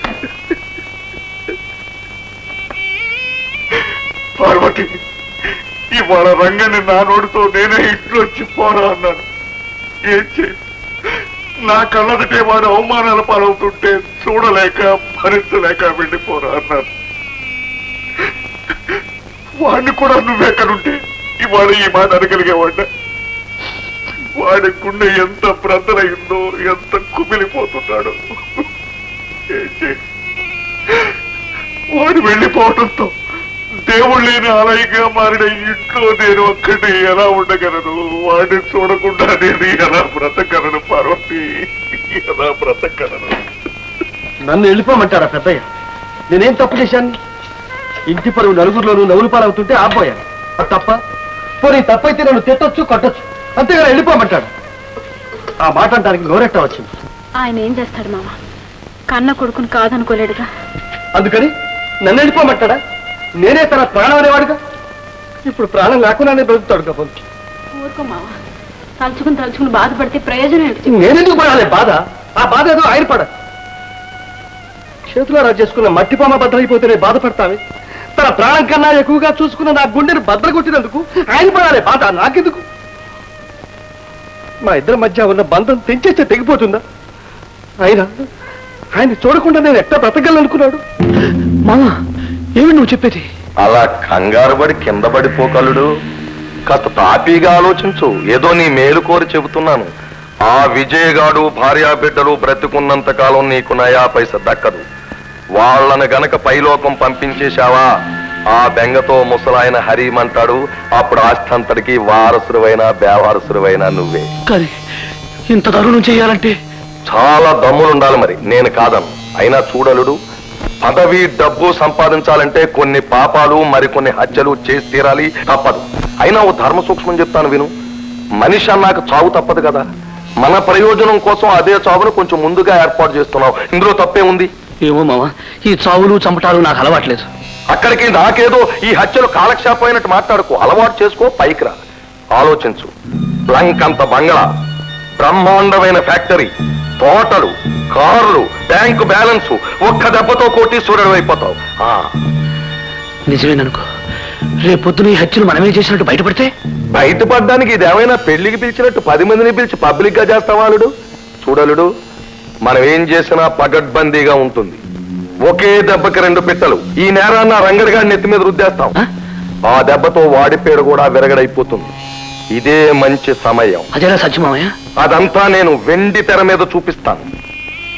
[SPEAKER 10] పార్వతి, ఇవాళ రంగని నా నోటితో నేనే ఇంట్లో వచ్చి పోరా అన్నాను. ఏం చేయి, నా కళ్ళదటే వాడు అవమానాల పాలవుతుంటే చూడలేక భరించలేక వెళ్ళిపోరా అన్నాను. వాడిని కూడా నువ్వెక్కడుంటే ఇవాళ ఈ మాట అనగలిగేవాడ. వాడి గుండె ఎంత బ్రద్దలైందో, ఎంత కుమిలిపోతున్నాడో. ఏం చేయి, వాడు వెళ్ళిపోవడంతో దేవుడు లేని ఆలయంగా మారిన ఇంట్లో నేను ఒక్కటి ఎలా ఉండగలను? వాడిని చూడకుండా నేను ఎలా బ్రతకలను? పార్వతి, ఎలా బ్రతకలను?
[SPEAKER 6] నన్ను వెళ్ళిపోమంటారా పెద్దయ్య? నేనేం తప్పు చేశాను? ఇంటి పరువు నలుగురిలోనూ నవ్వులు పాలవుతుంటే ఆపోయాను. అది తప్ప? పోనీ తప్పైతే నన్ను తిట్టొచ్చు, కొట్టొచ్చు, అంతేగా వెళ్ళిపోమంటాడు. ఆ మాట అంటానికి నోరెట్ట వచ్చింది.
[SPEAKER 9] ఆయన ఏం చేస్తాడు మామ? కన్న కొడుకుని కాదనుకోలేడుగా.
[SPEAKER 6] అందుకని నన్ను వెళ్ళిపోమంటాడా? నేనే తన ప్రాణం అనేవాడుగా. ఇప్పుడు ప్రాణం లేకుండానే బ్రతుకుతాడు కాబట్టి.
[SPEAKER 9] ఊరుకో మామ, తలుచుకుని తలుచుకుని బాధపడితే ప్రయోజనం ఏంటి?
[SPEAKER 6] నేనెందుకు పడాలి బాధ? ఆ బాధ ఏదో ఆయన పడ. చేతిలో రా చేసుకున్న మట్టిపామ బద్దలైపోతేనే బాధపడతావి. తన ప్రాణం కన్నా ఎక్కువగా చూసుకున్న నా గుండెను బద్దలు కొట్టినందుకు ఆయన పడాలి బాధ, నాకెందుకు? మా ఇద్దరి మధ్య ఉన్న బంధం తెంచేస్తే తెగిపోతుందా? ఆయన ఆయన చూడకుండా నేను ఎట్లా బ్రతకగలనుకున్నాడు? మామా, ఏమి నువ్వు చెప్పేది?
[SPEAKER 7] అలా కంగారు పడి కింద పడిపోగలడు. కాస్త తాపీగా ఆలోచించు. ఏదో నీ మేలు కోరి చెబుతున్నాను. ఆ విజయగాడు భార్యా బిడ్డలు బ్రతుకున్నంత కాలం నీకు నయా పైస దక్కదు. వాళ్ళని గనక పైలోకం పంపించేశావా, ఆ బెంగతో ముసలాయన హరిమంటాడు. అప్పుడు ఆస్థంతటికి వారసురువైనా బేవారసురువైనా నువ్వే.
[SPEAKER 6] కానీ ఇంత దారుణం చేయాలంటే
[SPEAKER 7] చాలా దమ్ములుండాలి. మరి నేను కాదను. అయినా చూడలుడు, పదవి డబ్బు సంపాదించాలంటే కొన్ని పాపాలు మరికొన్ని హత్యలు చేసి తీరాలి, తప్పదు. అయినా ఓ ధర్మ సూక్ష్మం చెప్తాను విను. మనిషి అన్నాక చావు తప్పదు కదా. మన ప్రయోజనం కోసం అదే చావును కొంచెం ముందుగా ఏర్పాటు చేస్తున్నావు. ఇందులో తప్పే ఉంది?
[SPEAKER 6] ఏమో మామ, ఈ చావులు చంపటాలు నాకు అలవాట్లేదు.
[SPEAKER 7] అక్కడికి నాకేదో ఈ హత్యలు కాలక్షేపం అయినట్టు మాట్లాడుకో. అలవాటు చేసుకో, పైకి రా. ఆలోచించు. లంకంత బంగ్లా, బ్రహ్మాండమైన ఫ్యాక్టరీ, తోటలు, కార్లు, బ్యాంకు బ్యాలెన్స్, ఒక్క దెబ్బతో కోటీశ్వరుడు అయిపోతావు.
[SPEAKER 6] నిజమేననుకో, రేపొద్దున ఈ హత్యలు మనమే చేసినట్టు బయటపడితే?
[SPEAKER 7] బయటపడ్డానికి ఇదేమైనా పెళ్లికి పిలిచినట్టు పది మందిని పిలిచి పబ్లిక్ గా చేస్తావాలుడు. చూడలుడు, మనం ఏం చేసినా పగడ్బందీగా ఉంటుంది. ఒకే దెబ్బకి రెండు పిట్టలు. ఈ నేరాన్న రంగడిగాడిని నెత్తి మీద రుద్దేస్తాం. ఆ దెబ్బతో వాడిపేడు కూడా విరగడైపోతుంది. ఇదే మంచి సమయం.
[SPEAKER 6] అదేనా సత్యమామయ్య?
[SPEAKER 7] అదంతా నేను వెండి తెర మీద చూపిస్తాను.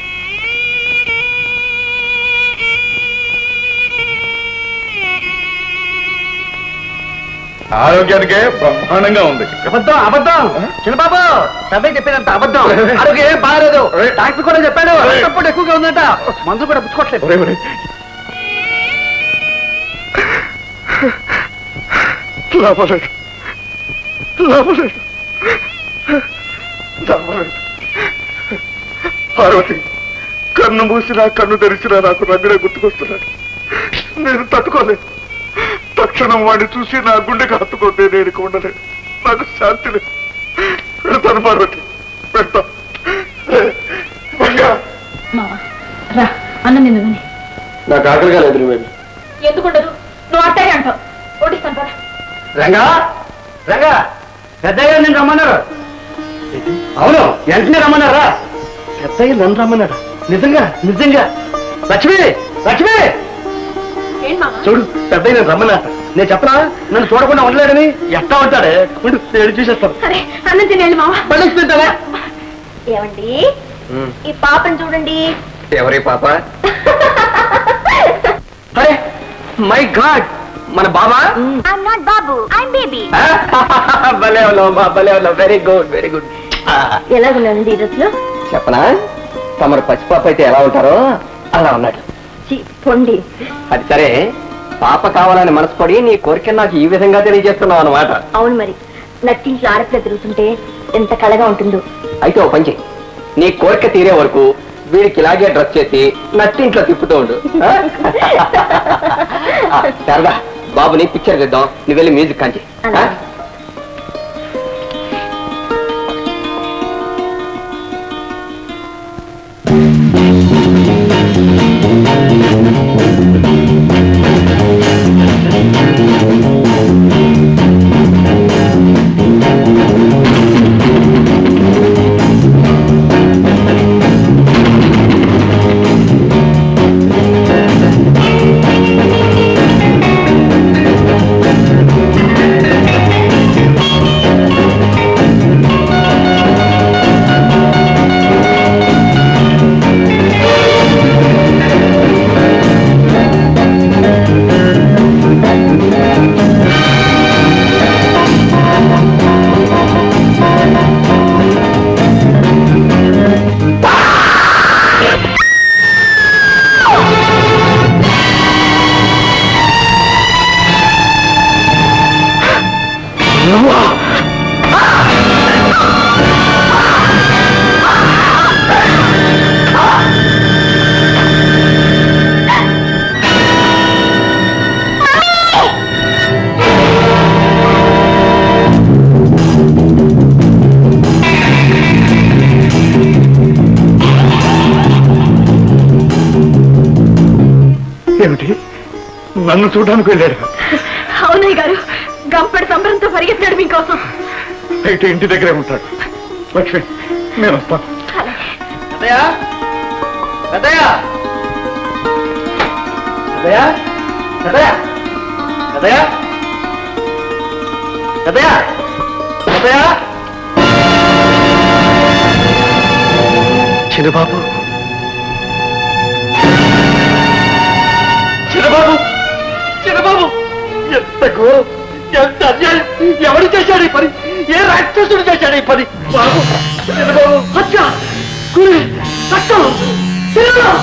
[SPEAKER 10] ఆరోగ్యానికే బ్రహ్మాండంగా ఉంది.
[SPEAKER 6] అబద్ధం అబద్ధం చిన్నబాబు పెద్దయ్య చెప్పేదంత అబద్ధం. ఆరోగ్యం ఏం బాగాలేదు. డాక్టర్ కూడా చెప్పాడు రక్తపోటు ఎక్కువగా ఉందంట. మందులు కూడా పుచ్చుకోవట్లేదు.
[SPEAKER 10] లాభలేదు లాభలేదు లాభలేదు. పార్వతి కన్ను మూసినా కన్ను తెరిచినా నాకు రంగుడే గుర్తుకొస్తున్నాడు. నేను తట్టుకోలేదు. తక్షణం వాడిని చూసి నా గుండెకి హత్తుకుంటే నేను ఉండలేదు. నాకు శాంతి లేదు. పెడతాను పార్వతి పెడతా.
[SPEAKER 9] అన్నం ఎందుకని
[SPEAKER 6] నాకు ఆకలిగా లేదు. నువ్వేమి
[SPEAKER 9] ఎందుకుండదు? నువ్వు అట్టాగే అంటావు. ఓడిస్తాను పద.
[SPEAKER 6] రంగా రంగా పెద్దయ్య నేను రమ్మన్నారు. అవును వెంటనే రమ్మన్నారా? పెద్దయ్య నన్ను రమ్మన్నాడు. నిజంగా నిజంగా. లక్ష్మి లక్ష్మి చూడు పెద్దయ్య నేను రమ్మన్నాట. నేను చెప్పనా నన్ను చూడకుండా ఉండలేడని. ఎట్టా ఉంటాడే ఏడు చూసేస్తాను.
[SPEAKER 9] అన్నం తినేది మామ.
[SPEAKER 6] పళ్ళిస్తుంటావా?
[SPEAKER 2] ఏమండి ఈ పాపని చూడండి.
[SPEAKER 6] ఎవరి పాప? అరే మై గాడ్ మన బాబా?
[SPEAKER 2] ఐఎమ్ నాట్ బాబు, ఐఎమ్ బేబీ.
[SPEAKER 6] భలే ఉన్నావు భలే ఉన్నావు. Very good very good.
[SPEAKER 2] ఎలాగున్నానండి ఈ డ్రెస్ లో?
[SPEAKER 6] చెప్పనా తమరు పసిపాప అయితే ఎలా ఉంటారో అలా ఉన్నాడు.
[SPEAKER 2] పొండి.
[SPEAKER 6] అది సరే పాప కావాలని మనసుపడి నీ కోరిక నాకు ఈ విధంగా తెలియజేస్తున్నావు అన్నమాట.
[SPEAKER 2] అవును మరి నట్టింట్లో ఆడపిల్ల తిరుగుతుంటే ఎంత కళగా ఉంటుందో.
[SPEAKER 6] అయితే ఓ పని చెయ్యి. నీ కోరిక తీరే వరకు వీడికి ఇలాగే డ్రెస్ చేసి నట్టింట్లో తిప్పుతూ ఉండు. సరదా బాబుని పిక్చర్ చేద్దాం. నువ్వు వెళ్ళి మ్యూజిక్ కాంచి.
[SPEAKER 10] ఏమిటి నన్ను చూడడానికి వెళ్ళాడు?
[SPEAKER 9] అవునయ్య గారు గంపెడు సంబరంతో పరిగెత్తాడు మీకోసం.
[SPEAKER 10] అయితే ఇంటి దగ్గరే ఉంటాడు. లక్ష్మి నేను వస్తాను.
[SPEAKER 6] పెద్దయ్య పెద్దయ్య పెద్దయ్య పెద్దయ్య పెద్దయ్య పెద్దయ్య పెద్దయ్య చిన్నబాబు చిన్నబాబు చిన్నబాబు ఎంత ఘోరం ఎంత అన్యాయం. ఎవరు చేశాడు ఈ పని? ఏ రాక్షసుడు చేశాడు ఈ పని? బాబు చిన్నబాబు హత్య గురి రక్తం తిరగడం.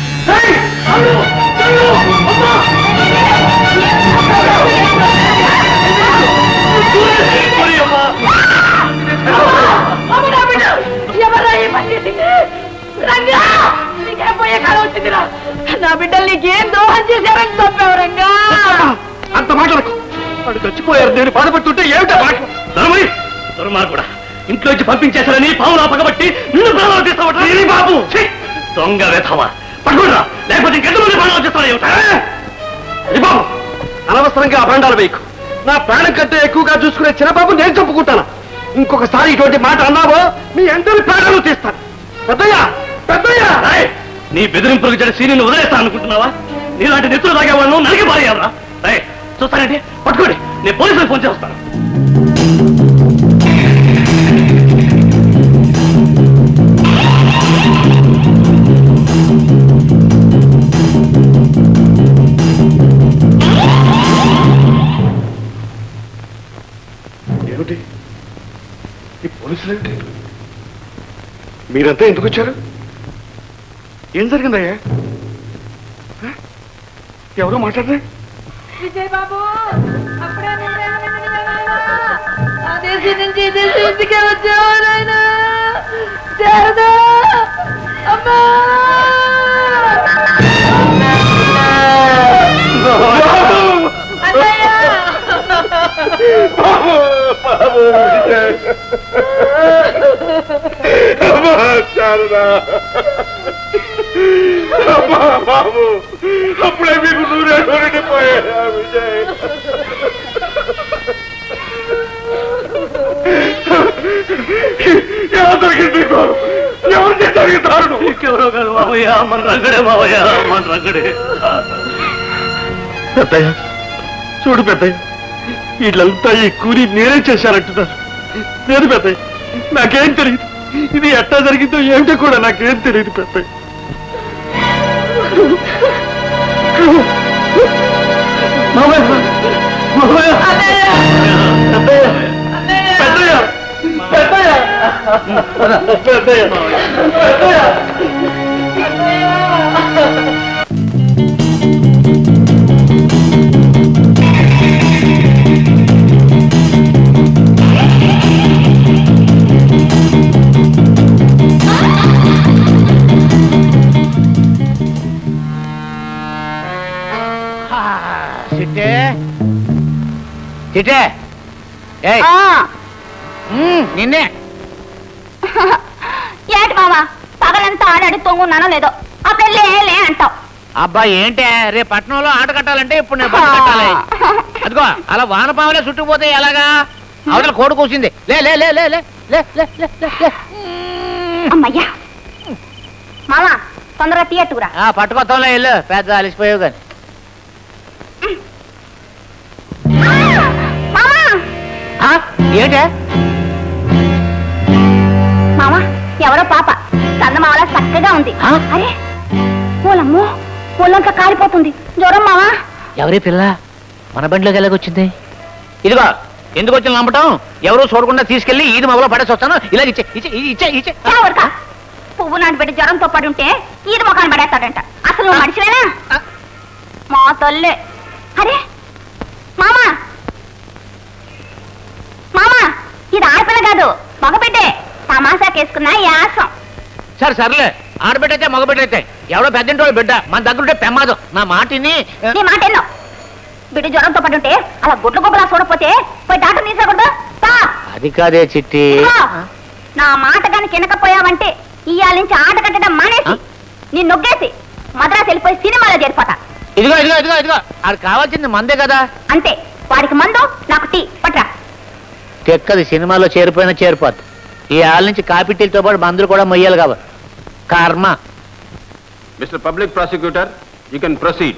[SPEAKER 3] నా బిడ్డలు నీకేం ద్రోహం చేశారని చెప్పావు రంగా.
[SPEAKER 6] అంత మాటలకు వాడు చచ్చిపోయారు. నేను బాధపడుతుంటే ఏమిటా మాట?
[SPEAKER 4] ధర్మని ధర్మాలు కూడా ఇంట్లోంచి పంపించేశారని పావులా పగబట్టి నిన్ను ప్రాణాలు చేస్తావట బాబు. దొంగ వేధవా పట్టుకుంటా, లేకపోతే ఇంకెంతమంది ప్రాణాలు చేస్తాను.
[SPEAKER 6] బాబు అనవసరంగా అభండాలు వేయకు. నా ప్రాణం కంటే ఎక్కువగా చూసుకునే చిన్నబాబు నేను చంపుకుంటాను. ఇంకొకసారి ఇటువంటి మాట అన్నావో మీ అందరి ప్రాణాలు తీస్తాను. పెద్దయ్య పెద్దయ్య
[SPEAKER 4] నీ బెదిరింపులకు చెడు సీనిని వదిలేస్తా అనుకుంటున్నావా? నీలాంటి నెత్తులు తాగే వాళ్ళను నలిగి పారేయాలరా? చూస్తానంటే పట్టుకోండి, నేను పోలీసులకు ఫోన్ చేస్తాను.
[SPEAKER 1] మీరంతా ఎందుకు వచ్చారు? ఏం జరిగిందయ్యా? ఎవరో మాట్లాడరే?
[SPEAKER 3] విజయ్ బాబు అప్పుడే దేశీ నుంచి దేశీ ఇంటికే వచ్చావు నాయన. శారదా అమ్మా
[SPEAKER 1] బాబు అప్పుడే మీకు నూనె నూనెపోయా విజయ్. ఎలా జరిగింది? ఎవరు చేశారు దారుణం?
[SPEAKER 4] ఎవరో కాదు మావయ్య, మన రంగడే మావయ్య, మన రంగడే.
[SPEAKER 1] పెద్దయ్య చూడు పెద్దయ్య, వీళ్ళంతా ఈ కూలి నేనే చేశారంటున్నారు. లేదు పెద్దయ్య, నాకేం తెలియదు. ఇది ఎట్టా జరిగిందో ఏమిటో కూడా నాకేం తెలియదు పెద్దయ్య. మామయ్య మామయ్య పెద్దయ్య పెద్దయ్య పెద్దయ్య పెద్దయ్య పెద్దయ్య
[SPEAKER 6] చిట్టే చిట్టే నిన్నే
[SPEAKER 2] ఏంటి మామ పగలంతా ఆడాడి తొంగున్నానో లేదో అప్పుడే లే లే అంటావు.
[SPEAKER 6] అబ్బా ఏంటే రేపు పట్టణంలో ఆట కట్టాలంటే ఇప్పుడు నేను బస్సు కట్టాలి. అదిగో అలా వానపాములే చుట్టుకుపోతే ఎలాగా? అవతల కోడి కూసింది. లే లే లే లే లే లే లే లే లే.
[SPEAKER 2] అమ్మయ్యా మామ తొందరగా తీయట్టుకురా.
[SPEAKER 6] పట్టుకొత్తంలో వెళ్ళు, పెద్ద అలిసిపోయావు కానీ. ఏంటే
[SPEAKER 2] మామ ఎవరో పాప చందమావల చక్కగా ఉంది. అరే పూలమ్మో పూలంతా కాలిపోతుంది. జ్వరం మావా.
[SPEAKER 6] ఎవరి పిల్ల మన బండిలోకి ఎలాగొచ్చింది? ఇదిగో ఎందుకు వచ్చిన నమ్మటం? ఎవరో చూడకుండా తీసుకెళ్లి ఈది మొగలో పడేసి వస్తాను. ఇలా ఇచ్చే ఇచ్చే ఇచ్చే ఇచ్చే.
[SPEAKER 2] పువ్వు నాటి పెట్టి జ్వరంతో పడి ఉంటే ఈది మొఖాన్ని పడేస్తాడంట. అసలు నువ్వు మనిషివేనా? మా తల్లే. అరే మామా మామా ఇది ఆడపిల్ల కాదు మగబిడ్డే. తమాషాకేసుకున్నా యాసం.
[SPEAKER 6] సరే సర్లే, ఆడబిడ్డైతే మగబిడ్డైతే ఎవడో పెద్దంటోళ్ళు బిడ్డ మన దగ్గరుంటే పెమ్మాదం. నా మాటిని
[SPEAKER 2] నీ మాట ఎన్నో. బిడ్డ జ్వరంతో పడి ఉంటే అలా గుడ్ల గుబ్బలా చూడకపోతే పోయి డాక్టర్ తీసుకోకూడదు.
[SPEAKER 6] అది కాదే చిట్టి.
[SPEAKER 2] నా మాట కానీ కినకపోయావంటే ఇవాళ నుంచి ఆట కట్టడం మానేసి నీ నొగ్గేసి మద్రాసు వెళ్ళిపోయి సినిమాలో చేరిపోతా.
[SPEAKER 6] ఇదిగో ఇదిగో ఇదిగో ఇదిగో అది కావాల్సింది మందే కదా.
[SPEAKER 2] అంతే, వాడికి మందు నాకు టీ పట్రా.
[SPEAKER 6] తెక్కది సినిమాలో చేరిపోయినా చేరిపోద్ది. ఈ ఆళ్ళ నుంచి కాపీ టీలతో పాటు మందులు కూడా మొయ్యాలి కాబట్టి కర్మ.
[SPEAKER 5] Mister public prosecutor, you can proceed.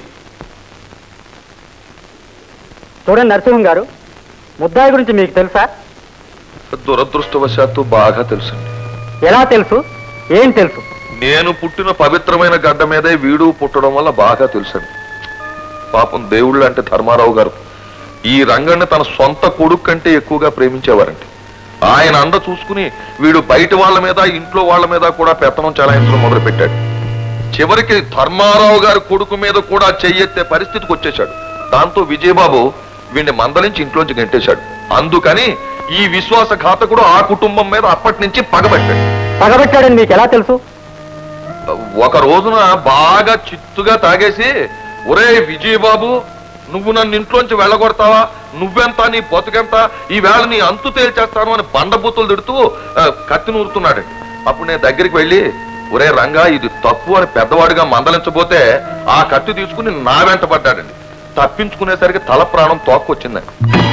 [SPEAKER 4] చూడండి నరసింహం గారు, ముద్దాయి గురించి మీకు తెలుసా?
[SPEAKER 7] దురదృష్టవశాత్తు బాగా తెలుసు.
[SPEAKER 4] ఎలా తెలుసు? ఏం తెలుసు?
[SPEAKER 7] నేను పుట్టిన పవిత్రమైన గడ్డ మీదే వీడు పుట్టడం వల్ల బాగా తెలుసండి. పాపం దేవుళ్ళు అంటే ధర్మారావు గారు ఈ రంగాన్ని తన సొంత కొడుకు కంటే ఎక్కువగా ప్రేమించేవారండి. ఆయన అండ చూసుకుని వీడు బయట వాళ్ళ మీద ఇంట్లో వాళ్ళ మీద కూడా పెత్తనం చెలాయించడం మొదలు పెట్టాడు. చివరికి ధర్మారావు గారి కొడుకు మీద కూడా చెయ్యెత్తే పరిస్థితికి వచ్చేశాడు. దాంతో విజయబాబు వీడిని మందలించి ఇంట్లోంచి గంటేశాడు. అందుకని ఈ విశ్వాసఘాతకుడు ఆ కుటుంబం మీద అప్పటి నుంచి పగబట్టాడు.
[SPEAKER 4] పగబట్టాడని మీకు ఎలా తెలుసు?
[SPEAKER 7] ఒక రోజున బాగా చిత్తుగా తాగేసి, ఒరే విజయబాబు నువ్వు నన్ను ఇంట్లోంచి వెళ్ళగొడతావా, నువ్వెంత నీ బతుకెంత, ఈ వేళ నీ అంతు తేల్చేస్తాను అని బండబూతులు తిడుతూ కత్తి నూరుతున్నాడండి. అప్పుడు నేను దగ్గరికి వెళ్ళి, ఒరే రంగా ఇది తప్పు అని పెద్దవాడిగా మందలించబోతే ఆ కత్తి తీసుకుని నా వెంట పడ్డాడండి. తప్పించుకునేసరికి తల ప్రాణం తోక్కొచ్చిందండి.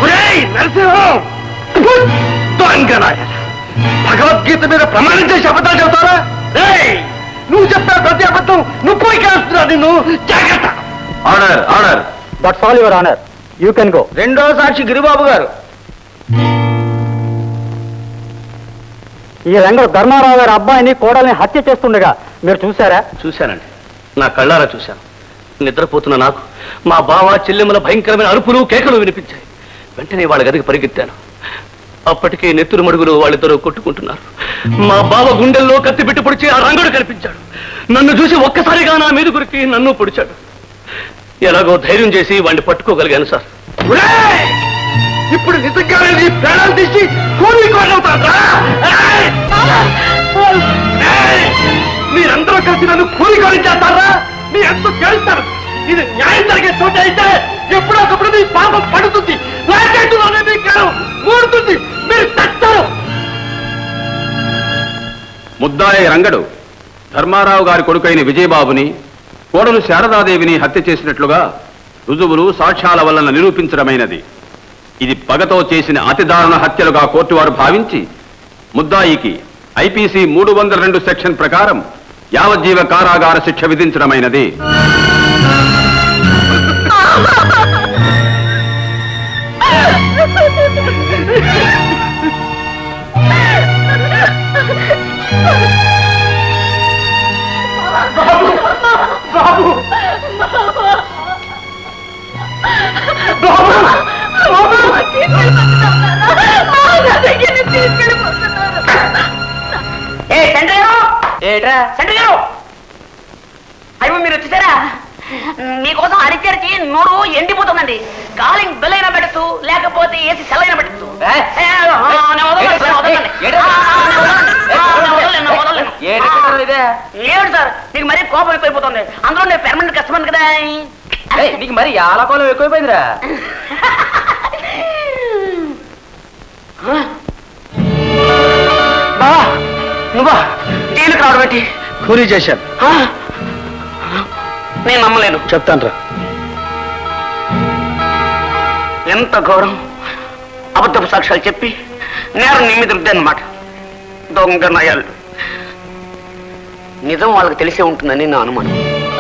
[SPEAKER 1] భగవద్గీత మీద ప్రమాణం చేసి అబద్ధాలు చెబుతారా? నువ్వు చెప్పా ప్రతి అబద్ధం నువ్వు పోయి కాస్తున్నా. నిన్ను జాగ్రత్త.
[SPEAKER 5] Order order.
[SPEAKER 4] That's all your honour, you can go.
[SPEAKER 6] రెండో సాక్షి గిరిబాబు గారు.
[SPEAKER 4] ఈ రంగం ధర్మారావు గారి అబ్బాయిని కోడల్ని హత్య చేస్తుండగా మీరు చూశారా? చూశానండి, నా కళ్ళారా చూశాను. నిద్రపోతున్న నాకు మా బావ చెల్లెమ్మల భయంకరమైన అరుపులు కేకలు వినిపించాయి. వెంటనే వాళ్ళ గదికి పరిగెత్తాను. అప్పటికే నెత్తురు మడుగులో వాళ్ళిద్దరూ కొట్టుకుంటున్నారు. మా బావ గుండెల్లో కత్తి పెట్టి పొడిచి ఆ రంగుడు కనిపించాడు. నన్ను చూసి ఒక్కసారిగా నా మీద గురికి నన్ను పొడిచాడు. ఎలాగో ధైర్యం చేసి వాడిని పట్టుకోగలిగాను సార్.
[SPEAKER 6] ఇప్పుడు నిజంగానే నీ ప్రాణాలు తీసి కూలి కోడవుతారా? మీరందరూ కలిసి నన్ను కూలి కోడి చేస్తారా? మీ ఎంత చేస్తారు? ఇది న్యాయం జరిగే చోట అయితే ఎప్పుడో ఒకప్పుడు మీ పాపం పడుతుంది. లాకెట్లోనే మీ కాలం మూడుతుంది. మీరు తెస్తారు.
[SPEAKER 5] ముద్దాయి రంగడు ధర్మారావు గారి కొడుకైన విజయబాబుని, కోడలు శారదాదేవిని హత్య చేసినట్లుగా రుజువులు సాక్ష్యాల వలన నిరూపించడమైనది. ఇది పగతో చేసిన అతి దారుణ హత్యలుగా కోర్టు వారు భావించి ముద్దాయికి ఐపీసీ మూడు వందల రెండు సెక్షన్ ప్రకారం యావజ్జీవ కారాగార శిక్ష విధించడమైనది.
[SPEAKER 3] అయ్యో మీరు వచ్చేసారా? మీకోసం అరిచరిచి నోరు ఎండిపోతుందండి. కాలింగ్ బెల్ అయినా పెట్టచ్చు, లేకపోతే ఏసీ సెల్ అయినా పెట్టచ్చు. ఏడు సార్, మీకు మరీ కోపం ఎక్కువైపోతుంది. అందులో నేను పెర్మనెంట్ కస్టమర్ కదా. నీకు మరి చాలా కోపం ఎక్కువైపోయిందిరా. నువ్వా జైలుకి రావడం ఏంటి?
[SPEAKER 4] కూలీ చేశాను.
[SPEAKER 3] నేను నమ్మలేను.
[SPEAKER 4] చెప్తాను రా.
[SPEAKER 3] ఎంత గౌరవం! అబద్ధపు సాక్ష్యాలు చెప్పి నేరం నీ మీద రుద్దన్నమాట. దొంగ నయాలు. నిజం వాళ్ళకి తెలిసే ఉంటుందని నా అనుమానం.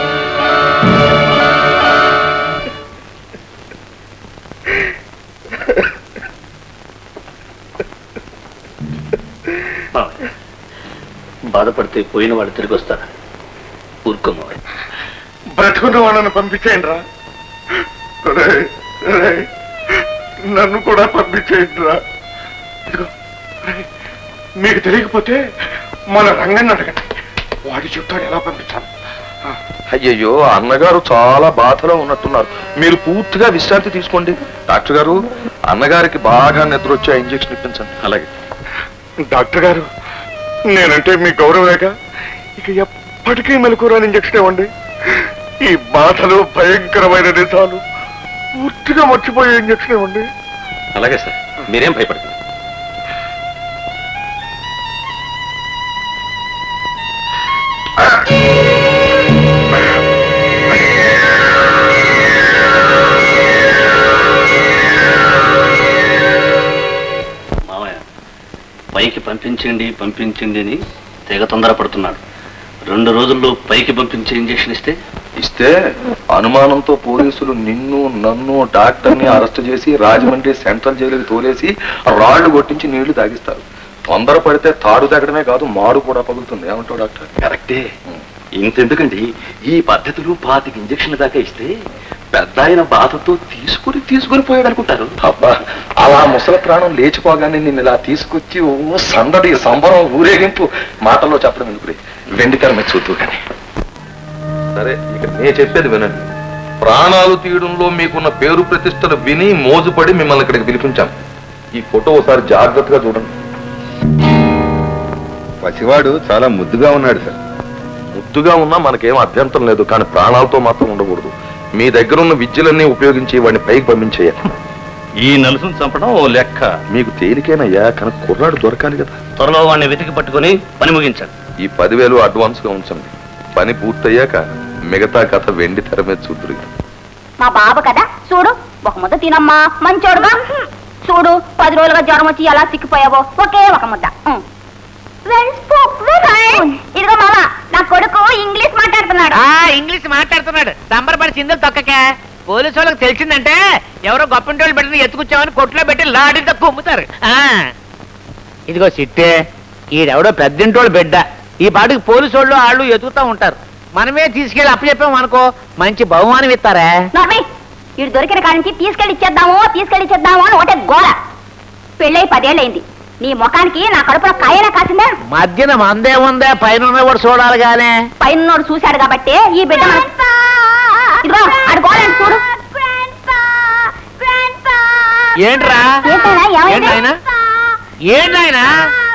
[SPEAKER 4] బాధపడితే పోయిన వాళ్ళు తిరిగి వస్తారా? ఊరుకోమా.
[SPEAKER 6] బ్రతుకున్న వాళ్ళని పంపించేయండి రా. నన్ను కూడా పంపించేయండి రా. మీకు తెలియకపోతే మన రంగన్ని అడగండి, వాడు చెప్తాడు ఎలా పంపించాను.
[SPEAKER 7] అయ్యయ్యో, అన్నగారు చాలా బాధలో ఉన్నట్టున్నారు. మీరు పూర్తిగా విశ్రాంతి తీసుకోండి. డాక్టర్ గారు, అన్నగారికి బాగా నిద్ర వచ్చి ఆ ఇంజక్షన్ ఇప్పించండి.
[SPEAKER 6] అలాగే డాక్టర్ గారు, నేనంటే మీ గౌరవేగా, ఇక ఎప్పటికీ మెలకురాని ఇంజక్షన్ ఇవ్వండి. ఈ బాధలు భయంకరమైన నిజాలు పూర్తిగా మర్చిపోయే ఇంజక్షన్ ఇవ్వండి.
[SPEAKER 5] అలాగే సార్, మీరేం భయపడకండి.
[SPEAKER 4] మామయ్య పైకి పంపించండి పంపించండి అని తెగ తొందరపడుతున్నాడు. రెండు రోజుల్లో పైకి పంపించే ఇంజక్షన్ ఇస్తే
[SPEAKER 7] ఇస్తే అనుమానంతో పోలీసులు నిన్ను నన్ను డాక్టర్ని అరెస్ట్ చేసి రాజమండ్రి సెంట్రల్ జైలుకి తోలేసి రాళ్లు కొట్టించి నీళ్లు తాగిస్తారు. తొందర పడితే తాడు తగ్గడమే కాదు, మాడు కూడా పగులుతుంది. ఏమంటావు డాక్టర్?
[SPEAKER 5] కరెక్టే. ఇంతెందుకండి, ఈ పద్ధతులు పాతికి ఇంజక్షన్ దాకా ఇస్తే పెద్ద ఆయన బాధతో తీసుకుని తీసుకుని పోయాడు అనుకుంటారు.
[SPEAKER 7] అబ్బా, అలా ముసలి ప్రాణం లేచిపోగానే నిన్ను ఇలా తీసుకొచ్చి ఓ సందడి సంబరం ఊరేగింపు మాటల్లో చెప్పడం ఎందుకు? వెండికరం చూద్దు కానీ. సరే, ఇక నేను చెప్పేది వినండి. ప్రాణాలు తీయడంలో మీకున్న పేరు ప్రతిష్టలు విని మోజుపడి మిమ్మల్ని ఇక్కడికి పిలిపించాం. ఈ ఫోటో ఒకసారి జాగ్రత్తగా చూడండి.
[SPEAKER 11] పసివాడు చాలా ముద్దుగా ఉన్నాడు సార్.
[SPEAKER 7] ముద్దుగా ఉన్నా మనకేం అభ్యంతరం లేదు, కానీ ప్రాణాలతో మాత్రం ఉండకూడదు. మీ దగ్గర ఉన్న విద్యలన్నీ ఉపయోగించి వాడిని పైకి పంపించేయాలి.
[SPEAKER 4] ఈ నలుసును చంపడం ఓ లెక్క.
[SPEAKER 7] మీకు తేలికేనయ్యా, కానీ కుర్రాడు దొరకాలి కదా.
[SPEAKER 4] త్వరలో వాడిని వెతికి పట్టుకుని పని ముగించండి.
[SPEAKER 7] ఈ పదివేలు అడ్వాన్స్ గా ఉంచండి. పని పూర్తయ్యాక మిగతా కథ వెండి తెర మీద చూద్దరు.
[SPEAKER 2] మా బాబు కదా, చూడు ఒక ముద్ద తినమ్మా, మంచోడుగా. చూడు పది రోజులుగా జ్వరం వచ్చి ఎలా సిక్కిపోయావో, ఒకే ఒక ముద్ద. ఇదిగో మామ, నా కొడుకు ఇంగ్లీష్ మాట్లాడుతున్నాడు.
[SPEAKER 12] ఇంగ్లీష్ మాట్లాడుతున్నాడు సంబరపడి చిందులు తొక్కకే. పోలీసు వాళ్ళకి తెలిసిందంటే ఎవరో గొప్పంటోళ్ళు పెట్టిన ఎత్తుకొచ్చామని కొట్లో పెట్టి లాడీతో కొమ్ముతారు. ఇదిగో సిట్టే, ఈడెవడో పెద్దింటోళ్ళు బిడ్డ. ఈ పాటికి పోలీసు వాళ్ళు వాళ్ళు ఎతుకుతా ఉంటారు. మనమే తీసుకెళ్లి అప్పచెప్పాం అనుకో, మంచి బహుమానం ఇస్తారా?
[SPEAKER 2] వీడు దొరికిన కాడి నుంచి తీసుకెళ్లి ఇచ్చేద్దాము తీసుకెళ్లి ఇచ్చేద్దాము అని ఒకటే గోల. పెళ్ళై పదేళ్ళైంది. నీ ముఖానికి నా కడుపులో కాయనా కాసిందా?
[SPEAKER 12] మధ్యన మందే ఉందే, పైన ఉన్నవాడు చూడాలి గానే.
[SPEAKER 2] పైన చూశాడు కాబట్టి ఈ బిడ్డ ఇదిగో అడుకోవాలని చూడు.
[SPEAKER 12] ఏంట్రా ఏంటాయన ఏంటాయన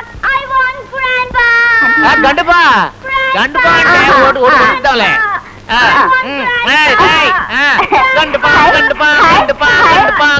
[SPEAKER 12] గండుపా గండుపా అంటే ఓటు ఓటు కొట్టిద్దాంలే. గండుపా గండుపా గండుపా గండుపా.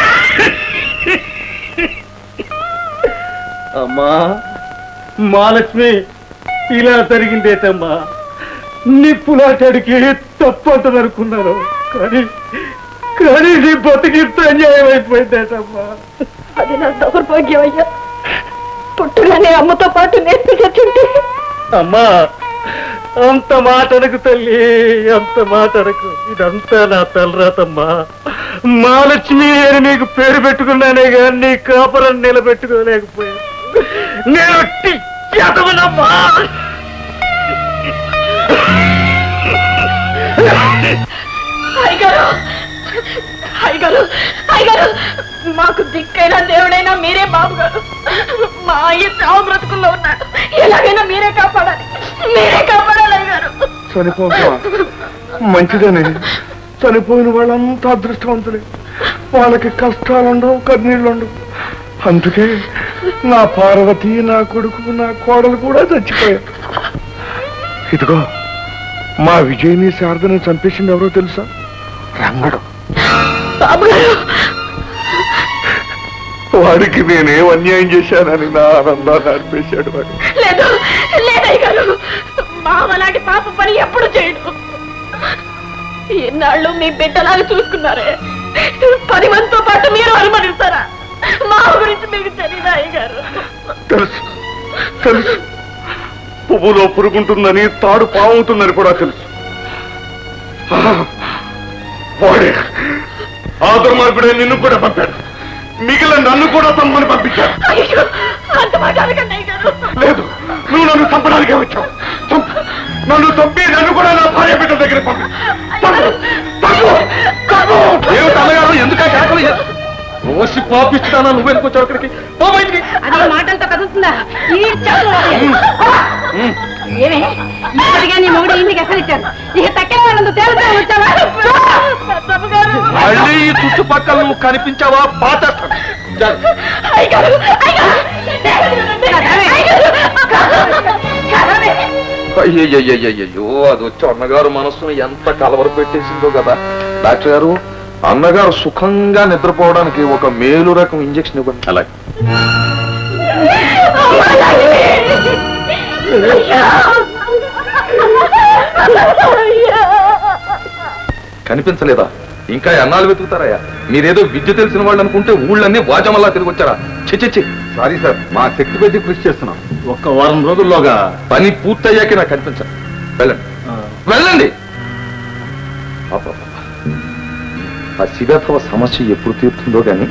[SPEAKER 8] అమ్మా మహాలక్ష్మి, ఇలా జరిగిందేటమ్మా? నిప్పులాటడికి తప్పంటది అనుకున్నాను, కానీ కానీ నీ బతికింత అన్యాయం అయిపోయిందేటమ్మా.
[SPEAKER 9] అది నా దౌర్భాగ్యం అయ్యా. పుట్టుగానే అమ్మతో పాటు నేర్పించుంటే.
[SPEAKER 8] అమ్మా అంత మాట అనకు తల్లి, అంత మాట అనకు. ఇదంతా నా తలరాతమ్మా. మహాలక్ష్మి అని నీకు పేరు పెట్టుకున్నానే కానీ నీ కాపురం నిలబెట్టుకోలేకపోయాను. నేను చేతమనమ్మా.
[SPEAKER 9] అయ్యగారు అయ్యగారు అయ్యగారు, మాకు దిక్కైనా దేవుడైనా మీరే బాబు గారు. మా అయ్య చావు బ్రతుకుల్లో ఉన్నాడు. ఎలాగైనా మీరే కాపాడాలి, మీరే కాపాడాలి అయ్యగారు.
[SPEAKER 10] చనిపోతా మంచిదని చనిపోయిన వాళ్ళంతా అదృష్టవంతులే. వాళ్ళకి కష్టాలుండవు, కన్నీళ్ళుండవు. అందుకే నా పార్వతి, నా కొడుకు, నా కోడలు కూడా చచ్చిపోయారు. ఇదిగో మా విజయ్ని శారదని చంపేసింది ఎవరో తెలుసా? రంగడు. వాడికి నేనేం అన్యాయం చేశానని నా ఆనందాన్ని అర్పేశాడు వాడు.
[SPEAKER 9] లేదు లేదయ్యగారు, మామలాంటి పాప పని ఎప్పుడు చేయడు. ఎన్నాళ్ళు మీ బిడ్డలాగా చూసుకున్నారే, పది మందితో పాటు మీరు అనుమతిస్తారా? మా గురించి మీకు తెలియదా అయ్యగారు?
[SPEAKER 10] తెలుసు తెలుసు పువ్వులో పురుగుంటుందని, తాడు పావుతుందని కూడా తెలుసు. వాడే ఆ దుర్మార్గుడే నిన్ను కూడా పంపాడు. మిగిలిన నన్ను కూడా తమ్మని పంపించాడు. లేదు, నువ్వు నన్ను చంపడానికే వచ్చావు. నన్ను చంపి నన్ను కూడా నా భార్య బిడ్డ దగ్గర పంపి. ఎందుకంటే రోజు పాపిస్తానా? నువ్వెందుకు అక్కడికి?
[SPEAKER 3] అది మాటలతో కదులుతుందా? ఏమే ఇప్పటికే నీ మొగుడు ఇంటికి ఎక్కడ ఇచ్చారు? ఇక తక్కిన వాళ్ళంతా తేలుతా వచ్చావా?
[SPEAKER 10] మళ్ళీ ఈ చుట్టుపక్కల నువ్వు కనిపించావా? పాతేస్తాను. అయ్యయ్యయ్యో, అది వచ్చి అన్నగారు మనస్సును ఎంత కలవర పెట్టేసిందో కదా. డాక్టర్ గారు, అన్నగారు సుఖంగా నిద్రపోవడానికి ఒక మేలు రకం ఇంజక్షన్ ఇవ్వండి. అలాగే. కనిపించలేదా? ఇంకా ఎన్నాళ్ళు వెతుకుతారయ్యా? మీరేదో విద్య తెలిసిన వాళ్ళు అనుకుంటే ఊళ్ళన్నీ వాజమల్లా తిరిగి వచ్చారా? చిచ్చి, సారీ సార్, మా శక్తి కొద్దీ కృషి చేస్తున్నాం. ఒక్క వారం రోజుల్లోగా పని పూర్తయ్యాకే నాకు కనిపించాలి. వెళ్ళండి వెళ్ళండి. ఆ శివత్వ సమస్య ఎప్పుడు తీరుతుందో గాని.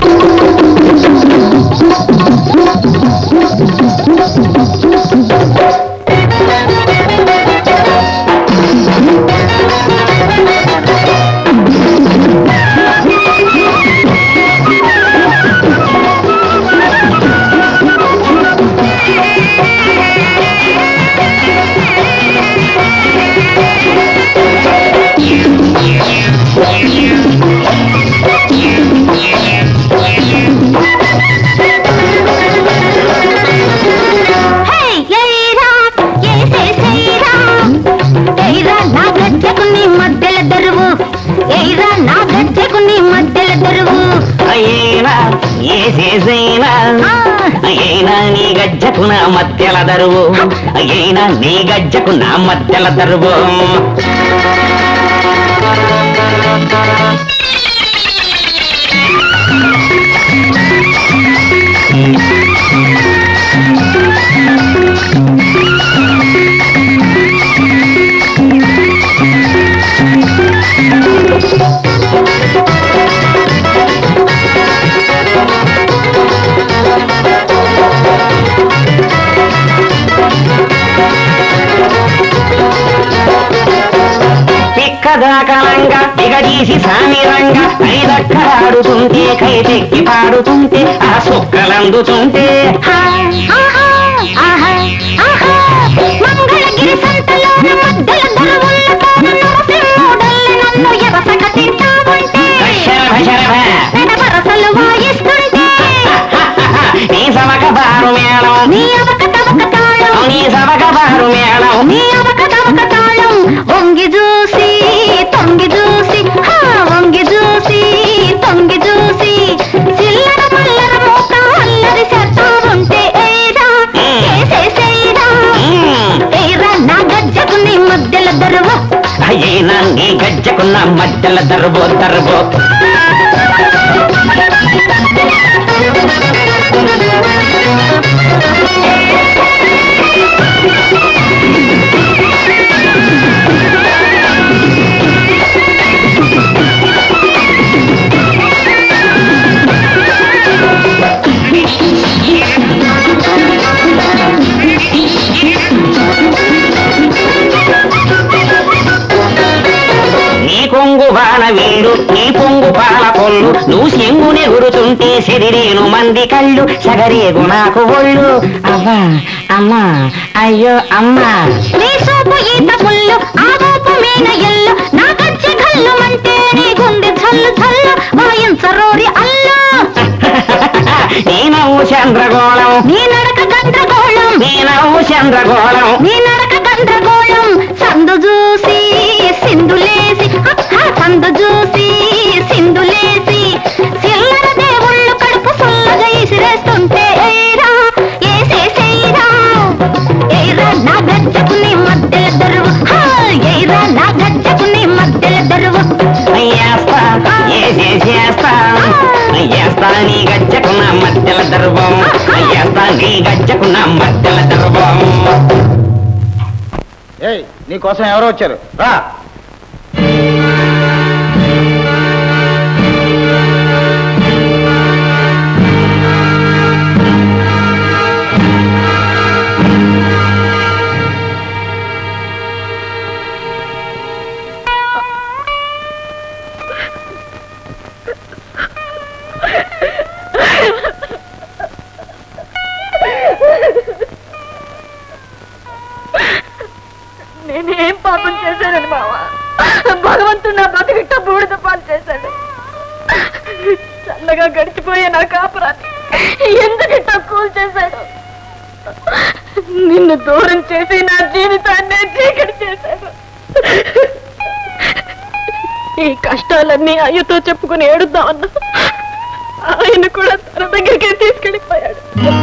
[SPEAKER 13] అయినా నీ గజ్జకు నా మధ్యల దరువు, అయినా నీ గజ్జకు నా మధ్యల దరువు. చక్కదాకలంగా దిగదీసి సామిరంగా ఐదక్కడాడుతుంటే కైతెక్కి పాడుతుంటే ఆ సుక్కలందుతుంటే
[SPEAKER 2] మంగళగిరి సంతలో మధ్యల దరువులతో నరసింహుడల్ల నన్ను ఎరసక తింటావంటే వరసలు వాయిస్తుంటే
[SPEAKER 13] నీ సవక బారు మేళం
[SPEAKER 2] నీ అవక తవక తాళం
[SPEAKER 13] నీ సవక బారు మేళం
[SPEAKER 2] నీ అవక తవక తాళం వంగి చూసి తొంగి చూసి వంగి చూసి తొంగి చూసి చిల్లర మల్లర మూక అల్లరి చేస్తా ఉంటే ఏరా చేసేసేరా ఏరా నా గజ్జకు నీ మధ్యల దరువు
[SPEAKER 13] అయ్యేనా నీ గజ్జకున్న మధ్యల దరుబో దరుబో నీ కొంగు బాల వీడు నీ పొంగు పాల కొల్లు నువ్వు సింగుని గురుతుంటే శరీరేను మంది కళ్ళు సగరేగు నాకు ఒళ్ళు అవ్వా అమ్మా అయ్యో అమ్మా
[SPEAKER 2] నీ సోపు ఈత పుల్లు ఆ రూపు మీన ఎల్లు నా గజ్జె గల్లు అంటే నీ గుండె జల్లు జల్లు వాయించరోరి అల్లు
[SPEAKER 13] నీ నవ్వు చంద్రగోళం
[SPEAKER 2] నీ నడక గందరగోళం
[SPEAKER 13] నీ నవ్వు చంద్రగోళం
[SPEAKER 2] నీ నడక గందరగోళం సందు చూసి సింధులేసి సందు చూసి సింధులేసి చిల్లర దేవుళ్ళు కడుపు సుల్లగా ఇసిరేస్తుంటే ఏరా ఏసేసేరా ఏరా నా గజ్జకు నీ మధ్యల దరువు ఏరా నా గజ్జకు నీ మధ్యల దరువు
[SPEAKER 13] చేస్తా చేస్తా చేస్తా నీ గజ్జకున్న మధ్యల దర్భం చేస్తా నీ గజ్జకున్న మధ్యల దర్భం
[SPEAKER 6] ఏయ్ నీ కోసం ఎవరో వచ్చారు రా
[SPEAKER 9] నేనేం పాపం చేశానని మావా భగవంతుడు నా బతికిట్ట బూడిద పాలు చేశాడు. చల్లగా గడిచిపోయే నా కాపురాన్ని ఎందుకిట్ట కూల్ చేశాడు. నిన్ను దూరం చేసి నా జీవితాన్ని చీకటి చేశాడు. ఈ కష్టాలన్నీ అయ్యతో చెప్పుకుని ఏడుద్దామన్నా ఆయన కూడా తన దగ్గరికి తీసుకెళ్ళిపోయాడు.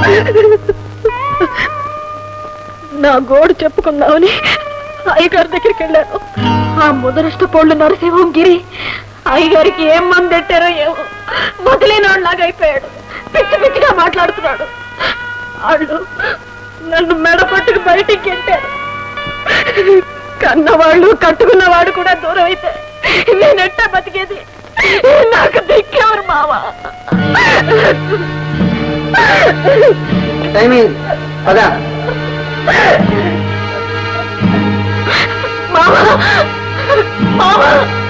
[SPEAKER 9] నా గోడు చెప్పుకుందామని అయ్యగారి దగ్గరికి వెళ్ళాను. ఆ ముదరష్ట పొళ్ళు నరసింహం గిరి అయ్యగారికి ఏం మంది పెట్టారో ఏమో వదిలేనోళ్ళలాగా అయిపోయాడు. పిచ్చి పిచ్చిగా మాట్లాడుతున్నాడు. వాళ్ళు నన్ను మెడ పట్టుకు బయటికి గెంటారు. కన్నవాళ్ళు కట్టుకున్నవాడు కూడా దూరం అయితే నేనెట్టా బతికేది? నాకు దిక్కేవారు మావా.
[SPEAKER 6] పదా
[SPEAKER 9] మావా మావా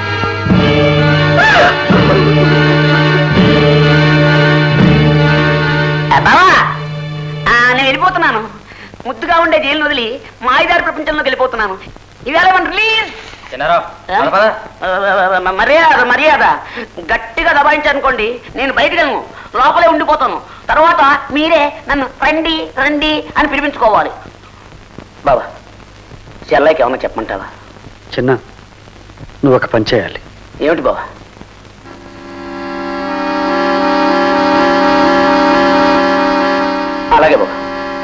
[SPEAKER 3] బావా నేను వెళ్ళిపోతున్నాను. ముద్దుగా ఉండే జైలు వదిలి మాయదారి ప్రపంచంలోకి వెళ్ళిపోతున్నాను. ఇవాళ మన రిలీజ్ మర్యాద మర్యాద గట్టిగా దబాయించారనుకోండి నేను బయటకు వెళ్ళను, లోపలే ఉండిపోతాను. తర్వాత మీరే నన్ను రండి రండి అని పిలిపించుకోవాలి. బాబా చెల్లైకి ఏమన్నా చెప్పమంటావా?
[SPEAKER 6] చిన్న నువ్వు ఒక పని చేయాలి.
[SPEAKER 3] ఏమిటి బాబా? అలాగే బాబా.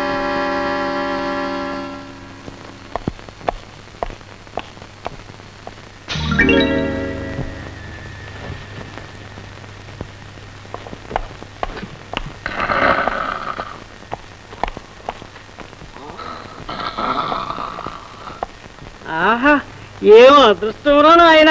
[SPEAKER 12] ఆహా ఏమో అదృష్టంలోనూ ఆయన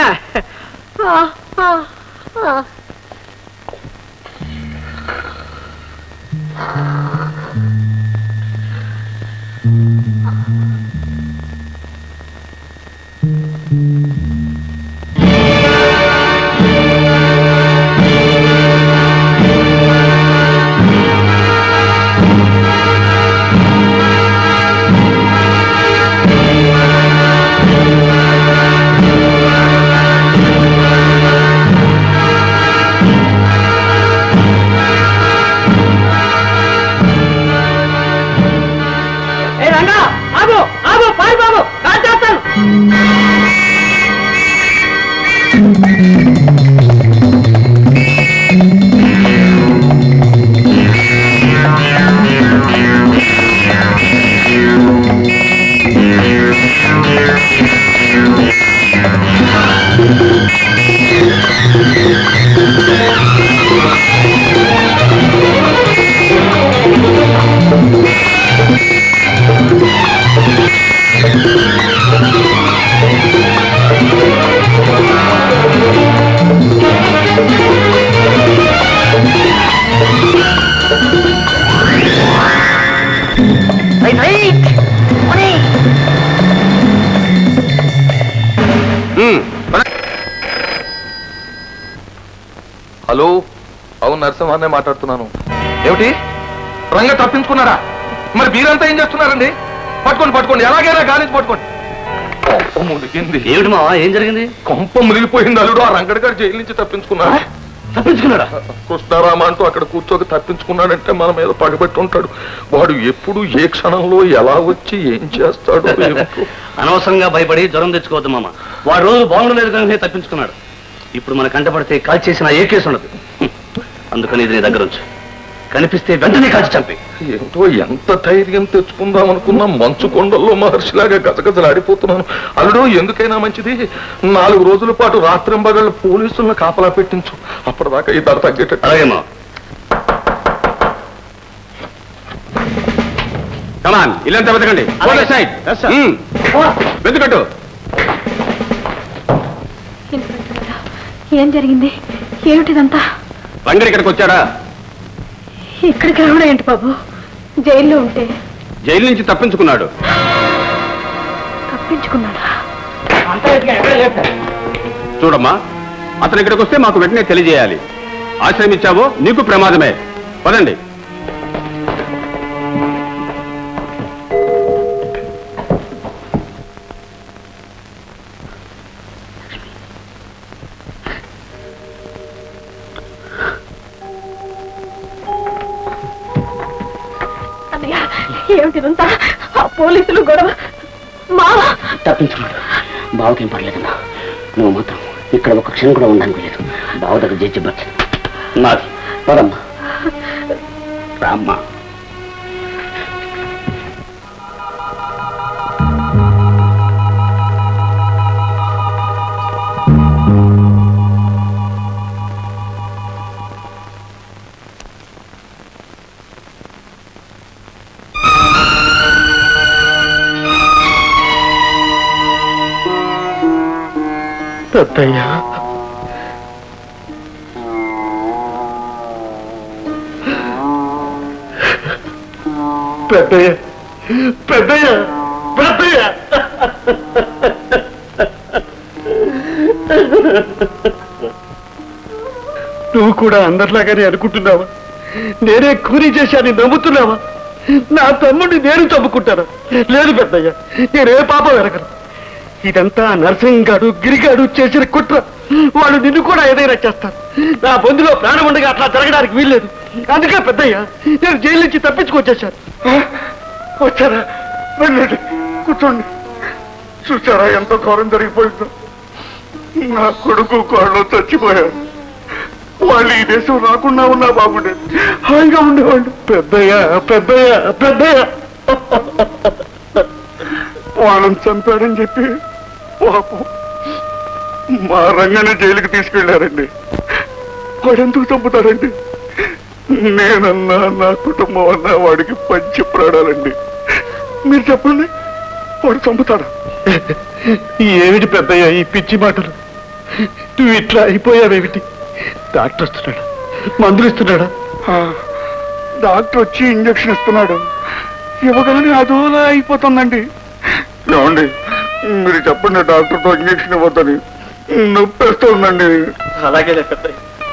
[SPEAKER 7] హలో, అవును నరసింహాన్నే మాట్లాడుతున్నాను. ఏమిటి రంగ తప్పించుకున్నారా? మరి మీరంతా ఏం చేస్తున్నారండి? పట్టుకోండి పట్టుకోండి, ఎలాగైనా గాలించి పట్టుకోండి. కొంప మునిగింది.
[SPEAKER 4] ఏమిటి మావా, ఏం జరిగింది?
[SPEAKER 7] కొంప మునిగిపోయింది అల్లుడు. ఆ రంగడి గారు జైలు నుంచి తప్పించుకున్నాడు.
[SPEAKER 4] తప్పించుకున్నాడా?
[SPEAKER 7] కృష్ణారామ అంటూ అక్కడ కూర్చోక తప్పించుకున్నాడంటే మన మీద పగబెట్టి ఉంటాడు. వాడు ఎప్పుడు ఏ క్షణంలో ఎలా వచ్చి ఏం చేస్తాడు?
[SPEAKER 4] అనవసరంగా భయపడి జ్వరం తెచ్చుకోవద్దు మామ. వాడు రోజు బాగుండలేదు కనుక తప్పించుకున్నాడు. ఇప్పుడు మన కంట పడితే కాల్ చేసిన ఏ కేసు ఉండదు. అందుకని ఇది నీ దగ్గర ఉంచు. కనిపిస్తే వెంటనే కాల్చి చంపి.
[SPEAKER 7] ఏమిటో ఎంత ధైర్యం తెచ్చుకుందాం అనుకున్నా మంచు కొండల్లో మహర్షిలాగా గజగజలు ఆడిపోతున్నాను. అల్లుడు, ఎందుకైనా మంచిది నాలుగు రోజుల పాటు రాత్రింబగళ్ళు పోలీసులను కాపలా పెట్టించు. అప్పటిదాకా ఈ ధర తగ్గేట.
[SPEAKER 5] అలాగేమా. కమాన్, ఇల్లంతా వెతకండి. వెతుకట్టు.
[SPEAKER 9] ఏం జరిగింది? ఏమిటిదంతా?
[SPEAKER 5] రంగడి ఇక్కడికి వచ్చాడా?
[SPEAKER 9] ఇక్కడికి రావడం ఏంటి బాబు? జైల్లో ఉంటే.
[SPEAKER 5] జైలు నుంచి తప్పించుకున్నాడు.
[SPEAKER 9] తప్పించుకున్నాడా?
[SPEAKER 5] చూడమ్మా, అతను ఇక్కడికి వస్తే మాకు వెంటనే తెలియజేయాలి. ఆశ్రమించావో నీకు ప్రమాదమే. పదండి.
[SPEAKER 9] ఏమిటిదంతా? ఆ పోలీసులు గొడవ. మావా
[SPEAKER 13] తప్పించుకున్నాడు. బావకేం పర్లేదన్నా. నువ్వు మాత్రం ఇక్కడ ఒక క్షణం కూడా ఉండడానికి లేదు. బావ దగ్గర చేసి బచ్చు నాది. పదమ్మా, రామ్మా.
[SPEAKER 6] పెద్దయ్యా, పెద్దయ్య పెద్దయ్య పెద్దయ్య నువ్వు కూడా అందరిలాగానే అనుకుంటున్నావా? నేనే కూలీ చేశాను నమ్ముతున్నావా? నా తమ్ముడిని నేను చంపుకుంటాను. లేదు పెద్దయ్య, నేనే పాపం వెరగను. ఇదంతా నరసింగాడు గిరిగాడు చేసిన కుట్ర. వాళ్ళు నిన్ను కూడా ఏదైనా చేస్తారు. నా బంధులో ప్రాణం ఉండగా అట్లా జరగడానికి వీల్లేదు. అందుకే పెద్దయ్య నేను జైలు నుంచి తప్పించుకొచ్చేశాను. వచ్చారా? వెళ్ళండి, కూర్చోండి. చూసారా ఎంత ఘోరం జరిగిపోయిందో? నా కొడుకు కోడలు చచ్చిపోయారు. వాళ్ళు ఈ దేశం రాకుండా ఉన్నా బాగుండేది, హాయిగా ఉండేవాళ్ళు. పెద్దయ్య పెద్దయ్య పెద్దయ్య వాళ్ళని చంపాడని చెప్పి పాపం మా రంగని జైలుకి తీసుకెళ్లారండి. వాడెందుకు చంపుతారండి? నేనన్నా నా కుటుంబం అన్నా వాడికి పంచి ప్రాడాలండి. మీరు చెప్పండి, వాడు చంపుతాడా? ఏమిటి పెద్దయ్య ఈ పిచ్చి మాటలు? నువ్వు ఇట్లా అయిపోయావేమిటి? డాక్టర్ వస్తున్నాడా? మందులు ఇస్తున్నాడా? డాక్టర్ వచ్చి ఇంజక్షన్ ఇస్తున్నాడు. ఇవ్వగానే అదోలా అయిపోతుందండి. ఏమండి, మీరు చెప్పండి డాక్టర్తో ఇంజక్షన్ ఇవ్వద్దని. నొప్పేస్తూ ఉందండి. అలాగే పెద్దయ్య,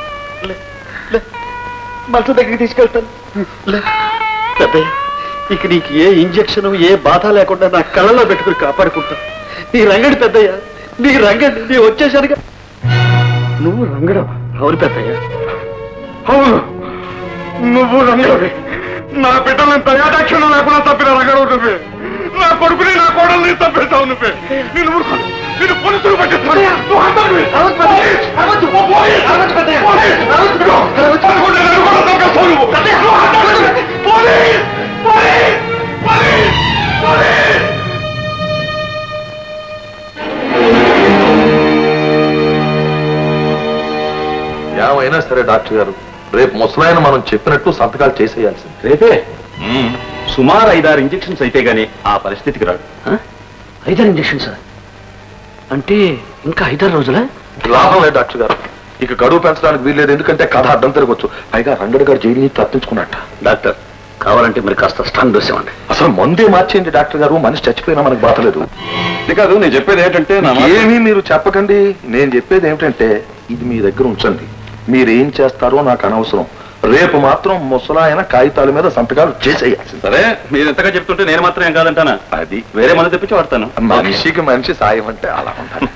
[SPEAKER 6] మంచ దగ్గరికి తీసుకెళ్తాను. పెద్దయ్య, ఇక నీకు ఏ ఇంజక్షన్ ఏ బాధ లేకుండా నా కళ్ళలో పెట్టుకుని కాపాడుకుంటాను. నీ రంగడి పెద్దయ్య, నీ రంగడి. నీ వచ్చేసరిగా నువ్వు రంగడవా? అవును పెద్దయ్య, అవును, నువ్వు రంగడి. నా బిడ్డలను దయాదాక్షిణం లేకుండా తప్పిన రంగడవు నువ్వే. నా కొడుకుని నా కోడల్ని తప్పేస్తావు నువ్వే. నేను ఊరుకోను, నేను పోలీసులు పట్టిస్తాను.
[SPEAKER 7] ఏమైనా సరే డాక్టర్ గారు, రేపు ముసలాయన మనం చెప్పినట్టు సంతకాలు చేసేయాల్సింది.
[SPEAKER 5] రేపే సుమారు ఐదారు ఇంజక్షన్స్ అయితే గానీ ఆ పరిస్థితికి రాడు.
[SPEAKER 4] ఐదారు ఇంజక్షన్స్ అంటే ఇంకా ఐదారు రోజులా?
[SPEAKER 7] లాభం లేదు డాక్టర్ గారు, ఇక గడువు పెంచడానికి వీల్లేదు. ఎందుకంటే కథ అడ్డం తిరగొచ్చు. పైగా రంగడి గారు జైలు నుంచి తప్పించుకున్నట్ట.
[SPEAKER 4] డాక్టర్ కావాలంటే మీరు కాస్త స్ట్రాంగ్ డోస్ ఇవ్వండి.
[SPEAKER 7] అసలు మందే మార్చేయండి డాక్టర్ గారు. మనిషి చచ్చిపోయినా మనకు బాధలేదు.
[SPEAKER 10] కాదు, నేను చెప్పేది ఏంటంటే
[SPEAKER 7] ఏమీ మీరు చెప్పకండి. నేను చెప్పేది ఏమిటంటే ఇది మీ దగ్గర ఉంచండి. మీరేం చేస్తారో నాకు అనవసరం. రేపు మాత్రం ముసలాయన కాగితాల మీద సంతకాలు చేసేయాల్సింది.
[SPEAKER 5] సరే మీరు ఎంతగా చెప్తుంటే నేను మాత్రం ఏం కాదంటానా?
[SPEAKER 7] అది
[SPEAKER 5] వేరే మంది తెప్పించి వాడతాను.
[SPEAKER 7] మనిషికి మనిషి సాయం అంటే అలా ఉండాలి.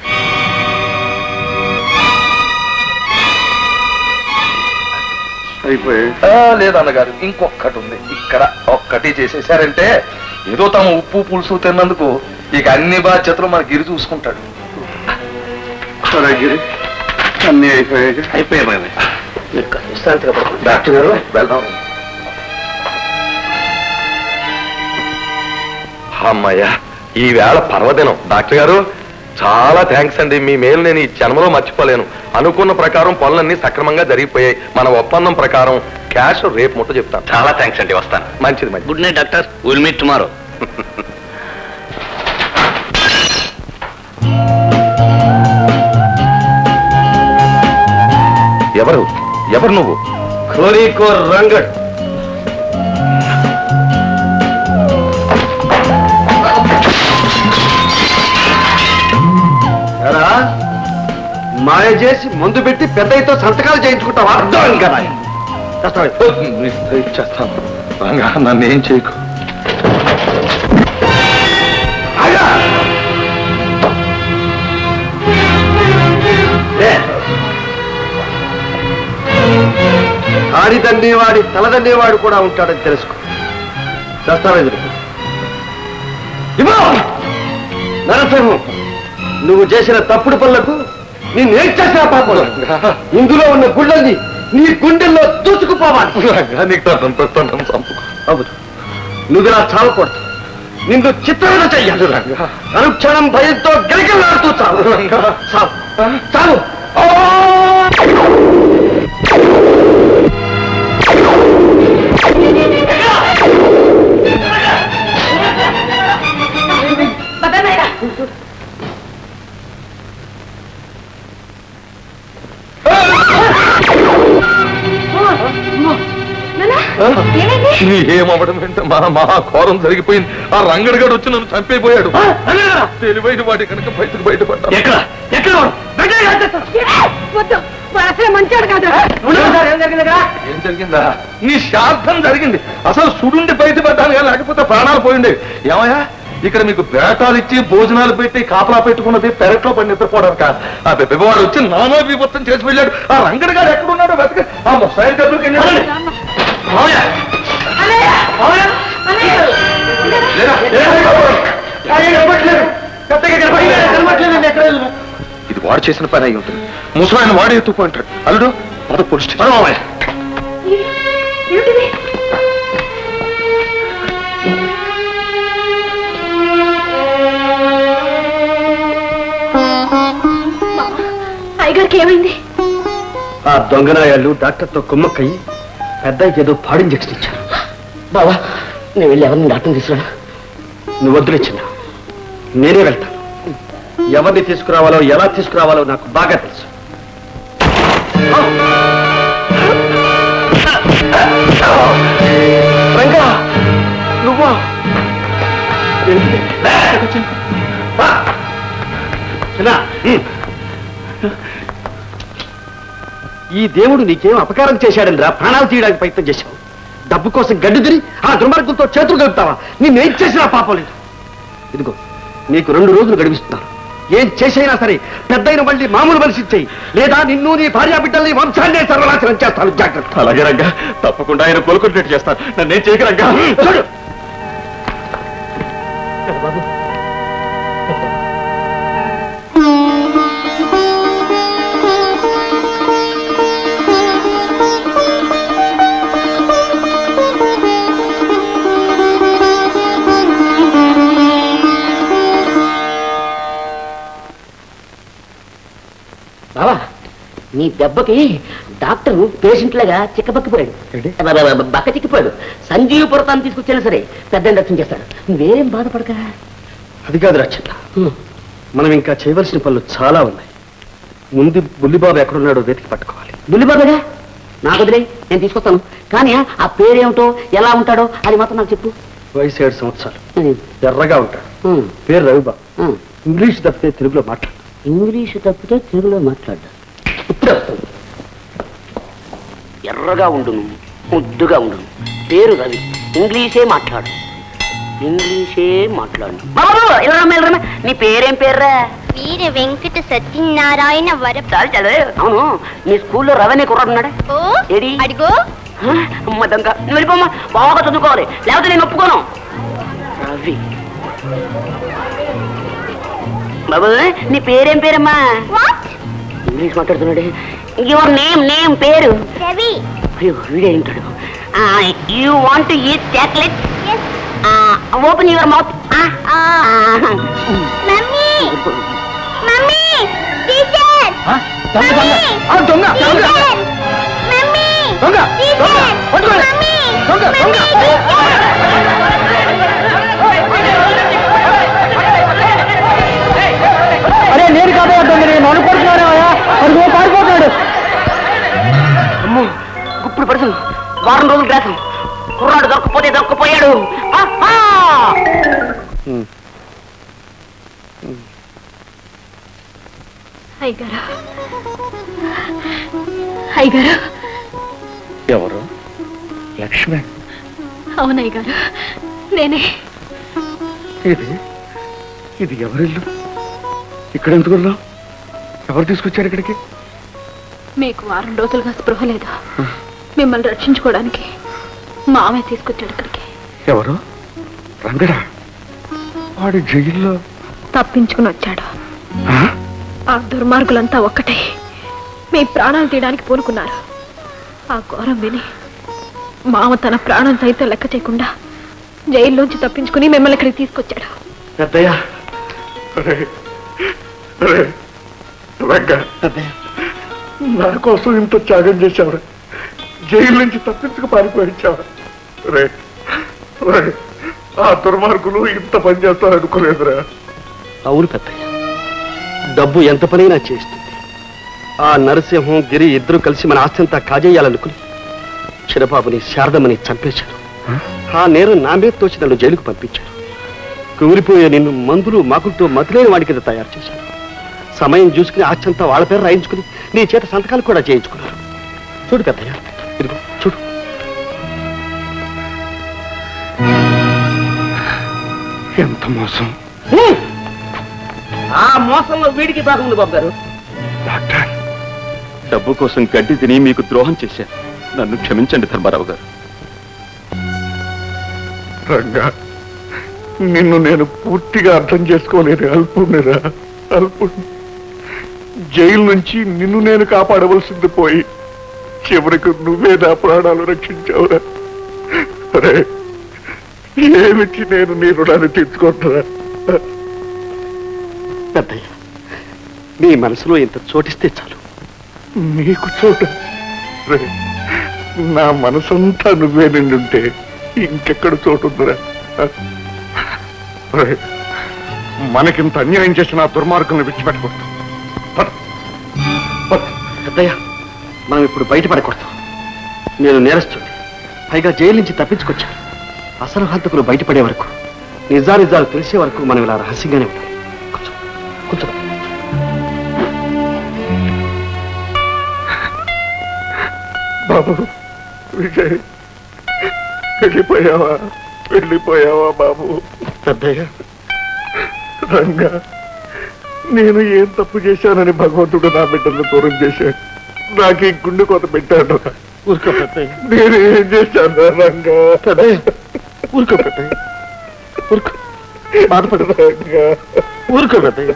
[SPEAKER 7] లేదన్నగారు, ఇంకొక్కటి ఉంది. ఇక్కడ ఒక్కటి చేసేసారంటే ఏదో తమ ఉప్పు పులుసు తిన్నందుకు ఇక అన్ని బాధ్యతలు మన గిరి చూసుకుంటాడు.
[SPEAKER 10] గిరి అన్ని అయిపోయాయి.
[SPEAKER 4] అయిపోయాయి.
[SPEAKER 7] డాక్టర్ గారు వెళ్దాం. అమ్మయ్యా, ఈ వేళ పర్వదినం. డాక్టర్ గారు చాలా థ్యాంక్స్ అండి. మీ మేలు నేను ఈ జన్మలో మర్చిపోలేను. అనుకున్న ప్రకారం పనులన్నీ సక్రమంగా జరిగిపోయాయి. మన ఒప్పందం ప్రకారం క్యాష్ రేపు ముట్ట చెప్తాను.
[SPEAKER 5] చాలా థ్యాంక్స్ అండి, వస్తాను.
[SPEAKER 7] మంచిది మంచిది.
[SPEAKER 4] Good night doctor, will meet tomorrow.
[SPEAKER 7] ఎవరు ఎవరు నువ్వు?
[SPEAKER 6] కోరికో రంగడ్. మాయ చేసి మందు పెట్టి పెద్దయితో సంతకాలు చేయించుకుంటావా? అర్థం కదా.
[SPEAKER 7] చేస్తాను రంగా, నన్ను ఏం చేయకు.
[SPEAKER 6] ఆడిదన్నేవాడి తలదన్నేవాడు కూడా ఉంటాడని తెలుసుకో. దస్తావేజులు నరసింహం, నువ్వు చేసిన తప్పుడు పనులకు నేనేం చేసిన పాపం ఇందులో ఉన్న గుళ్ళని నీ గుండెల్లో దూసుకుపోవాలి. అవును, నువ్వు ఇలా చావకూడదు. నిన్ను చిత్రవద చెయ్యాలి. అనుక్షణం భయంతో గిలగిలాడుతూ చావు. చావు చావు.
[SPEAKER 7] ఏమవడం ఏంటో మా మహా ఘోరం జరిగిపోయింది. ఆ రంగడిగాడు వచ్చి నన్ను చంపైపోయాడు. తెలివైన వాడి కనుక బయటకు బయటపడ్డా. ఏం జరిగిందా? నీ శార్థం జరిగింది. అసలు సుడుండి బయటపడ్డాను కానీ లేకపోతే ప్రాణాలు పోయిండే. ఏమయ్యా, ఇక్కడ మీకు బేటాలు ఇచ్చి భోజనాలు పెట్టి కాపలా పెట్టుకున్నది పెరట్లో పడి నిద్రపోవడానికి. ఆ పెద్దవాడు వచ్చి నానా విభత్తం చేసి వెళ్ళాడు. ఆ రంగడి గారు ఎక్కడున్నాడో వెతక ఆ ముసాయి దగ్గరికి వెళ్ళాడు. ఇది వాడు చేసిన పని అయి ఉంటుంది. ముసలాయన వాడు ఎత్తుకుంటాడు. అల్లుడు పద పోలీస్ స్టేషన్.
[SPEAKER 9] అయ్యగారికి ఏమైంది?
[SPEAKER 6] ఆ దొంగనాయాళ్ళు డాక్టర్తో కుమ్మక్కయ్యి పెద్దకి ఏదో పాడు ఇంజక్షన్ ఇచ్చారు.
[SPEAKER 13] బావా, నేను వెళ్ళి ఎవరిని డాక్టర్ తీసుకురా.
[SPEAKER 6] నువ్వు వదిలిచ్చిన నేనే వెళ్తాను. ఎవరిని తీసుకురావాలో ఎలా తీసుకురావాలో నాకు బాగా తెలుసు. రంగా, నువ్వా? ఈ దేవుడు నీకేం అపకారం చేశాడని రా ప్రాణాలు తీయడానికి ప్రయత్నం చేశావు. డబ్బు కోసం గడ్డి తిని ఆ దుర్మార్గంతో చేతులు కలుపుతావా? నేనేం చేసినా పాపం లేదు. ఇదిగో నీకు రెండు రోజులు గడిపిస్తున్నాను. ఏం చేసైనా సరే పెద్దయిన మళ్ళీ మామూలు మనిషి ఇచ్చేయి, లేదా నిన్ను నీ భార్యా బిడ్డల్ని వంశాన్నే సర్వనాశనం చేస్తాను. జాగ్రత్త.
[SPEAKER 5] అలాగే రంగా, తప్పకుండా ఆయన కోలుకున్నట్టు చేస్తాను. నన్నేం చేయగలంగా?
[SPEAKER 6] చూడు
[SPEAKER 13] బావా, నీ దెబ్బకి డాక్టర్ పేషెంట్ లాగా చిక్కబక్కిపోయాడు. బక్క చిక్కిపోయాడు. సంజీవ పురతాన్ని తీసుకొచ్చినా సరే పెద్ద రక్షణ చేస్తాడు. నువ్వేం బాధపడక.
[SPEAKER 6] అది కాదు రక్షణ, మనం ఇంకా చేయవలసిన పనులు చాలా ఉన్నాయి. ముందు బుల్లిబాబు ఎక్కడున్నాడో వెతికి పట్టుకోవాలి.
[SPEAKER 13] బుల్లిబాబుగా నాకు వదిలే, నేను తీసుకొస్తాను. కానీ ఆ పేరేమిటో ఎలా ఉంటాడో అది మాత్రం నాకు చెప్పు.
[SPEAKER 6] వయసు ఏడు సంవత్సరాలు, ఎర్రగా ఉంటాడు. పేరు రవిబాబు. ఇంగ్లీష్ తప్పితే తెలుగులో మాట్లాడు.
[SPEAKER 13] ఇంగ్లీష్ తప్పితే తెలుగులో మాట్లాడ్డా? ఇప్పుడే వస్తుంది. ఎర్రగా ఉండును, ముద్దుగా ఉండును. పేరు రవి. ఇంగ్లీషే మాట్లాడు, ఇంగ్లీషే మాట్లాడు. బాబు నీ పేరేం పేర్రా?
[SPEAKER 2] వీర వెంకట సత్యనారాయణ వర.
[SPEAKER 13] చాలు చాలు. అవును, నీ స్కూల్లో రవి అనే కుర్రాడు ఉన్నాడా? ఏడి
[SPEAKER 2] అడిగో.
[SPEAKER 13] అమ్మ దొంగ, నువ్వు వెళ్ళిపోమ్మా, బాగా చదువుకోవాలి, లేకపోతే నేను ఒప్పుకోను. రవి బాబు నీ పేరేం పేరమ్మా? ఇంగ్లీష్ మాట్లాడుతున్నాడే. యువర్ నేమ్ నేమ్ పేరు?
[SPEAKER 2] రవి.
[SPEAKER 13] అయ్యో వీడే ఉంటాడు. You want to eat chocolate? Open your mouth.
[SPEAKER 2] Mummy mummy teacher
[SPEAKER 6] దొంగ దొంగ
[SPEAKER 2] మమ్మీ
[SPEAKER 6] దొంగ మమ్మీ దొంగ దొంగ అరే నేను కాదే దొంగ, నేను అనుకుంటున్నాను అడుగు పారిపోతున్నాడు.
[SPEAKER 13] అమ్మో గుప్పుడు పడుతుంది. వారం రోజులు గ్రాసం. కుర్రాడు దొరకపోతే దొరకపోయాడు.
[SPEAKER 9] అయ్యగారు అయ్యగారు.
[SPEAKER 10] ఎవరు? లక్ష్మి.
[SPEAKER 9] అవునయ్య గారు, నేనే.
[SPEAKER 10] ఇది ఇది ఎవరిల్లు? ఇక్కడ ఎందుకున్నావు? ఎవరు తీసుకొచ్చారు ఇక్కడికి?
[SPEAKER 9] మీకు వారం రోజులుగా స్పృహ లేదు. మిమ్మల్ని రక్షించుకోవడానికి మామే తీసుకొచ్చాడు ఇక్కడికి.
[SPEAKER 10] ఎవరు? రంగడా? వాడి జైల్లో
[SPEAKER 9] తప్పించుకుని వచ్చాడు. ఆ దుర్మార్గులంతా ఒక్కటే మీ ప్రాణాలు తీయడానికి పూనుకున్నారు. ఆ ఘోరం విని మామ తన ప్రాణం సైతం లెక్క చేయకుండా జైల్లోంచి తప్పించుకుని మిమ్మల్ని ఇక్కడికి తీసుకొచ్చాడు.
[SPEAKER 10] పెద్దయ్య, నా కోసం ఇంత త్యాగం చేశావు, జైలు నుంచి తప్పించుకు పారిపోయించావు. రే ఆ దుర్మార్గులు ఇంత పని చేస్తారు అనుకోలేదురా.
[SPEAKER 6] అవును పెద్దయ్య, డబ్బు ఎంత పనైనా చేస్తుంది. ఆ నరసింహం గిరి ఇద్దరు కలిసి మన ఆస్తంతా కాజేయాలనుకుని చిరబాబుని శారదమ్మని చంపేశారు. ఆ నేరం నా మీద తోచి నన్ను జైలుకు పంపించారు. కూలిపోయే నిన్ను మందులు మాకులతో మతులేని వాడి కింద తయారు చేశారు. సమయం చూసుకుని ఆస్తంతా వాళ్ళ పేరు రాయించుకుని నీ చేత సంతకాలు కూడా చేయించుకున్నారు. చూడు పెద్దయ్య, ఇదిగో చూడు. ఎంత మోసం! ఆ మోసంలో వీడికి భాగం ఉంది బాబు గారు.
[SPEAKER 5] డాక్టర్, డబ్బు కోసం గడ్డి తిని మీకు ద్రోహం చేశాను. నన్ను క్షమించండి ధర్మారావు గారు.
[SPEAKER 10] రంగా, నిన్ను నేను పూర్తిగా అర్థం చేసుకోలేను. అల్పునిరా, అల్పుని. జైలు నుంచి నిన్ను నేను కాపాడవలసింది పోయి చివరికి నువ్వే నా ప్రాణాలు రక్షించావురా. అరే, ఏమిటి నేను నీ రుణాన్ని తీర్చుకుంటున్నా?
[SPEAKER 6] పెద్దయ్య, నీ మనసులో ఇంత చోటిస్తే చాలు.
[SPEAKER 10] నీకు చోట? రే, నా మనసంతా నువ్వే నిండుంటే ఇంకెక్కడ చోటుందిరా? రే, మనకింత అన్యాయం చేసిన ఆ దుర్మార్గుల్ని విడిచిపెట్టకూడదు.
[SPEAKER 6] పెద్దయ్య, మనం ఇప్పుడు బయటపడకూడదు. నేను నేరస్తుంది, పైగా జైలు నుంచి తప్పించుకొచ్చాను. అసలు హంతకులు బయటపడే వరకు, నిజానిజాలు తెలిసే వరకు మనం ఇలా రహస్యంగానే ఉంటాం. కూర్చో కూర్చో.
[SPEAKER 10] బాబు విజయ్, వెళ్ళిపోయావా? వెళ్ళిపోయావా బాబు?
[SPEAKER 6] పెద్దయ్య,
[SPEAKER 10] రంగా, నేను ఏం తప్పు చేశానని భగవంతుడు నా బిడ్డలను దూరం చేశాడు. నాకు ఈ గుండె కొత్త పెట్టాడు.
[SPEAKER 6] ఊరుకో పెద్దయ్య.
[SPEAKER 10] నేను ఏం చేశాను రంగా?
[SPEAKER 6] పెద్దయ్య, ఊరుకో పెద్దయ్య, ఊరుకో. బాధపడు
[SPEAKER 10] రంగా,
[SPEAKER 6] ఊరుకో పెద్దయ్య.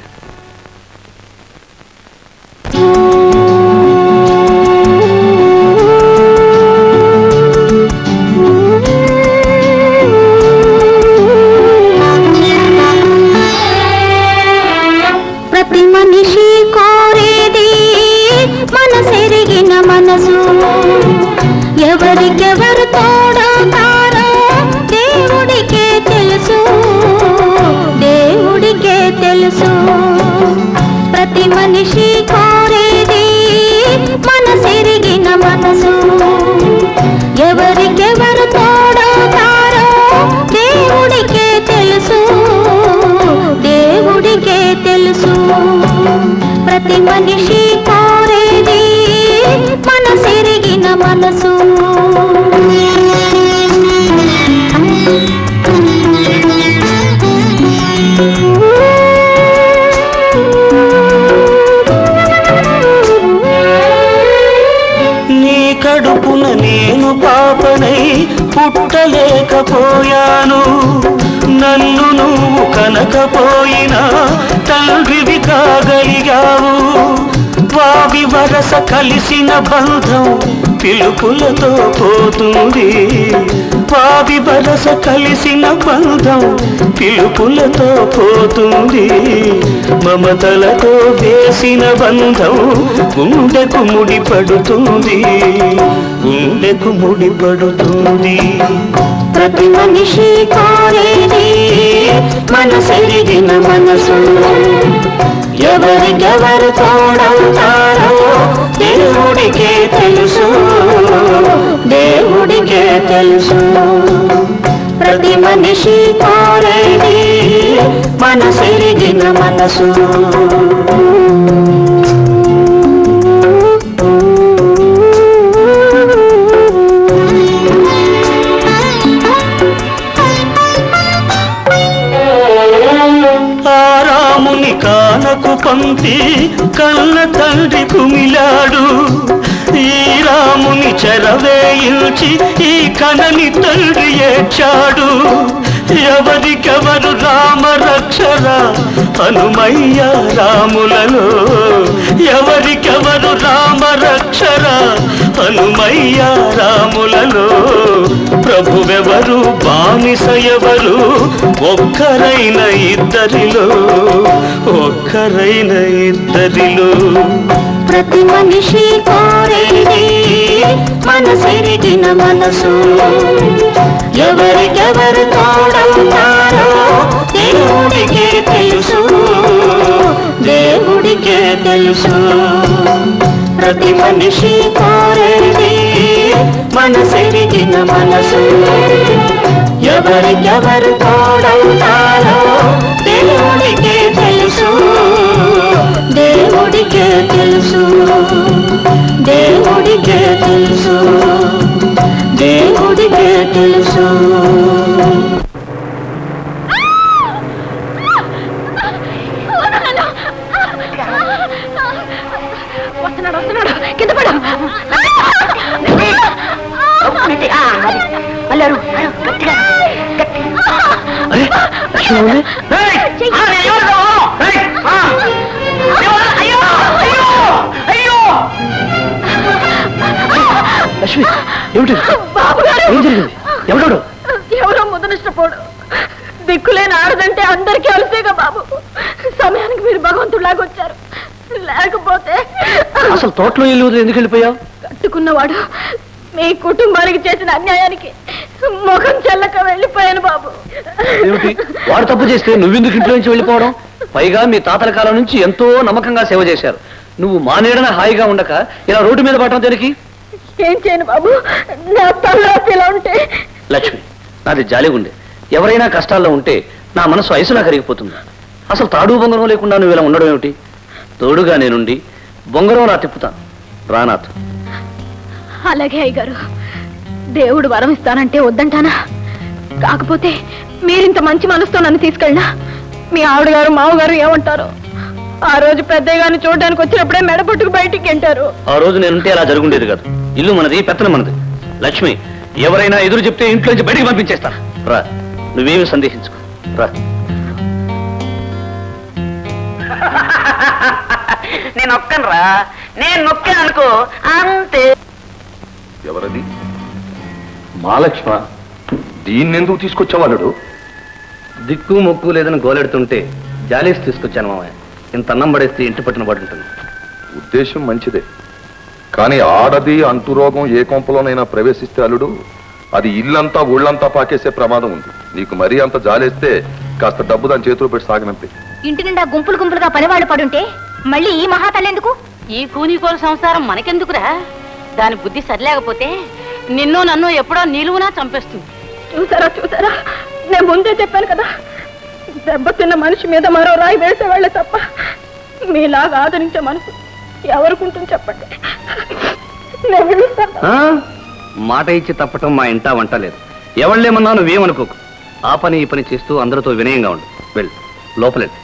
[SPEAKER 2] ప్రతి మనిషి కోరేది మనసెరిగిన మనసు. ఎవరికెవరు తోడవుతారో దేవుడికే తెలుసు, దేవుడికే తెలుసు. ప్రతి మనిషి కోరేది మనసెరిగిన మనసు. ఎవరికెవరు తోడవుతారో దేవుడికే తెలుసు, దేవుడికే తెలుసు. ప్రతి మనిషి కోరేది మన మనసెరిగిన మనసు
[SPEAKER 8] నీ కడుపున నేను పాపనై పుట్టలేకపోయాను నన్ను నువ్వు కనకపోయినా తండ్రివి కాగలిగావు వావి వరస కలిసిన బంధం పిలుపులతో పోతుంది వావి వరస కలిసిన బంధం పిలుపులతో పోతుంది మమతలతో వేసిన బంధం గుండెకు ముడిపడుతుంది గుండెకు ముడిపడుతుంది
[SPEAKER 2] ప్రతి మనిషి కోరేది మనసెరిగిన మనసు ఎవరికెవరు తోడవుతారో దేవుడికే తెలుసు దేవుడికే తెలుసు ప్రతి మనిషి కోరేది మనసెరిగిన మనసు
[SPEAKER 8] కానకు పంపి కన్న తండ్రి కుమిలాడు ఈ రాముని చెరవేయించి ఈ కనని తండ్రి ఏడ్చాడు ఎవరికెవరు రామ రక్షరా హనుమయ్య రాములలో ఎవరికెవరు రామ రక్షరా హనుమయ్య రాములలో ప్రభువెవరు బానిస ఎవరు ఒక్కరైన ఇద్దరిలో ఒక్కరైన ఇద్దరిలో
[SPEAKER 2] ప్రతి మనిషి కోరేది మనసెరిగిన మనసు ఎవరికెవరు తోడవుతారో దేవుడికే తెలుసు దేవుడికే తెలుసు ప్రతి మనిషి కోరేది మనసెరిగిన మనసు ఎవరికెవరు తోడవుతారో దేవుడికే తెలుసు దేవుడికే తెలుసు దేవుడికే తెలుసు దేవుడికే తెలుసు
[SPEAKER 9] వస్తున్నాడు వస్తున్నాడు కింద పడు
[SPEAKER 3] అల్లారు గట్టిగా
[SPEAKER 4] లక్ష్మి ఏమిటి ఏం జరిగింది ఎవడు
[SPEAKER 9] ఎవరో ముదనిష్టపోడు దిక్కులేని ఆడదంటే అందరికీ అలసేగా బాబు సమయానికి మీరు భగవంతుడిలాగా వచ్చారు లేకపోతే
[SPEAKER 4] అసలు తోటలో ఇల్లు వదిలి ఎందుకు వెళ్ళిపోయావు
[SPEAKER 9] కట్టుకున్నవాడు మీ కుటుంబానికి చేసిన అన్యాయానికి ముఖం చెల్లక వెళ్ళిపోయాను బాబు
[SPEAKER 4] ఏమిటి వాడు తప్పు చేస్తే నువ్వెందుకు ఇంట్లో నుంచి వెళ్ళిపోవడం పైగా మీ తాతల కాలం నుంచి ఎంతో నమ్మకంగా సేవ చేశారు నువ్వు మానేడన హాయిగా ఉండక ఇలా రోడ్డు మీద పడటం దేనికి
[SPEAKER 9] ఏం చేయను బాబు నా తలరాత ఇలా ఉంటే
[SPEAKER 4] లక్ష్మి నాది జాలి ఉండే ఎవరైనా కష్టాల్లో ఉంటే నా మనసు ఐసులా కరిగిపోతుంది అసలు తాడు బొంగరం లేకుండా నువ్వు ఇలా ఉండడం ఏమిటి తోడుగా నేనుండి బొంగరం రా తిప్పుతాను రానాథ్
[SPEAKER 9] అలాగే అయ్యగారు దేవుడు వరం ఇస్తానంటే వద్దంటానా కాకపోతే మీరింత మంచి మనసుతో నన్ను తీసుకెళ్ళినా మీ ఆవిడగారు మావగారు ఏమంటారు ఆ రోజు పెద్దయ్య గారిని చూడడానికి వచ్చినప్పుడే మెడపట్టుకు బయటికి ఎంటారు
[SPEAKER 4] ఆ రోజు నేనుంటే అలా జరుగుండేది కాదు ఇల్లు మనది పెత్తనం మనది లక్ష్మి ఎవరైనా ఎదురు చెప్తే ఇంట్లోంచి బయటికి పంపించేస్తాను రా నువ్వేమి సందేహించుకో రా
[SPEAKER 3] నేను నొక్కను రా నేను నొక్కాను అనుకో అంతే
[SPEAKER 7] ఎవరది
[SPEAKER 4] మహాలక్ష్మ
[SPEAKER 7] దీన్నెందుకు తీసుకొచ్చావాడు
[SPEAKER 4] దిక్కు మొక్కు లేదని గోలెడుతుంటే జాలీసి తీసుకొచ్చాను మామయ్య ఇంత అన్నం పడేస్తే ఇంటి పట్టిన పడుంటుంది
[SPEAKER 7] ఉద్దేశం మంచిదే కానీ ఆడది అంటురోగం ఏ కొంపలోనైనా ప్రవేశిస్తే అల్లుడు అది ఇల్లంతా ఊళ్ళంతా పాకేసే ప్రమాదం ఉంది నీకు మరీ అంత జాలేస్తే కాస్త డబ్బు దాని చేతిలో పెట్టి సాగనంపి
[SPEAKER 2] ఇంటి నిండా గుంపులు గుంపులుగా పనివాళ్ళు పడుంటే మళ్ళీ ఈ మహాతల్లెందుకు
[SPEAKER 3] ఈ కూనికోలు సంసారం మనకెందుకురా దాని బుద్ధి సరిలేకపోతే నిన్ను నన్ను ఎప్పుడో నిలువునా చంపేస్తుంది
[SPEAKER 9] చూసారా చూసారా నేను ముందే చెప్పాను కదా దెబ్బతిన్న మనిషి మీద మరో రాయి వేసేవాళ్లే తప్ప మీలాగా ఆదరించే మనసు ఎవరికుంటుంది చెప్పండి నేను వెళ్తాను.
[SPEAKER 4] ఆ? మాట ఇచ్చి తప్పటం మా ఇంటా వంటలేదు. ఎవళ్ళేమన్నా నువ్వేమనుకోకు. ఆ పని ఈ పని చేస్తూ అందరితో వినయంగా ఉండు. వెళ్ళు లోపలేదు.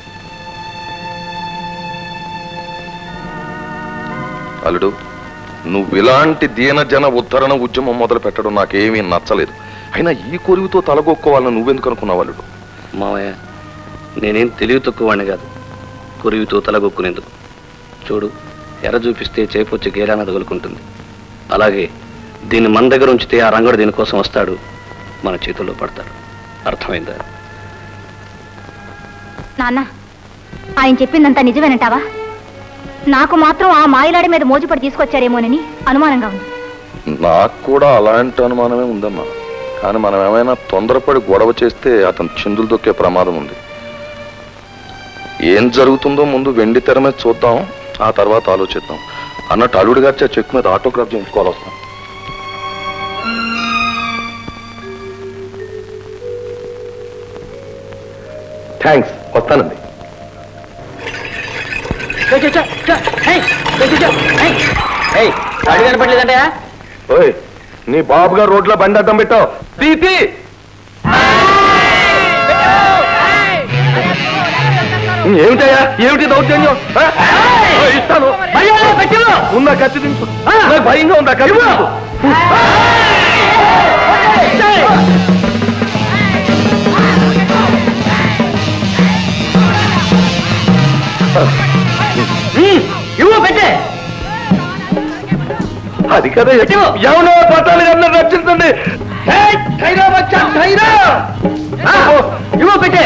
[SPEAKER 7] అల్లుడు, నువ్వు ఇలాంటి దీనజన ఉద్ధరణ ఉద్యమం మొదలు పెట్టడం నాకేమీ నచ్చలేదు. అయినా ఈ కొలువుతో తలగొక్కోవాలని నువ్వెందుకు అనుకున్నావు అల్లుడు?
[SPEAKER 4] మావయ్య, నేనేం తెలివి తక్కువవాణ్ణి కాదు కొరివితో తలగొక్కునేందుకు. చూడు, ఎర్ర చూపిస్తే చేపొచ్చి గేరాన తగులుకుంటుంది. అలాగే దీన్ని మన దగ్గర ఉంచితే ఆ రంగడు దీనికోసం వస్తాడు, మన చేతుల్లో పడతాడు. అర్థమైందా?
[SPEAKER 2] నాన్న, ఆయన చెప్పిందంతా నిజమేనంటావా? నాకు మాత్రం ఆ మాయలాడి మీద మోజుపడి తీసుకొచ్చారేమోనని అనుమానంగా ఉంది.
[SPEAKER 7] నాకు కూడా అలాంటి అనుమానమే ఉందమ్మా. కానీ మనం ఏమైనా తొందరపడి గొడవ చేస్తే అతను చిందులు దొక్కే ప్రమాదం ఉంది. ఏం జరుగుతుందో ముందు వెండి తెర మీద చూద్దాం, ఆ తర్వాత ఆలోచిద్దాం. అన్నట్టు అల్లుడు గారి చెక్ మీద ఆటోగ్రాఫ్ చేయించుకోవాలి వస్తాం. థ్యాంక్స్, వస్తానండి.
[SPEAKER 12] అడుగు కనపడలేదంటే
[SPEAKER 7] ఓయ్, నీ బాబు గారు రోడ్లో బండి అడ్డం పెట్టావు. తీతి ఏమిటయ్యా, ఏమిటి దౌర్జన్యం? ఇస్తాను, ఉందా కత్తి దించు. భయంగా ఉందా కత్తి దించు.
[SPEAKER 12] ఇవ్వు పెట్టే.
[SPEAKER 7] అది కదా ఎవరో పట్టాలి అన్న రక్షించండి.
[SPEAKER 12] ఇవ్వు పెట్టే.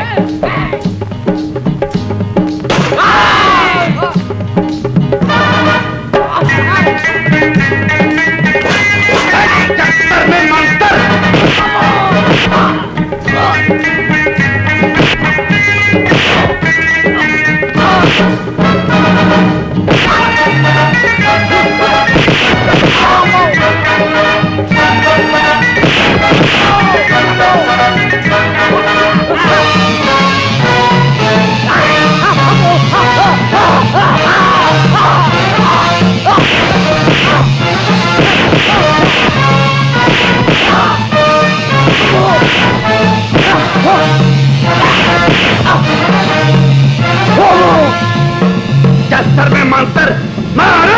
[SPEAKER 1] जस्तर में मंत्र मारो।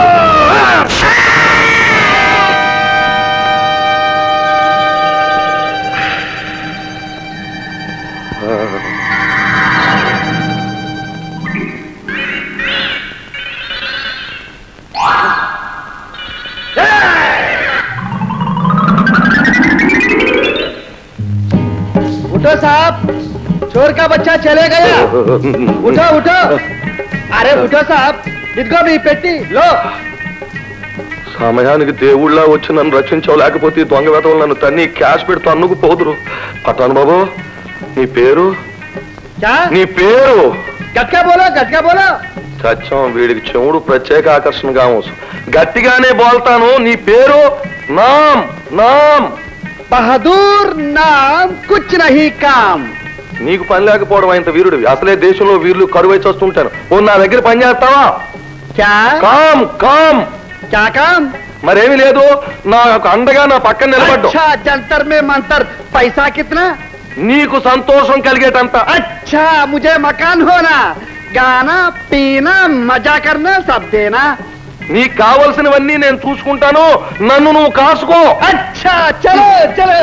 [SPEAKER 6] उठो साहब, चोर का बच्चा चले गया। उठो उठो, अरे उठो साहब, इधको भी पेटी लो।
[SPEAKER 7] సమయానికి దేవుళ్ళ వచ్చి నన్ను రక్షించావు, లేకపోతే దొంగ వేతలు నన్ను తన్ని క్యాష్ పెడుతూ అన్నుకు పోదురు. పట్టాను బాబు, నీ పేరు? నీ పేరు
[SPEAKER 6] గట్టిగా బోలో, గట్టిగా బోలో.
[SPEAKER 7] సత్యం, వీడికి చెవుడు ప్రత్యేక ఆకర్షణగా అవసరం. గట్టిగానే బోల్తాను. నీ పేరు? నామ్ నామ్
[SPEAKER 6] బహదూర్ నామ్ కుచ్ నహీ కామ్.
[SPEAKER 7] నీకు పని లేకపోవడం ఇంత వీరుడివి. అసలే దేశంలో వీరులు కరువై చేస్తుంటాను. ఓ నా దగ్గర పని చేస్తావా? కామ్ కామ్
[SPEAKER 6] క్యా కామ్?
[SPEAKER 7] మరేమి లేదు, నాకు అండగా నా పక్కన నిలబడ్డా.
[SPEAKER 6] జంతర్ మే మంతర్, పైసా కిత్నా?
[SPEAKER 7] నీకు సంతోషం కలిగేటంత.
[SPEAKER 6] అచ్చా, ముజే మకాన్ హోనా, గానా పీనా మజా కర్నా సబ్ దేనా.
[SPEAKER 7] నీకు కావలసినవన్నీ నేను చూసుకుంటాను, నన్ను నువ్వు కాసుకో.
[SPEAKER 6] అచ్చా, చలో చలో.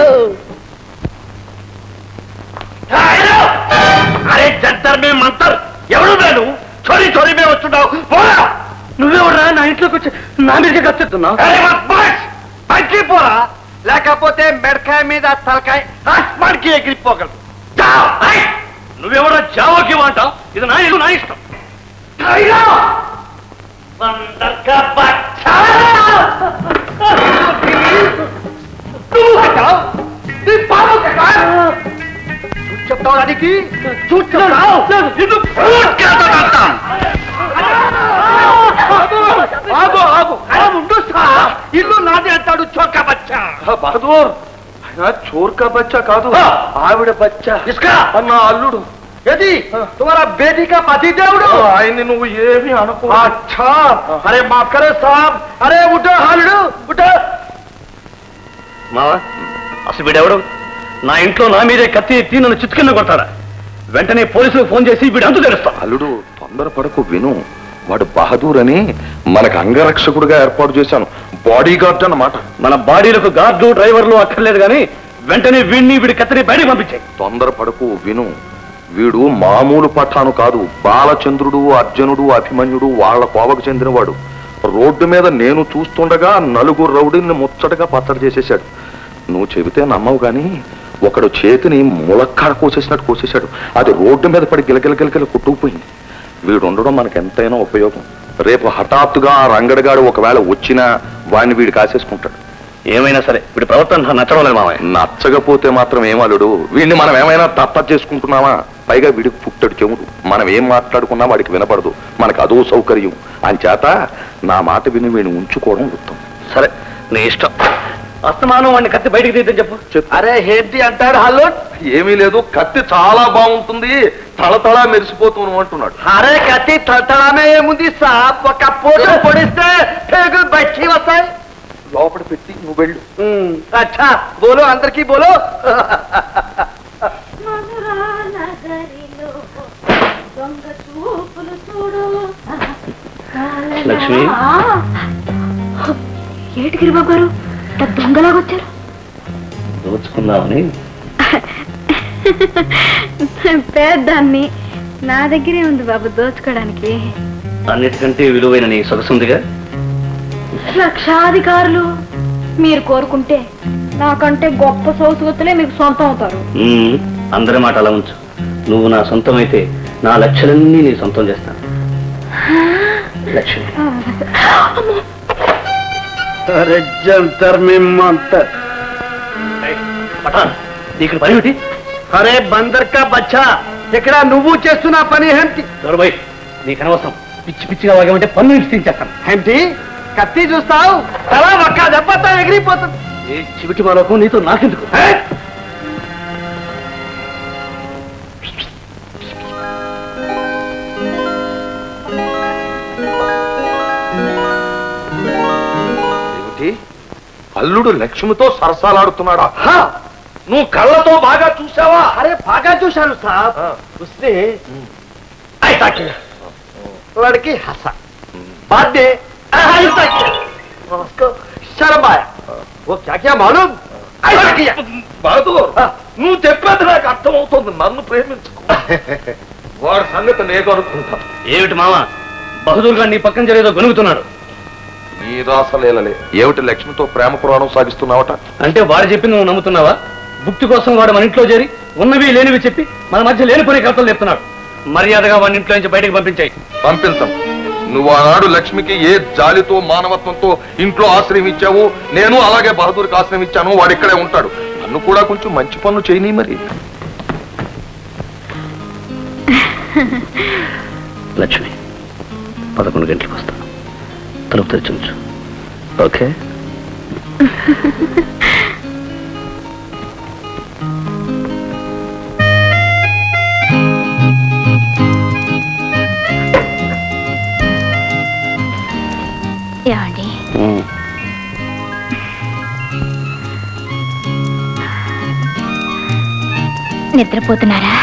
[SPEAKER 1] అరే జంతర్ మే మంతర్, ఎవరు నేను? చోరీ చోరీ మే వస్తున్నావు.
[SPEAKER 4] నువ్వెవరా నా ఇంట్లోకి వచ్చి నా మీదకి కత్తిస్తున్నావు?
[SPEAKER 6] పైకి పోరా, లేకపోతే మెడకాయ మీద తలకాయ ఆస్మాన్కి ఎగిరిపోగలదు.
[SPEAKER 4] నువ్వెవరా జావకి వంట? ఇది నా ఇల్లు, నా ఇష్టం.
[SPEAKER 6] చెప్తానికి ఇల్లు నాదే అంటాడు చోర్కా బచ్చా.
[SPEAKER 7] బహదూర్, ఆయన చోర్కా బచ్చా కాదు, ఆవిడ బచ్చా.
[SPEAKER 6] ఇస్కా
[SPEAKER 7] అన్న అల్లుడు.
[SPEAKER 6] बेटी तुम्हारा बेटी का पति దేవుడు
[SPEAKER 7] ఆయన్ని నువ్వు ఏమి అనుకో.
[SPEAKER 6] अच्छा अरे माफ करे साहब अरे उठो हालुడు उठो
[SPEAKER 4] మావా అసలు వీడెవడు నా ఇంట్లో నా మీదే కత్తి ఎత్తి నన్ను చిత్తుకింద కొడతాడా? వెంటనే పోలీసులకు ఫోన్ చేసి వీడు అంతు తెలుస్తా.
[SPEAKER 7] అల్లుడు తొందరపడకు, విను. వాడు బహదూర్ అని మనకు అంగరక్షకుడిగా ఏర్పాటు చేశాను, బాడీ గార్డ్ అన్నమాట.
[SPEAKER 4] మన బాడీలకు గార్డు డ్రైవర్లు అక్కర్లేదు కానీ వెంటనే వీడిని వీడి కత్తిని బయటికి పంపించాయి.
[SPEAKER 7] తొందరపడకు, విను. వీడు మామూలు పఠాను కాదు, బాలచంద్రుడు, అర్జునుడు, అభిమన్యుడు వాళ్ళ కోవకు చెందినవాడు. రోడ్డు మీద నేను చూస్తుండగా నలుగురు రౌడీని ముచ్చటగా పచ్చడి చేసేశాడు. నువ్వు చెబితే నమ్మవు గాని ఒకడు చేతిని ములక్కాడ కోసేసినట్టు కోసేశాడు. అది రోడ్డు మీద పడి గిలగిల గిలగిల కొట్టుకుపోయింది. వీడు ఉండడం మనకు ఎంతైనా ఉపయోగం. రేపు హఠాత్తుగా ఆ రంగడిగాడు ఒకవేళ వచ్చినా వాడిని వీడు కాసేసుకుంటాడు.
[SPEAKER 4] ఏమైనా సరే వీడి ప్రవర్తన నచ్చడం లేదు మామయ్య.
[SPEAKER 7] నచ్చకపోతే మాత్రం ఏమలుడు, వీడిని మనం ఏమైనా తప్ప చేసుకుంటున్నావా? పైగా వీడికి పుట్టడు చెవుడు, మనం ఏం మాట్లాడుకున్నా వాడికి వినపడదు, మనకు అదో సౌకర్యం. అంచేత నా మాట విని వీడిని ఉంచుకోవడం ఉత్తమం.
[SPEAKER 4] సరే నీ ఇష్టం. అస్తమానం వాడిని కత్తి బయటికి తీద్దని చెప్పు.
[SPEAKER 6] అరే ఏంటి అంటాడు హలో?
[SPEAKER 7] ఏమీ లేదు, కత్తి చాలా బాగుంటుంది, తళతళ మెరిసిపోతూ అంటున్నాడు.
[SPEAKER 6] అరే కత్తి తళతళనే ఏముంది సాబ్, ఒక పోటు పొడిస్తే పేగులు బయటికి వస్తాయి.
[SPEAKER 7] లోపల పెట్టి నువ్వు వెళ్ళు.
[SPEAKER 6] అచ్చా బోలో, అందరికీ బోలో.
[SPEAKER 4] లక్ష్మి,
[SPEAKER 2] ఏటి గిరిబాబు గారు దొంగలాగొచ్చారు?
[SPEAKER 4] దోచుకుందామని
[SPEAKER 2] పేద్దాన్ని నా దగ్గరే ఉంది బాబు దోచుకోవడానికి.
[SPEAKER 4] అన్నిటికంటే విలువైన నీ సొగసుందిగా.
[SPEAKER 2] లక్షాధికారులు మీరు కోరుకుంటే నాకంటే గొప్ప సౌసుగతులే మీకు సొంతం అవుతారు.
[SPEAKER 4] అందరి మాట అలా ఉంచు. నువ్వు నా సొంతం అయితే నా లక్షలన్నీ నీ సొంతం చేస్తాను. లక్ష్మి ఇక్కడ పని ఏమిటి?
[SPEAKER 6] అరే బందర్ కా బచ్చా, ఇక్కడ నువ్వు చేస్తున్న పని ఏంటి?
[SPEAKER 4] దొరబాయ్ నీకు అనవసరం. పిచ్చి పిచ్చిగా వాగమంటే పన్ను ఇచ్చేస్తాను.
[SPEAKER 6] ఏంటి కత్తి చూస్తావు? తల ఒక్క దెబ్బతో ఎగిరిపోతుంది.
[SPEAKER 4] ఏ చివిటి మాలోకం నీతో నాకెందుకు?
[SPEAKER 7] అల్లుడు లక్ష్మితో సరసాలాడుతున్నాడా? నువ్వు కళ్ళతో బాగా చూసావా?
[SPEAKER 6] అరే బాగా చూశాను సాబ్. उसने ऐसा किया, लड़की हंसा, बाद में ऐसा किया, उसको शर्म आया. वो क्या किया मालूम? ऐसा किया.
[SPEAKER 7] బహదూర్, నువ్వు చెప్పేది నాకు అర్థమవుతుంది. నన్ను ప్రేమించుకో, వాడి సంగతి నేను అనుకుంటాను.
[SPEAKER 4] ఏమిటి మామ, బహదూర్ గారు నీ పక్కన జరిగేదో గొనుగుతున్నాడు.
[SPEAKER 7] ఈ రాసలేలలే ఏమిటి? లక్ష్మితో ప్రేమ పురాణం సాగిస్తున్నావట.
[SPEAKER 4] అంటే వాడు చెప్పింది నువ్వు నమ్ముతున్నావా? భుక్తి కోసం వాడు మన ఇంట్లో చేరి ఉన్నవి లేనివి చెప్పి మన మధ్య లేని పని కథలు చెప్తున్నాడు. మర్యాదగా వాడి ఇంట్లో నుంచి బయటకు పంపించాయి.
[SPEAKER 7] పంపించం. నువ్వు ఆనాడు లక్ష్మికి ఏ జాలితో మానవత్వంతో ఇంట్లో ఆశ్రయం ఇచ్చావు, నేను అలాగే బహదూర్కి ఆశ్రయం ఇచ్చాను. వాడు ఇక్కడే ఉంటాడు. నన్ను కూడా కొంచెం మంచి పనులు చేయని మరి.
[SPEAKER 4] లక్ష్మి, పదకొండు గంటలకు వస్తాను. తలుపు తెరిచి ఉంచు. ఓకే?
[SPEAKER 2] ఏమండి నిద్రపోతున్నారా?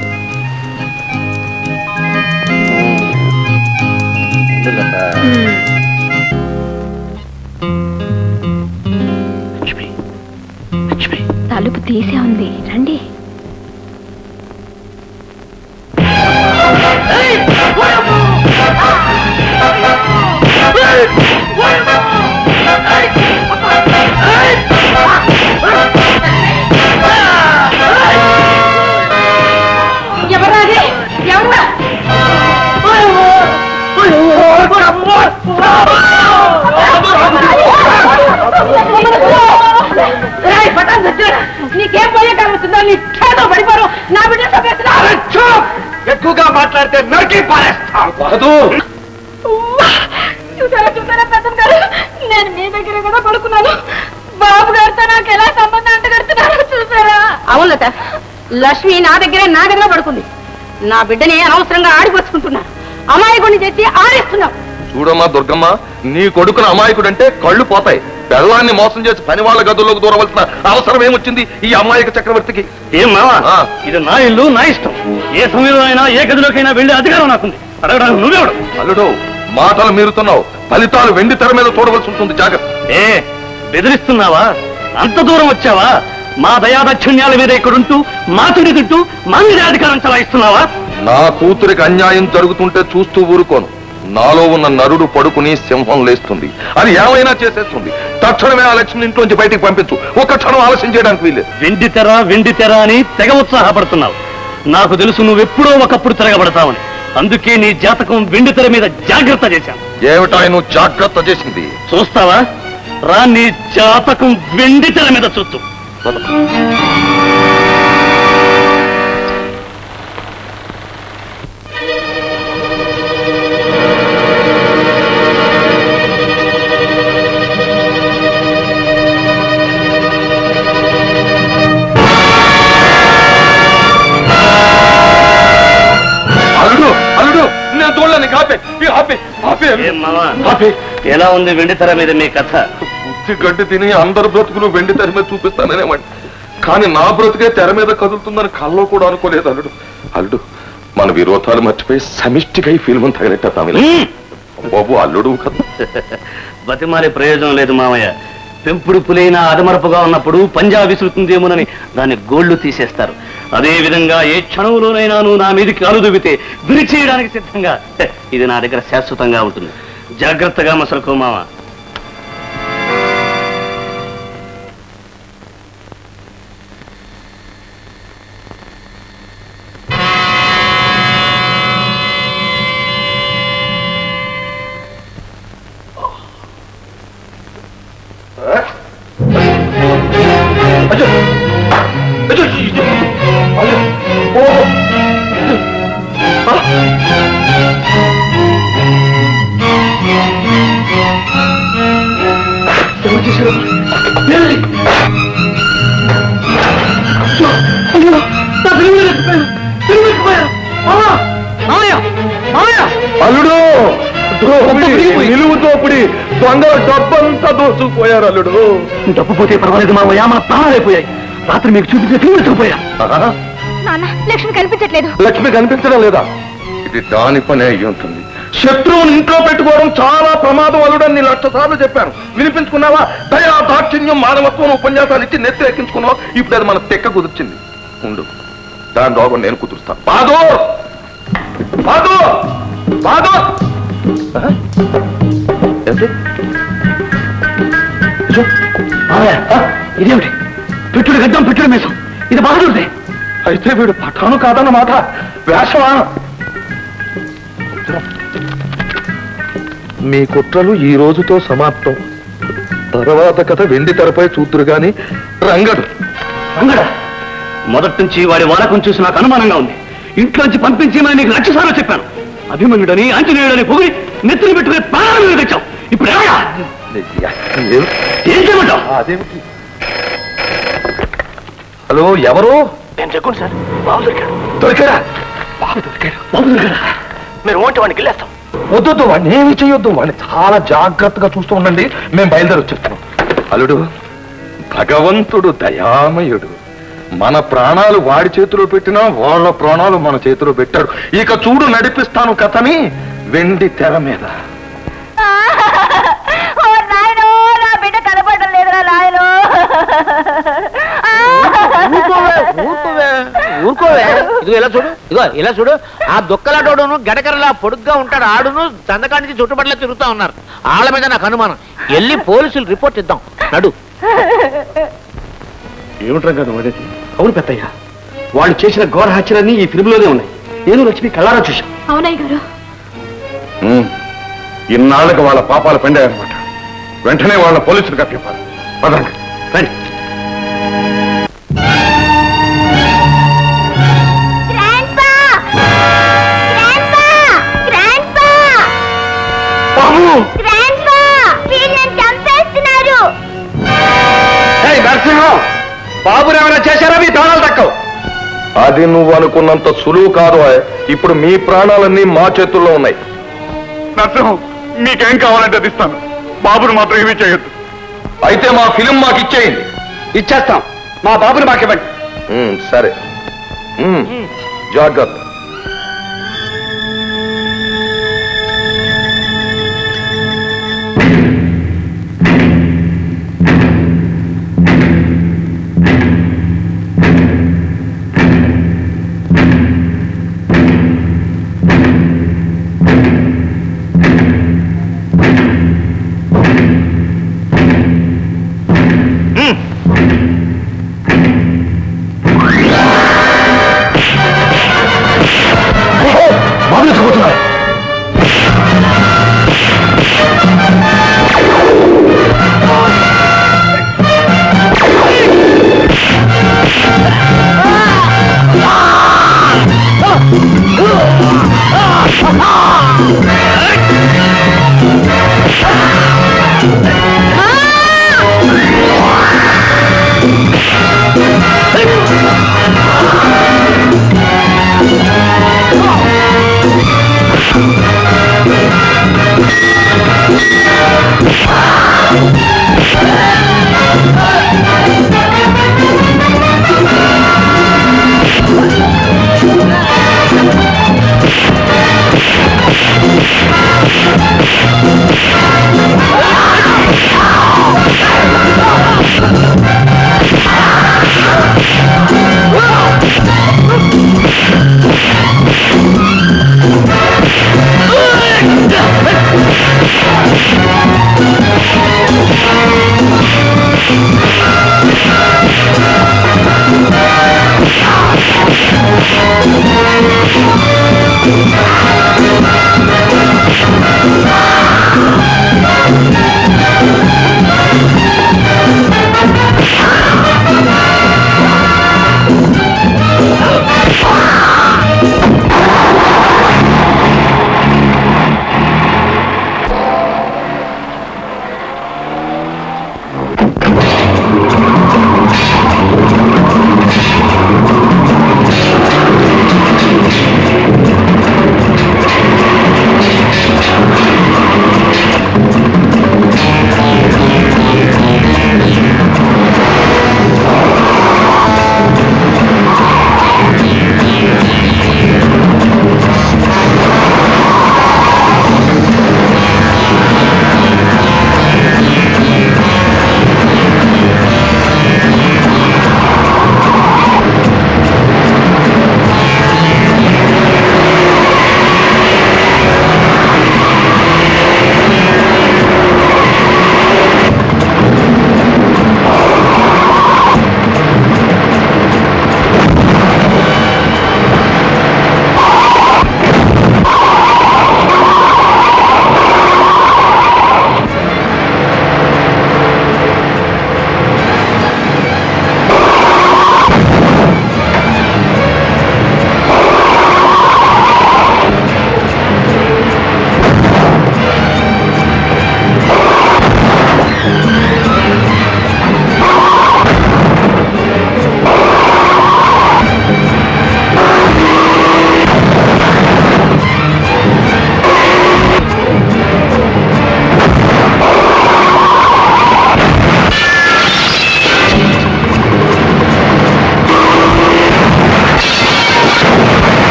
[SPEAKER 2] తలుపు తీసే ఉంది, రండి.
[SPEAKER 9] ఎవరాది? ఎవరా? నీకేం పోయేట అవుతుందో నీ చేతో పడిపోరు. నా బిడ్డ
[SPEAKER 6] ఎక్కువగా మాట్లాడితే నరికి పారేస్తాం.
[SPEAKER 9] చూసారా చూసారా పెద్దం గారు, నేను మీ దగ్గర కూడా పడుకున్నాను. బాబు గారితో నాకు ఎలా సంబంధం అంటగడుతున్నారో చూసారా?
[SPEAKER 3] అవును లత, లక్ష్మి నా దగ్గరే నా దగ్గర పడుకుంది. నా బిడ్డని అనవసరంగా ఆడిపోసుకుంటున్నారు. అమాయకుడిని చేసి ఆడేస్తున్నావు.
[SPEAKER 7] చూడమ్మా దుర్గమ్మ, నీ కొడుకున అమాయకుడంటే కళ్ళు పోతాయి. బెల్లాన్ని మోసం చేసి పని వాళ్ళ గదుల్లోకి దూరవలసిన అవసరం ఏమొచ్చింది ఈ అమాయక చక్రవర్తికి?
[SPEAKER 4] ఏం మావా, ఇది నా ఇల్లు, నా ఇష్టం. ఏ సమయంలో అయినా ఏ గదిలోకైనా వెళ్ళే అధికారం నాకుంది. అడగడానికి నువ్వెవడు?
[SPEAKER 7] అల్లుడు, మాటలు మీరుతున్నావు. ఫలితాలు వెండి తెర మీద చూడవలసి ఉంటుంది, జాగ్రత్త.
[SPEAKER 4] ఏ బెదిరిస్తున్నావా? అంత దూరం వచ్చావా? మా దయాదక్షిణ్యాల మీద ఇక్కడుంటూ మాతుడి తింటూ మా మీద అధికారం చలాయిస్తున్నావా?
[SPEAKER 7] నా కూతురికి అన్యాయం జరుగుతుంటే చూస్తూ ఊరుకోను. నాలో ఉన్న నరుడు పడుకుని సింహం లేస్తుంది. అది ఏమైనా చేసేస్తుంది. తక్షణమే ఆ లక్ష్మి ఇంట్లోంచి బయటికి పంపించు. ఒక్క క్షణం ఆలస్యం చేయడానికి వీల్లేదు.
[SPEAKER 4] వెండి తెర వెండి తెర అని తెగ ఉత్సాహపడుతున్నావు. నాకు తెలుసు నువ్వెప్పుడో ఒకప్పుడు తిరగబడతావని. అందుకే నీ జాతకం వెండి తెర మీద జాగ్రత్త చేశాను.
[SPEAKER 7] ఏమిటా నువ్వు జాగ్రత్త చేసింది?
[SPEAKER 4] చూస్తావా? రా, నీ జాతకం వెండి తెర మీద చూస్తూ. ఎలా ఉంది వెండి తెర మీద మీ కథ?
[SPEAKER 7] బుద్ధి గడ్డి తిని అందరు బ్రతుకులు వెండి తెర మీద చూపిస్తాననేవాడి. కానీ నా బ్రతుకే తెర మీద కదులుతుందని కల్లో కూడా అనుకోలేదు అల్లుడు. అల్లుడు, మన విరోధాలు మర్చిపోయి సమిష్టిగా ఈ ఫిల్మ్ తగలెట్టాం. బాబు, అల్లుడు కదా.
[SPEAKER 4] బతిమాలే ప్రయోజనం లేదు మామయ్య. పెంపుడు పులైన అదమరపుగా ఉన్నప్పుడు పంజా విసురుతుందేమోనని దాన్ని గోళ్లు తీసేస్తారు. అదే విధంగా ఏ క్షణంలోనైనా నువ్వు నా మీదకి కాలు దువ్వితే విరిచేయడానికి సిద్ధంగా ఇది నా దగ్గర శాశ్వతంగా ఉంటుంది. జాగ్రత్తగా మసలుకో మామ.
[SPEAKER 7] అల్లుడు, నిలువు దోపిడి దొంగల డబ్బంతా దోచుకుపోయారు. అల్లుడు,
[SPEAKER 4] డబ్బు పోతే పర్వాలేదు మామయ్య, మన ప్రాణాలైపోయాయి. రాత్రి మీకు చూపించే తీసుకుపోయా.
[SPEAKER 9] లక్ష్మి కనిపించట్లేదు.
[SPEAKER 7] లక్ష్మి కనిపించడం లేదా? ఇది దాని పని అయ్యి ఉంటుంది. శత్రువుని ఇంట్లో పెట్టుకోవడం చాలా ప్రమాదం అల్లుడని నీ లక్ష సార్లు చెప్పాను. వినిపించుకున్నావా? దయా దాక్షిణ్యం మానవత్వం ఉపన్యాసాలు ఇచ్చి నెత్తి ఎక్కించుకున్నావు. ఇప్పుడు అది మన తెక్క కుదిర్చింది. ఉండు, దాని రోగం నేను కుదురుస్తాను. బాదో బాదో బాదో
[SPEAKER 4] ఇదేమిటి? పెట్టుడు గడ్డం, పెట్టుడు మేసం. ఇది బాగుంది.
[SPEAKER 7] అయితే వీడు పఠాను కాదన్నమాట, వేషమా? మీ కుట్రలు ఈ రోజుతో సమాప్తం. తర్వాత కథ వెండి తెరపై చూతురు గాని. రంగడు
[SPEAKER 4] రంగడ మొదటి నుంచి వాడి వాడకం చూసి నాకు అనుమానంగా ఉంది. ఇంట్లోంచి పంపించేమని నీకు లక్ష సార్లు చెప్పాను. అభిమన్యుడని ఆంజనేయుడని పొగిడి నెత్తులు పెట్టుకుని ప్రాణాలు తెచ్చావు. ఇప్పుడు ఏమయ్యా? ఏం చేయమంటావు?
[SPEAKER 7] అదేమిటి? హలో, ఎవరు?
[SPEAKER 4] నేను చెక్కును సార్. బాబు దొరికాడు.
[SPEAKER 7] దొరికాడా?
[SPEAKER 4] బాబు దొరికాడు. బాబు దొరికాడా? మీరు ఓంటి వాడిని గిల్లేస్తాం.
[SPEAKER 7] వద్దొద్దు, వాడిని ఏమి చేయొద్దు. వాడిని చాలా జాగ్రత్తగా చూస్తూ ఉండండి. మేము బయలుదేరి వచ్చేస్తున్నాం. అల్లుడు, భగవంతుడు దయామయుడు. మన ప్రాణాలు వాడి చేతిలో పెట్టినా వాళ్ళ ప్రాణాలు మన చేతిలో పెట్టాడు. ఇక చూడు, నడిపిస్తాను కథని వెండి తెర మీద.
[SPEAKER 9] నా బిడ్డ కనపడడం లేదురా నాయనో.
[SPEAKER 12] ఊరుకోవే. ఇదిగో ఇలా చూడు, ఇదిగో ఇలా చూడు. ఆ దుక్కలాటోడును గడకరలా పొడుగ్గా ఉంటాడు. ఆడును చందకాడి నుంచి చుట్టుపట్ల తిరుగుతా ఉన్నారు. వాళ్ళ మీద నాకు అనుమానం. వెళ్ళి పోలీసులు రిపోర్ట్ ఇద్దాం. నడు.
[SPEAKER 4] ఏమిట్రా కదా మొదటి? అవును పెద్దయ్య, వాళ్ళు చేసిన ఘోర హత్యలన్నీ ఈ ఫిల్మ్లోనే ఉన్నాయి. నేను లక్ష్మి కళ్ళారా చూశాం.
[SPEAKER 9] అవునయ్య గారు.
[SPEAKER 10] ఇన్నాళ్ళకి వాళ్ళ పాపాలు పండాయన్నమాట. వెంటనే వాళ్ళ పోలీసులకు అప్పచెప్పాలి. పదండి రండి.
[SPEAKER 6] నరసింహం, బాబుని ఏమైనా చేశారా? మీ ప్రాణాలు దక్కవు.
[SPEAKER 7] అది నువ్వు అనుకున్నంత సులువు కాదు. ఇప్పుడు మీ ప్రాణాలన్నీ మా చేతుల్లో ఉన్నాయి.
[SPEAKER 10] నరసింహం, మీకేం కావాలంటే అది ఇస్తాను. బాబును మాత్రం ఏమీ చేయొద్దు.
[SPEAKER 7] అయితే మా ఫిలిం మాకు ఇచ్చేయండి.
[SPEAKER 1] ఇచ్చేస్తాం. మా బాబుని మాకివ్వండి.
[SPEAKER 7] ఉమ్, సరే. ఉమ్, జాగ్రత్త.
[SPEAKER 2] Ah!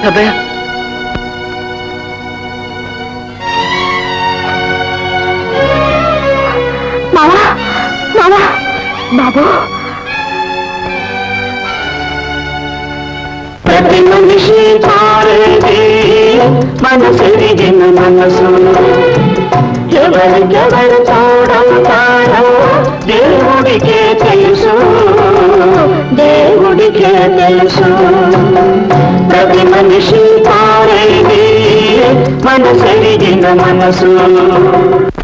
[SPEAKER 4] పెద్దయ్య
[SPEAKER 2] మావా మావా బాబు
[SPEAKER 8] ప్రతి మనిషి పారేది మనసెరిగిన మనసు ఎవరికెవరు తోడవుతారో దేవుడికే తెలుసు దేవుడికే తెలుసు ప్రతి మనిషి పారేది మనసెరిగిన మనసు